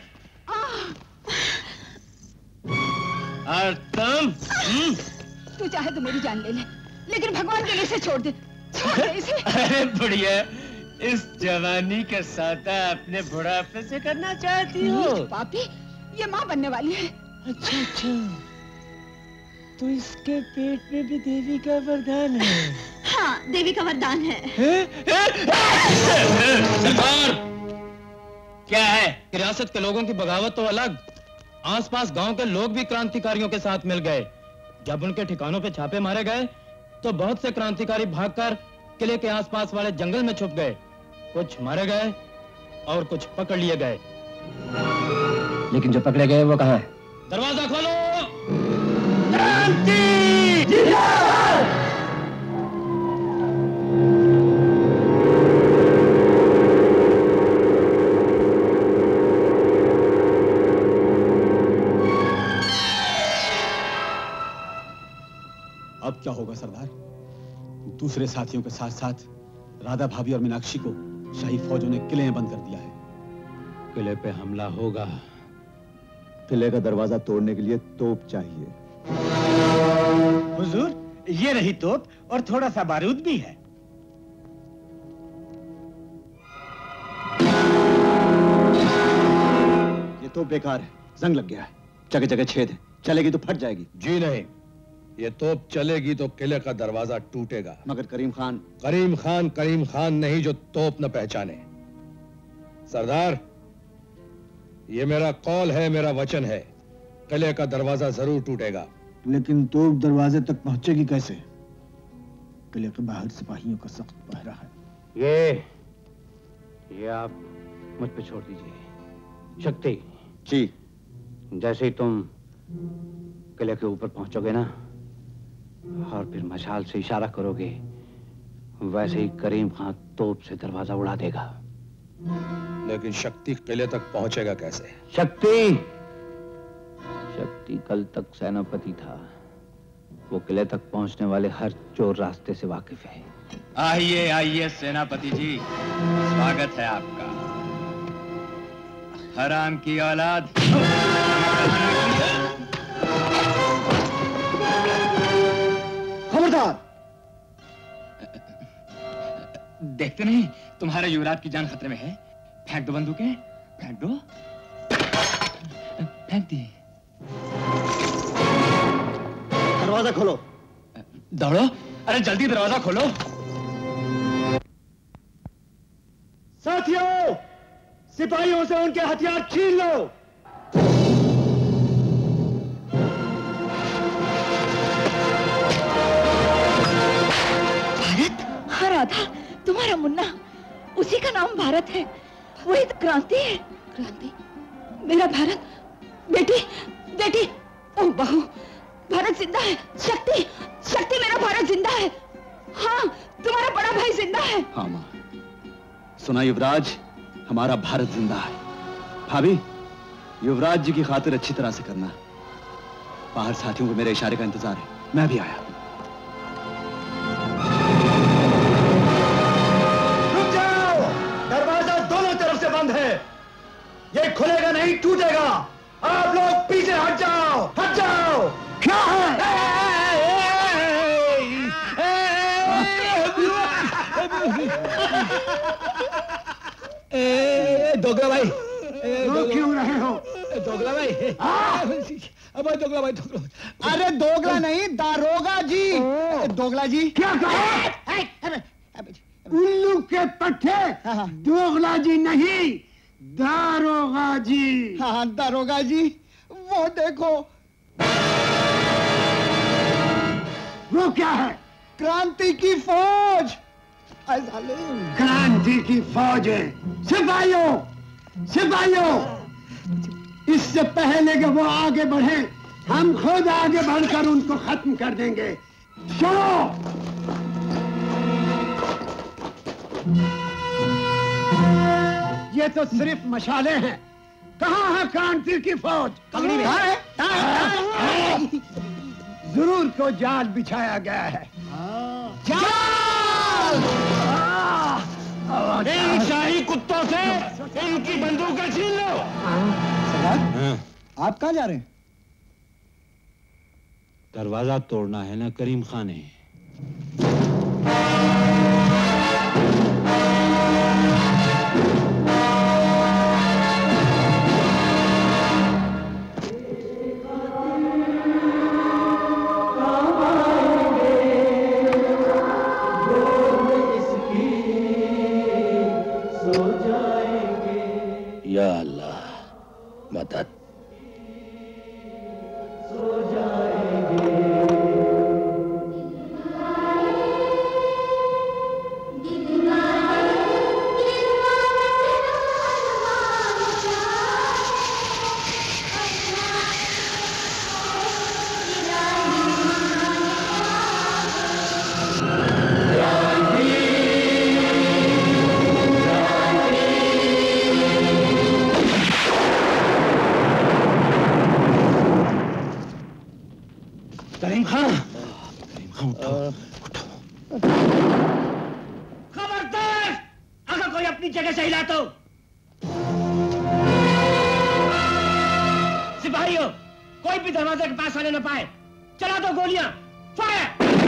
और तुम? तू चाहे तो मेरी जान ले ले, लेकिन भगवान के लिए इसे छोड़ दे, छोड़ दे इसे। अरे बुढ़िया, इस जवानी का सौदा अपने बुढ़ापे से करना चाहती हो? नीच पापी, ये माँ बनने वाली है। अच्छा अच्छा, तो इसके पेट में भी देवी का वरदान है? हाँ, देवी का वरदान है। सरदार, क्या है? रियासत के लोगों की बगावत तो अलग, आसपास गांव के लोग भी क्रांतिकारियों के साथ मिल गए। जब उनके ठिकानों पे छापे मारे गए तो बहुत से क्रांतिकारी भागकर किले के आसपास वाले जंगल में छुप गए। कुछ मारे गए और कुछ पकड़ लिए गए। लेकिन जो पकड़े गए वो कहाँ है? दरवाजा खोलो। क्रांति अब क्या होगा सरदार? दूसरे साथियों के साथ साथ राधा भाभी और मीनाक्षी को शाही फौजों ने किले में बंद कर दिया है। किले पे हमला होगा। किले का दरवाजा तोड़ने के लिए तोप चाहिए। हुजूर, ये रही तोप और थोड़ा सा बारूद भी है। ये तोप बेकार है, जंग लग गया है, जगह जगह छेद है, चलेगी तो फट जाएगी। जी नहीं, ये तोप चलेगी तो किले का दरवाजा टूटेगा। मगर करीम खान करीम खान करीम खान नहीं जो तोप न पहचाने। सरदार, ये मेरा कौल है, मेरा वचन है, किले का दरवाजा जरूर टूटेगा। लेकिन तोप दरवाजे तक पहुंचेगी कैसे? किले के बाहर सिपाहियों का सख्त पहरा है। ये ये आप मुझ पे छोड़ दीजिए। शक्ति जी, जैसे ही तुम किले के ऊपर पहुंचोगे ना और फिर मशाल से इशारा करोगे, वैसे ही करीम खान तोप से दरवाजा उड़ा देगा। लेकिन शक्ति किले तक पहुंचेगा कैसे? शक्ति शक्ति कल तक सेनापति था, वो किले तक पहुंचने वाले हर चोर रास्ते से वाकिफ है। आइए आइए सेनापति जी, स्वागत है आपका। हराम की औलाद। खबरदार! देखते नहीं तुम्हारे युवराज की जान खतरे में है। फेंक दो बंदूकें, फेंक दो, फेंक दी। दरवाजा खोलो। दौड़ो, अरे जल्दी दरवाजा खोलो। साथियों, सिपाहियों से उनके हथियार छीन लो। भारत? हाँ राधा, तुम्हारा मुन्ना, उसी का नाम भारत है, वही तो क्रांति है। क्रांति? मेरा भारत? बेटी, बेटी, ओ बहू, भारत जिंदा है। शक्ति, शक्ति, मेरा भारत जिंदा है। हाँ, तुम्हारा बड़ा भाई जिंदा है। हाँ माँ, सुना युवराज, हमारा भारत जिंदा है। भाभी, युवराज जी की खातिर अच्छी तरह से करना। बाहर साथियों को मेरे इशारे का इंतजार है, मैं भी आया। रुक जाओ, दरवाजा दोनों तरफ से बंद है, ये खुलेगा नहीं, टूटेगा। आप लोग पीछे हट जाओ। दोगला भाई, रो क्यों रहे हो? दोगला भाई, अब दोगला भाई, दोगला भाई। अरे दोगला नहीं, दारोगा जी। दोगला जी क्या कहा? उल्लू के पट्टे, दोगला जी नहीं, दारोगा जी। हाँ दारोगा जी, वो देखो। वो क्या है? क्रांति की फौज। क्रांति की फौज है। सिपाहियों, सिपाहियों, इससे पहले कि वो आगे बढ़े, हम खुद आगे बढ़कर उनको खत्म कर देंगे। चलो। ये तो सिर्फ मशाले हैं। कहाँ है क्रांति की फौज? पगड़ी में है। जरूर को जाल बिछाया गया है। जाल! इन शाही कुत्तों से इनकी बंदूकें छीन लो। सरदार, आप कहाँ जा रहे हैं? दरवाजा तोड़ना है ना करीम खान ने। या अल्लाह मदद। करीम खान, करीम खान उठो, उठो। खबरदार, अगर कोई अपनी जगह से हिला तो। सिपाहियों, कोई भी दरवाजे के पास आने न पाए। चला दो गोलियां। फायर!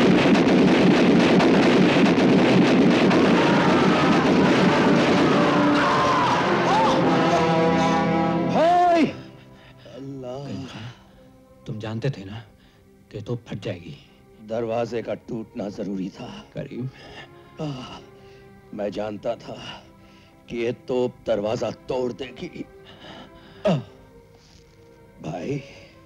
भाई! अल्लाह, तुम जानते थे ना कि तो फट जाएगी। दरवाजे का टूटना जरूरी था करीम। आ, मैं जानता था कि ये तोप दरवाजा तोड़ देगी। आ, भाई,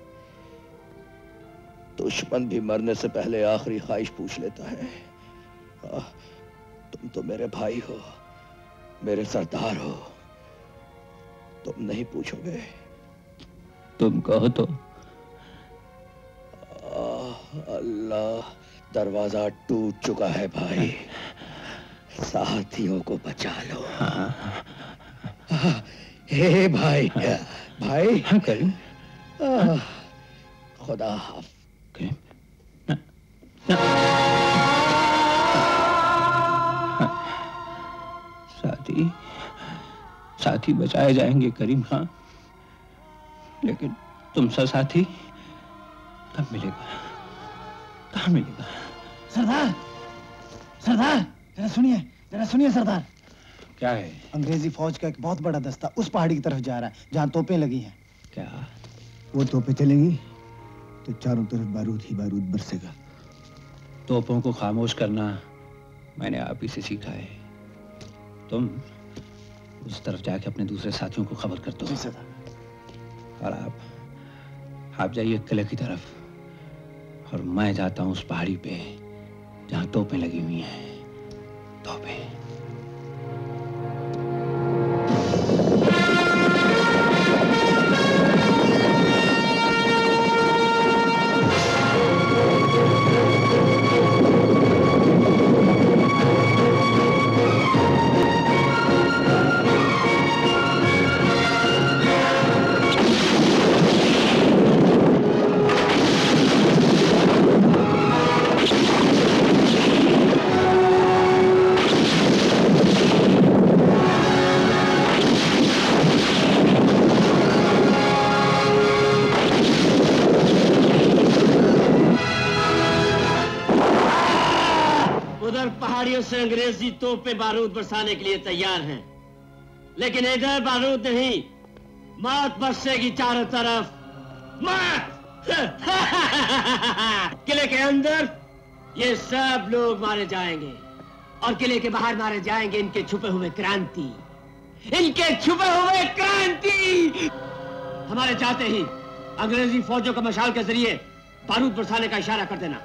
दुश्मन भी मरने से पहले आखिरी ख्वाहिश पूछ लेता है। आ, तुम तो मेरे भाई हो, मेरे सरदार हो, तुम नहीं पूछोगे? तुम कहो तो। अल्लाह, दरवाजा टूट चुका है भाई, साथियों को बचा लो। हे भाई, भाई। हाँ करीम। खुदा हाफ। साथी, साथी बचाए जाएंगे करीम खान, लेकिन तुमसा साथी कब मिलेगा? कहाँ मिलेगा? सरदार, सरदार, जरा सुनिए, जरा सुनिए सरदार। क्या है? अंग्रेजी फौज का एक बहुत बड़ा दस्ता उस पहाड़ी की तरफ जा रहा है जहाँ तोपें लगी हैं। क्या? वो तोपें चलेंगी तो चारों तरफ बारूद ही बारूद बरसेगा। तोपों को खामोश करना मैंने आप ही से सीखा है। तुम उस तरफ जाके अपने दूसरे साथियों को खबर कर दो। और आप आप जाइए किले की तरफ, और मैं जाता हूं उस पहाड़ी पे जहां तोपें लगी हुई हैं। तोपें। पहाड़ियों से अंग्रेजी तोपें बारूद बरसाने के लिए तैयार हैं, लेकिन इधर बारूद नहीं, मौत बरसेगी चारों तरफ, मौत। किले के अंदर ये सब लोग मारे जाएंगे और किले के बाहर मारे जाएंगे इनके छुपे हुए क्रांति, इनके छुपे हुए क्रांति। हमारे चाहते ही अंग्रेजी फौजों का मशाल के जरिए बारूद बरसाने का इशारा कर देना।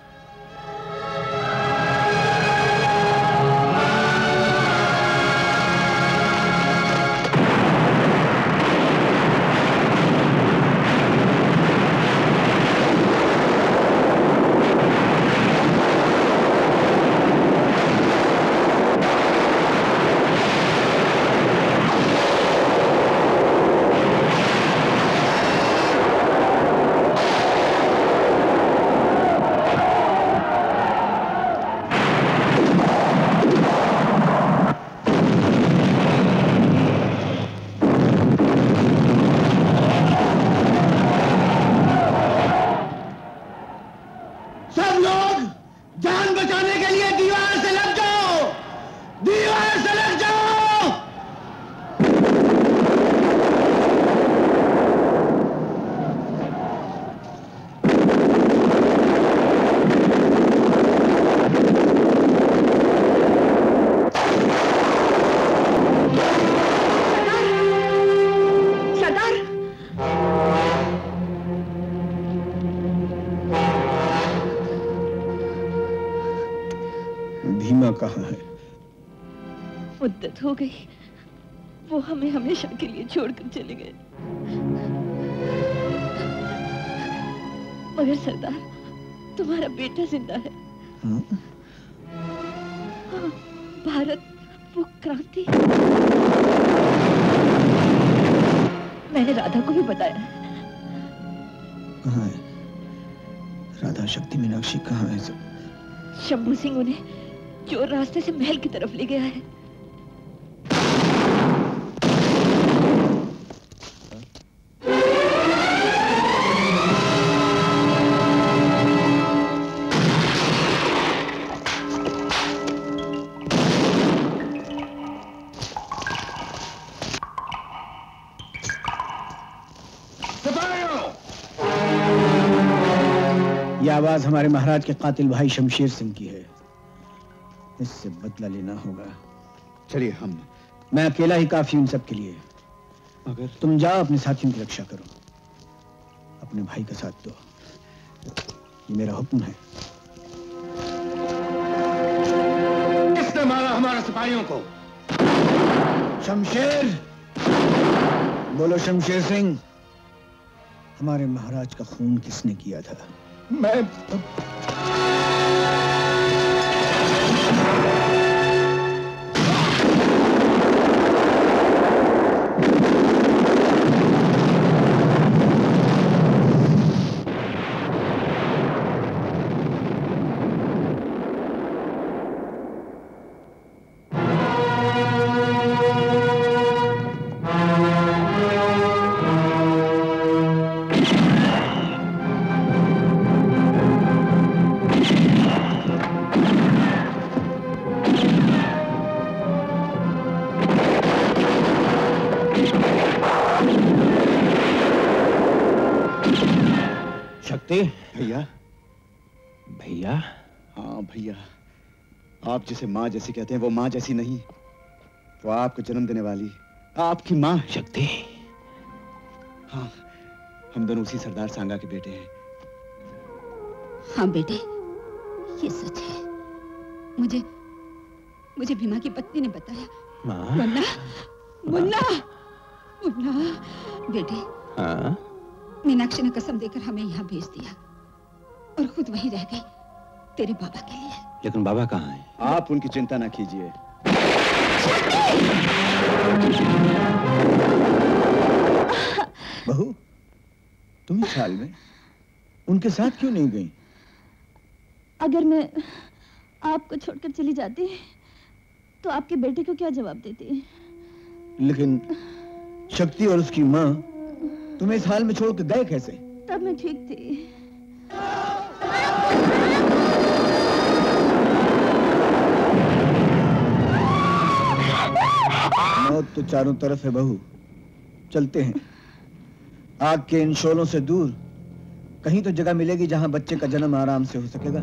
कहाँ है? मुद्दत हो गई, वो हमें हमेशा के लिए छोड़कर चले गए। मगर सरदार, तुम्हारा बेटा जिंदा है। हाँ? हाँ, भारत, वो क्रांति। मैंने राधा को भी बताया। कहाँ है? राधा, शक्ति, मीनाक्षी कहाँ है सब? शंभू सिंह उन्हें चोर रास्ते से महल की तरफ ले गया है। ये आवाज हमारे महाराज के कातिल भाई शमशेर सिंह की है। इससे बदला लेना होगा। चलिए हम। मैं अकेला ही काफी उन सब के लिए। मगर तुम जाओ, अपने साथियों की रक्षा करो, अपने भाई का साथ दो। ये मेरा हुक्म है। किसने मारा हमारे सिपाहियों को? शमशेर। बोलो शमशेर सिंह, हमारे महाराज का खून किसने किया था? मैं भैया। भैया? हाँ भैया, आप जिसे माँ जैसी कहते हैं वो माँ जैसी नहीं, वो आपको जन्म देने वाली आपकी माँ शक्ति। हाँ, हम दोनों उसी सरदार सांगा के बेटे हैं। हाँ बेटे, ये सच है। मुझे मुझे भीमा की पत्नी ने बताया। माँ? मुन्ना, मुन्ना, मुन्ना बेटे। हाँ? मीनाक्षी ने कसम देकर हमें यहाँ भेज दिया और खुद वहीं रह गई तेरे बाबा के लिए। लेकिन बाबा कहाँ हैं? आप उनकी चिंता ना कीजिए। बहू, तुम इस हाल में उनके साथ क्यों नहीं गई? अगर मैं आपको छोड़कर चली जाती तो आपके बेटे को क्या जवाब देती? लेकिन शक्ति और उसकी माँ तुम्हें इस हाल में छोड़ के गए कैसे? तब मैं ठीक थी। मौत तो चारों तरफ है बहू, चलते हैं। आग के इन शोलों से दूर कहीं तो जगह मिलेगी जहां बच्चे का जन्म आराम से हो सकेगा।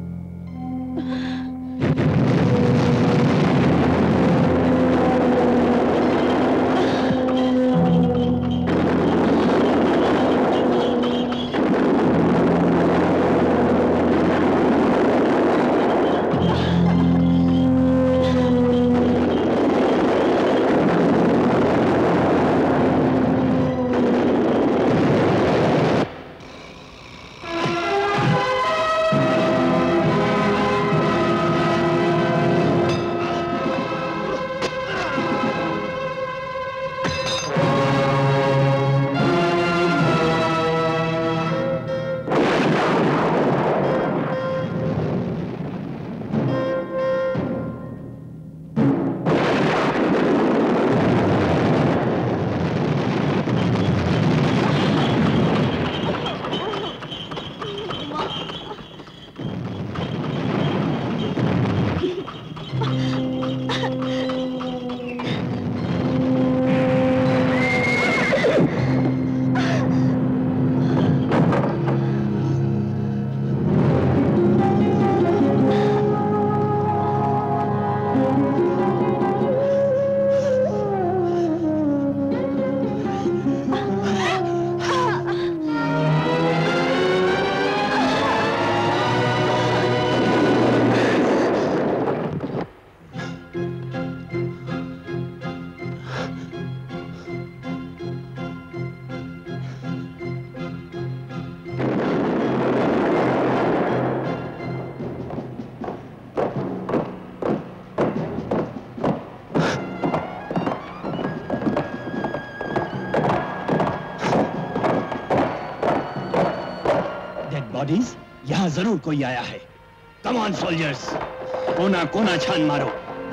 यहाँ जरूर कोई आया है। कम ऑन सोल्जर्स, कोना कोना छान मारो।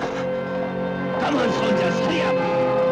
Come on soldiers, hurry up.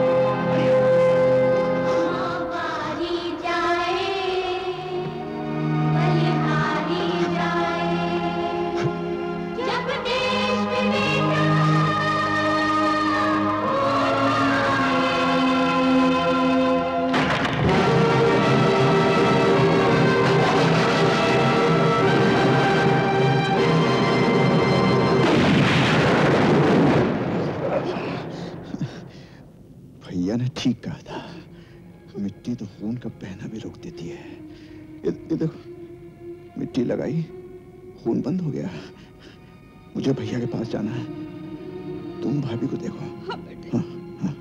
ठीक कहा था, मिट्टी तो खून का बहना भी रोक देती है। ये, ये देखो, मिट्टी लगाई, खून बंद हो गया। मुझे भैया के पास जाना है, तुम भाभी को देखो। हाँ बेटे। हाँ, हाँ।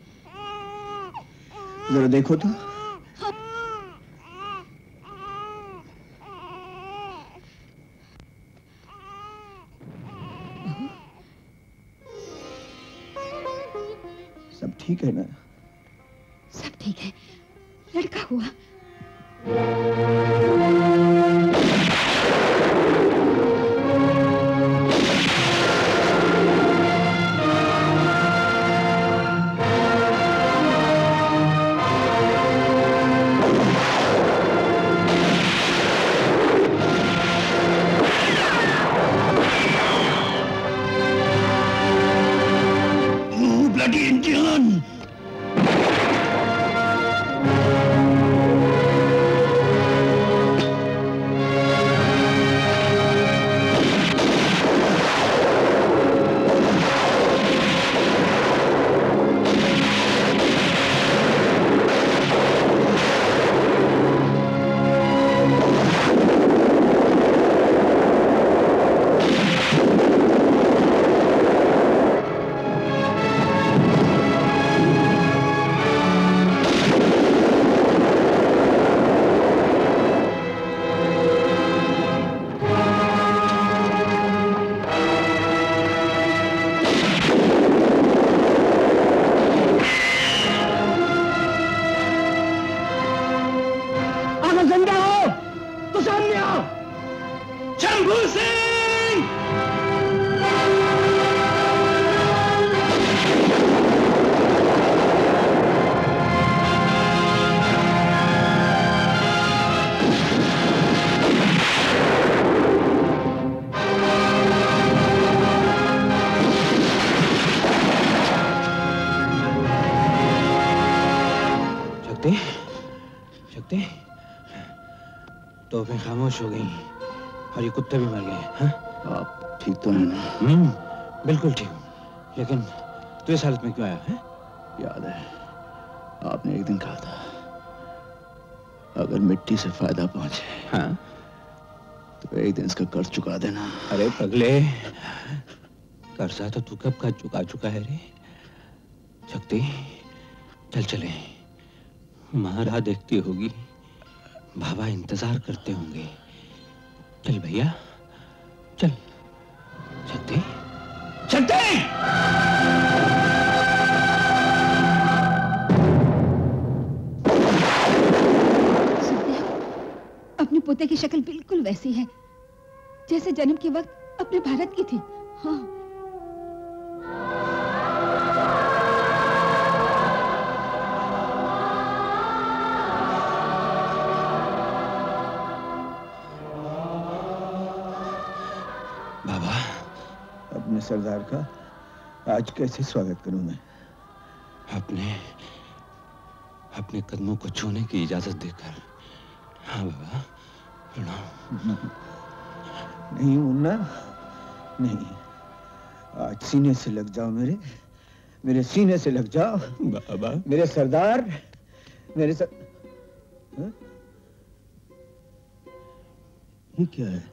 देखो तो ठीक है ना? सब ठीक है, लड़का हुआ। Bloody Indian! तोपें खामोश हो गई और ये कुत्ते भी मर गए। हाँ? आप ठीक तो हैं ना? हम्म, बिल्कुल ठीक हूँ। लेकिन तू इस हालत में क्यों आया है? याद है आपने एक दिन कहा था अगर मिट्टी से फायदा पहुंचे, हाँ, तो एक दिन इसका कर्ज चुका देना। अरे पगले, कर्जा तो तू कब का चुका चुका है रे। शक्ति, चल चले। माँ राह देखती होगी, बाबा इंतजार करते होंगे। चल भैया, चल। शक्ति, शक्ति! अपने पोते की शक्ल बिल्कुल वैसी है जैसे जन्म के वक्त अपने भारत की थी। हाँ। बाबा, अपने सरदार का आज कैसे स्वागत करूं मैं? अपने अपने कदमों को छूने की इजाजत देकर। हाँ बाबा, प्रणाम। नहीं मुन्ना, नहीं। आज सीने से लग जाओ मेरे, मेरे सीने से लग जाओ बाबा। मेरे सरदार, मेरे सर... हा? ये क्या है?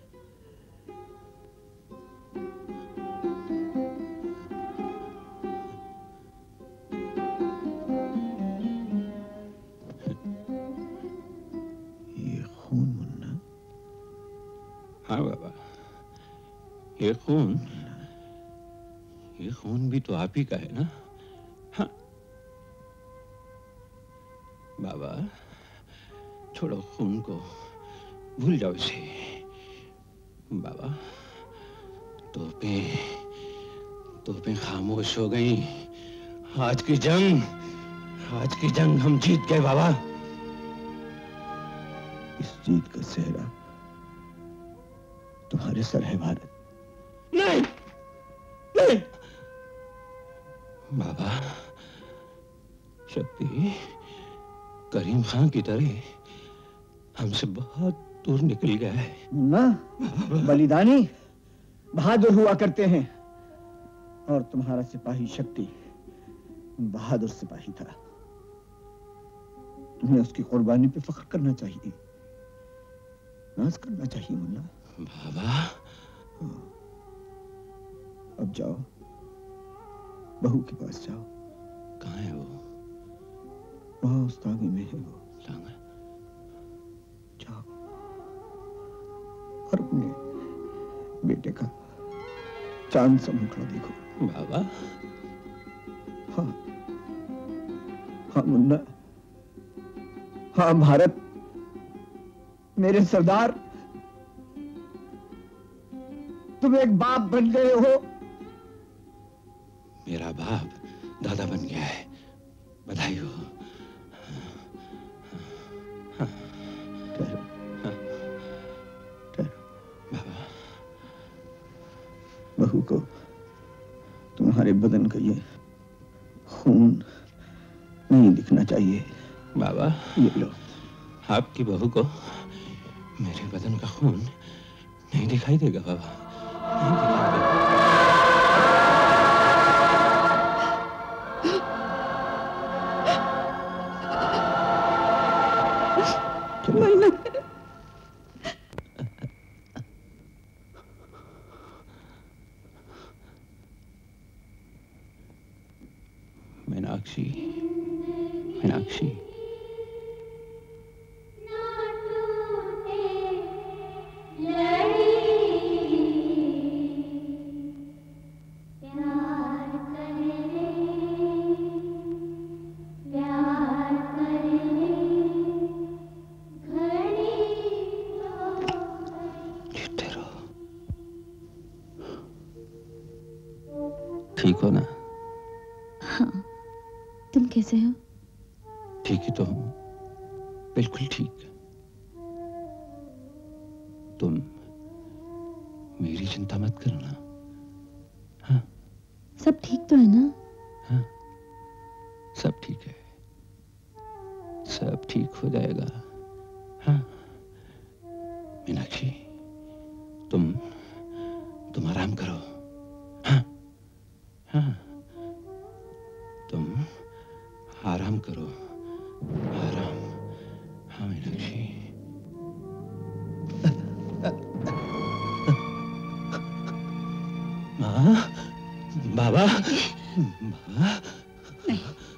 हाँ बाबा, ये खून, ये खून भी तो आप ही का है ना? हाँ बाबा, छोड़ो खून को, भूल जाओ इसे। बाबा, तोपें तोपें खामोश हो गई। आज की जंग, आज की जंग हम जीत गए बाबा। इस जीत का सेहरा तुम्हारे सर है भारत। नहीं, नहीं। बाबा, शक्ति करीम खान की तरह हमसे बहुत दूर निकल गया है। ना, बलिदानी बहादुर हुआ करते हैं और तुम्हारा सिपाही शक्ति बहादुर सिपाही था। तुम्हें उसकी कुर्बानी पे फख्र करना चाहिए, नाज करना चाहिए मुन्ना। बाबा, अब जाओ, बहू के पास जाओ। कहाँ है वो? वहां उस तांगे में है वो। तांगा? जाओ और अपने बेटे का चांद सा मुखड़ा देखो। बाबा, हाँ, हाँ मुन्ना, हाँ भारत, मेरे सरदार, तुम एक बाप बन गए हो। मेरा बाप दादा बन गया है, बधाई हो। बाबा, बहू को तुम्हारे बदन का ये खून नहीं दिखना चाहिए। बाबा, ये लो। आपकी बहू को मेरे बदन का खून नहीं दिखाई देगा बाबा, नहीं दिखाई देगा। मीनाक्षी, मीनाक्षी, ठीक हो ना? हाँ, तुम कैसे हो? ठीक ही तो हूँ, बिल्कुल ठीक। तुम मेरी चिंता मत करो ना। हाँ? सब ठीक तो है ना? हाँ, सब ठीक है, सब ठीक हो जाएगा। हाँ? मीनाक्षी, तुम तुम आराम करो। हाँ? हाँ? तुम आराम करो, आराम। हाँ मीनाक्षी। माँ, बाबा, बाबा। नहीं,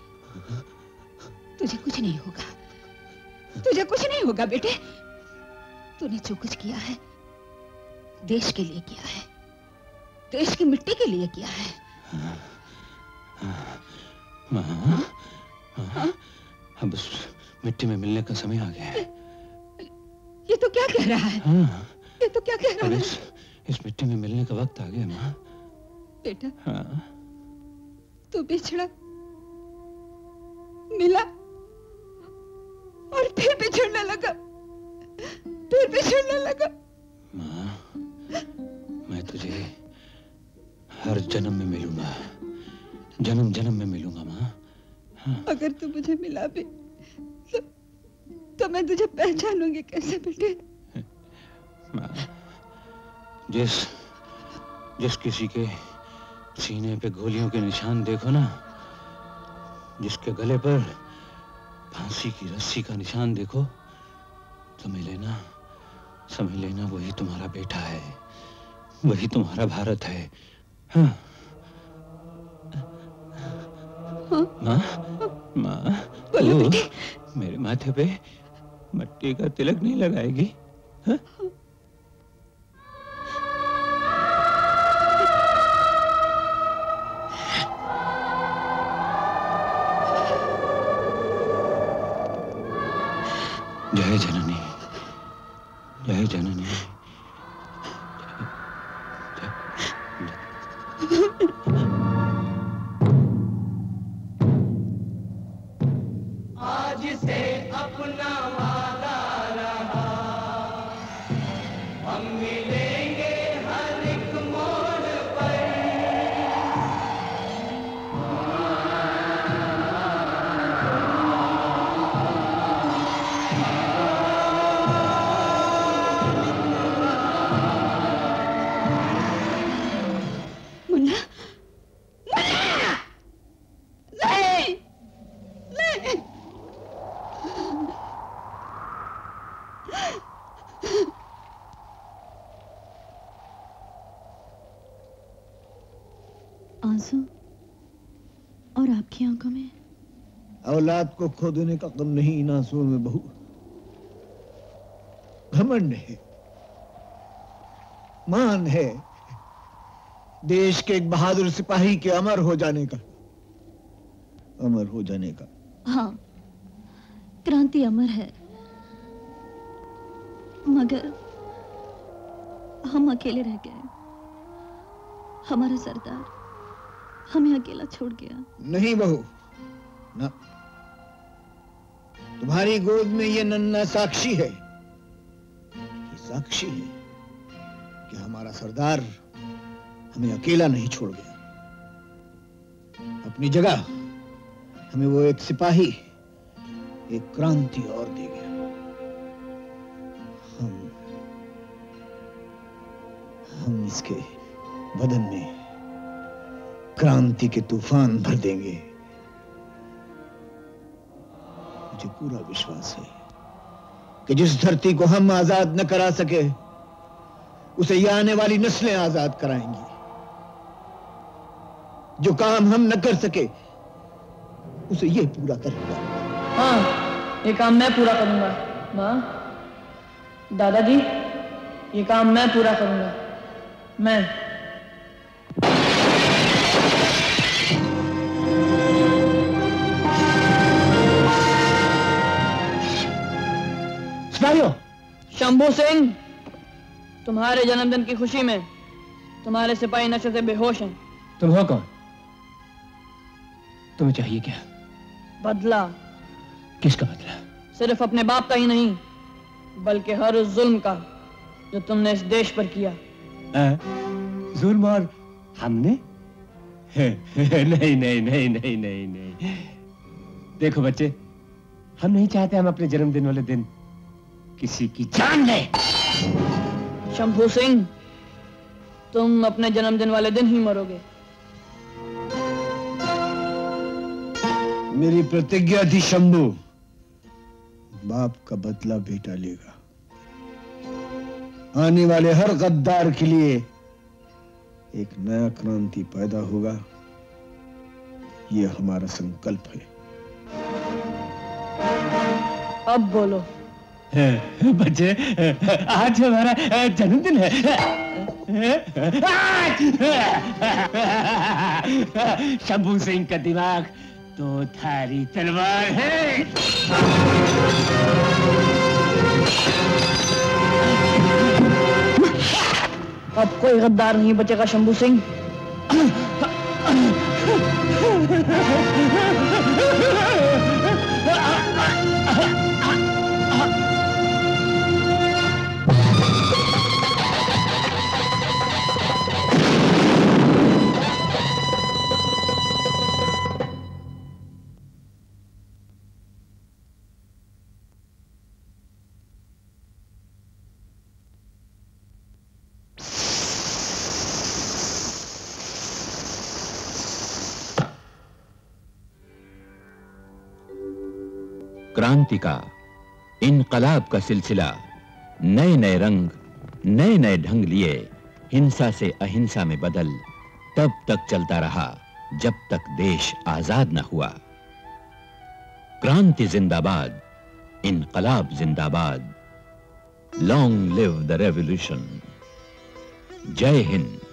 तुझे कुछ नहीं होगा, तुझे कुछ नहीं होगा बेटे। तूने जो कुछ किया है देश के लिए किया है, देश की मिट्टी के लिए किया है। माँ, माँ, अब उस मिट्टी में मिलने का समय आ गया है। ये तो क्या कह रहा है? हाँ, ये तो क्या कह रहा है? इस, इस मिट्टी में मिलने का वक्त आ गया माँ। बेटा, हाँ, तू बिछड़ा, मिला और फिर बिछड़ने लगा, फिर बिछड़ने लगा। माँ, मैं तुझे हर जन्म में मिलूंगा, जन्म जन्म में मिलूंगा माँ। हाँ। अगर तू मुझे मिला भी तो, तो मैं तुझे पहचानूंगी कैसे बेटे? माँ, जिस जिस किसी के सीने पे गोलियों के निशान देखो ना, जिसके गले पर फांसी की रस्सी का निशान देखो, समझ लेना, समझ लेना वही तुम्हारा बेटा है, वही तुम्हारा भारत है। हाँ? माँ, माँ, बोलो बेटे। मेरे माथे पे मट्टी का तिलक नहीं लगाएगी? हाँ? जय जननी, जय जननी। आज से अपना वादा रहा, हम मिलेंगे हर एक मोड़ पर। मुन्ना, मुन्ना, नहीं, नहीं। आंसू और आपकी आंखों में? औलाद को खो देने का गम नहीं इन आंसुओं में बहू, घमंड है, मान है, देश के एक बहादुर सिपाही के अमर हो जाने का, अमर हो जाने का। हाँ, क्रांति अमर है, मगर हम अकेले रह गए। हमारा सरदार हमें अकेला छोड़ गया। नहीं बहू, ना। तुम्हारी गोद में ये नन्हा साक्षी है, ये साक्षी है कि हमारा सरदार हमें अकेला नहीं छोड़ गया। अपनी जगह हमें वो एक सिपाही, एक क्रांति और दे गया। हम हम इसके बदन में क्रांति के तूफान भर देंगे। मुझे पूरा विश्वास है कि जिस धरती को हम आजाद न करा सके, उसे ये आने वाली नस्लें आजाद कराएंगी। जो काम हम न कर सके, उसे ये पूरा करेगा। हाँ, ये काम मैं पूरा करूंगा। माँ, दादाजी, ये काम मैं पूरा करूंगा। मैं सिपाहियों! शंभू सिंह, तुम्हारे जन्मदिन की खुशी में तुम्हारे सिपाही नशे से बेहोश हैं। तुम हो कौन? तुम्हें चाहिए क्या? बदला। किसका बदला? सिर्फ अपने बाप का ही नहीं, बल्कि हर उस जुल्म का जो तुमने इस देश पर किया। आ, जुल्म और हमने? नहीं नहीं नहीं नहीं नहीं नहीं। देखो बच्चे, हम नहीं चाहते हम अपने जन्मदिन वाले दिन किसी की जान ले। शंभू सिंह, तुम अपने जन्मदिन वाले दिन ही मरोगे। मेरी प्रतिज्ञा थी शंभू, बाप का बदला बेटा लेगा। आने वाले हर गद्दार के लिए एक नया क्रांति पैदा होगा, ये हमारा संकल्प है। अब बोलो। बच्चे, आज हमारा जन्मदिन है। शंभू सिंह का दिमाग दो धारी तलवार है। अब कोई गद्दार नहीं बचेगा शंभू सिंह। क्रांति का, इनकलाब का सिलसिला नए नए रंग, नए नए ढंग लिए हिंसा से अहिंसा में बदल तब तक चलता रहा जब तक देश आजाद न हुआ। क्रांति जिंदाबाद, इनकलाब जिंदाबाद। Long live the revolution. जय हिंद।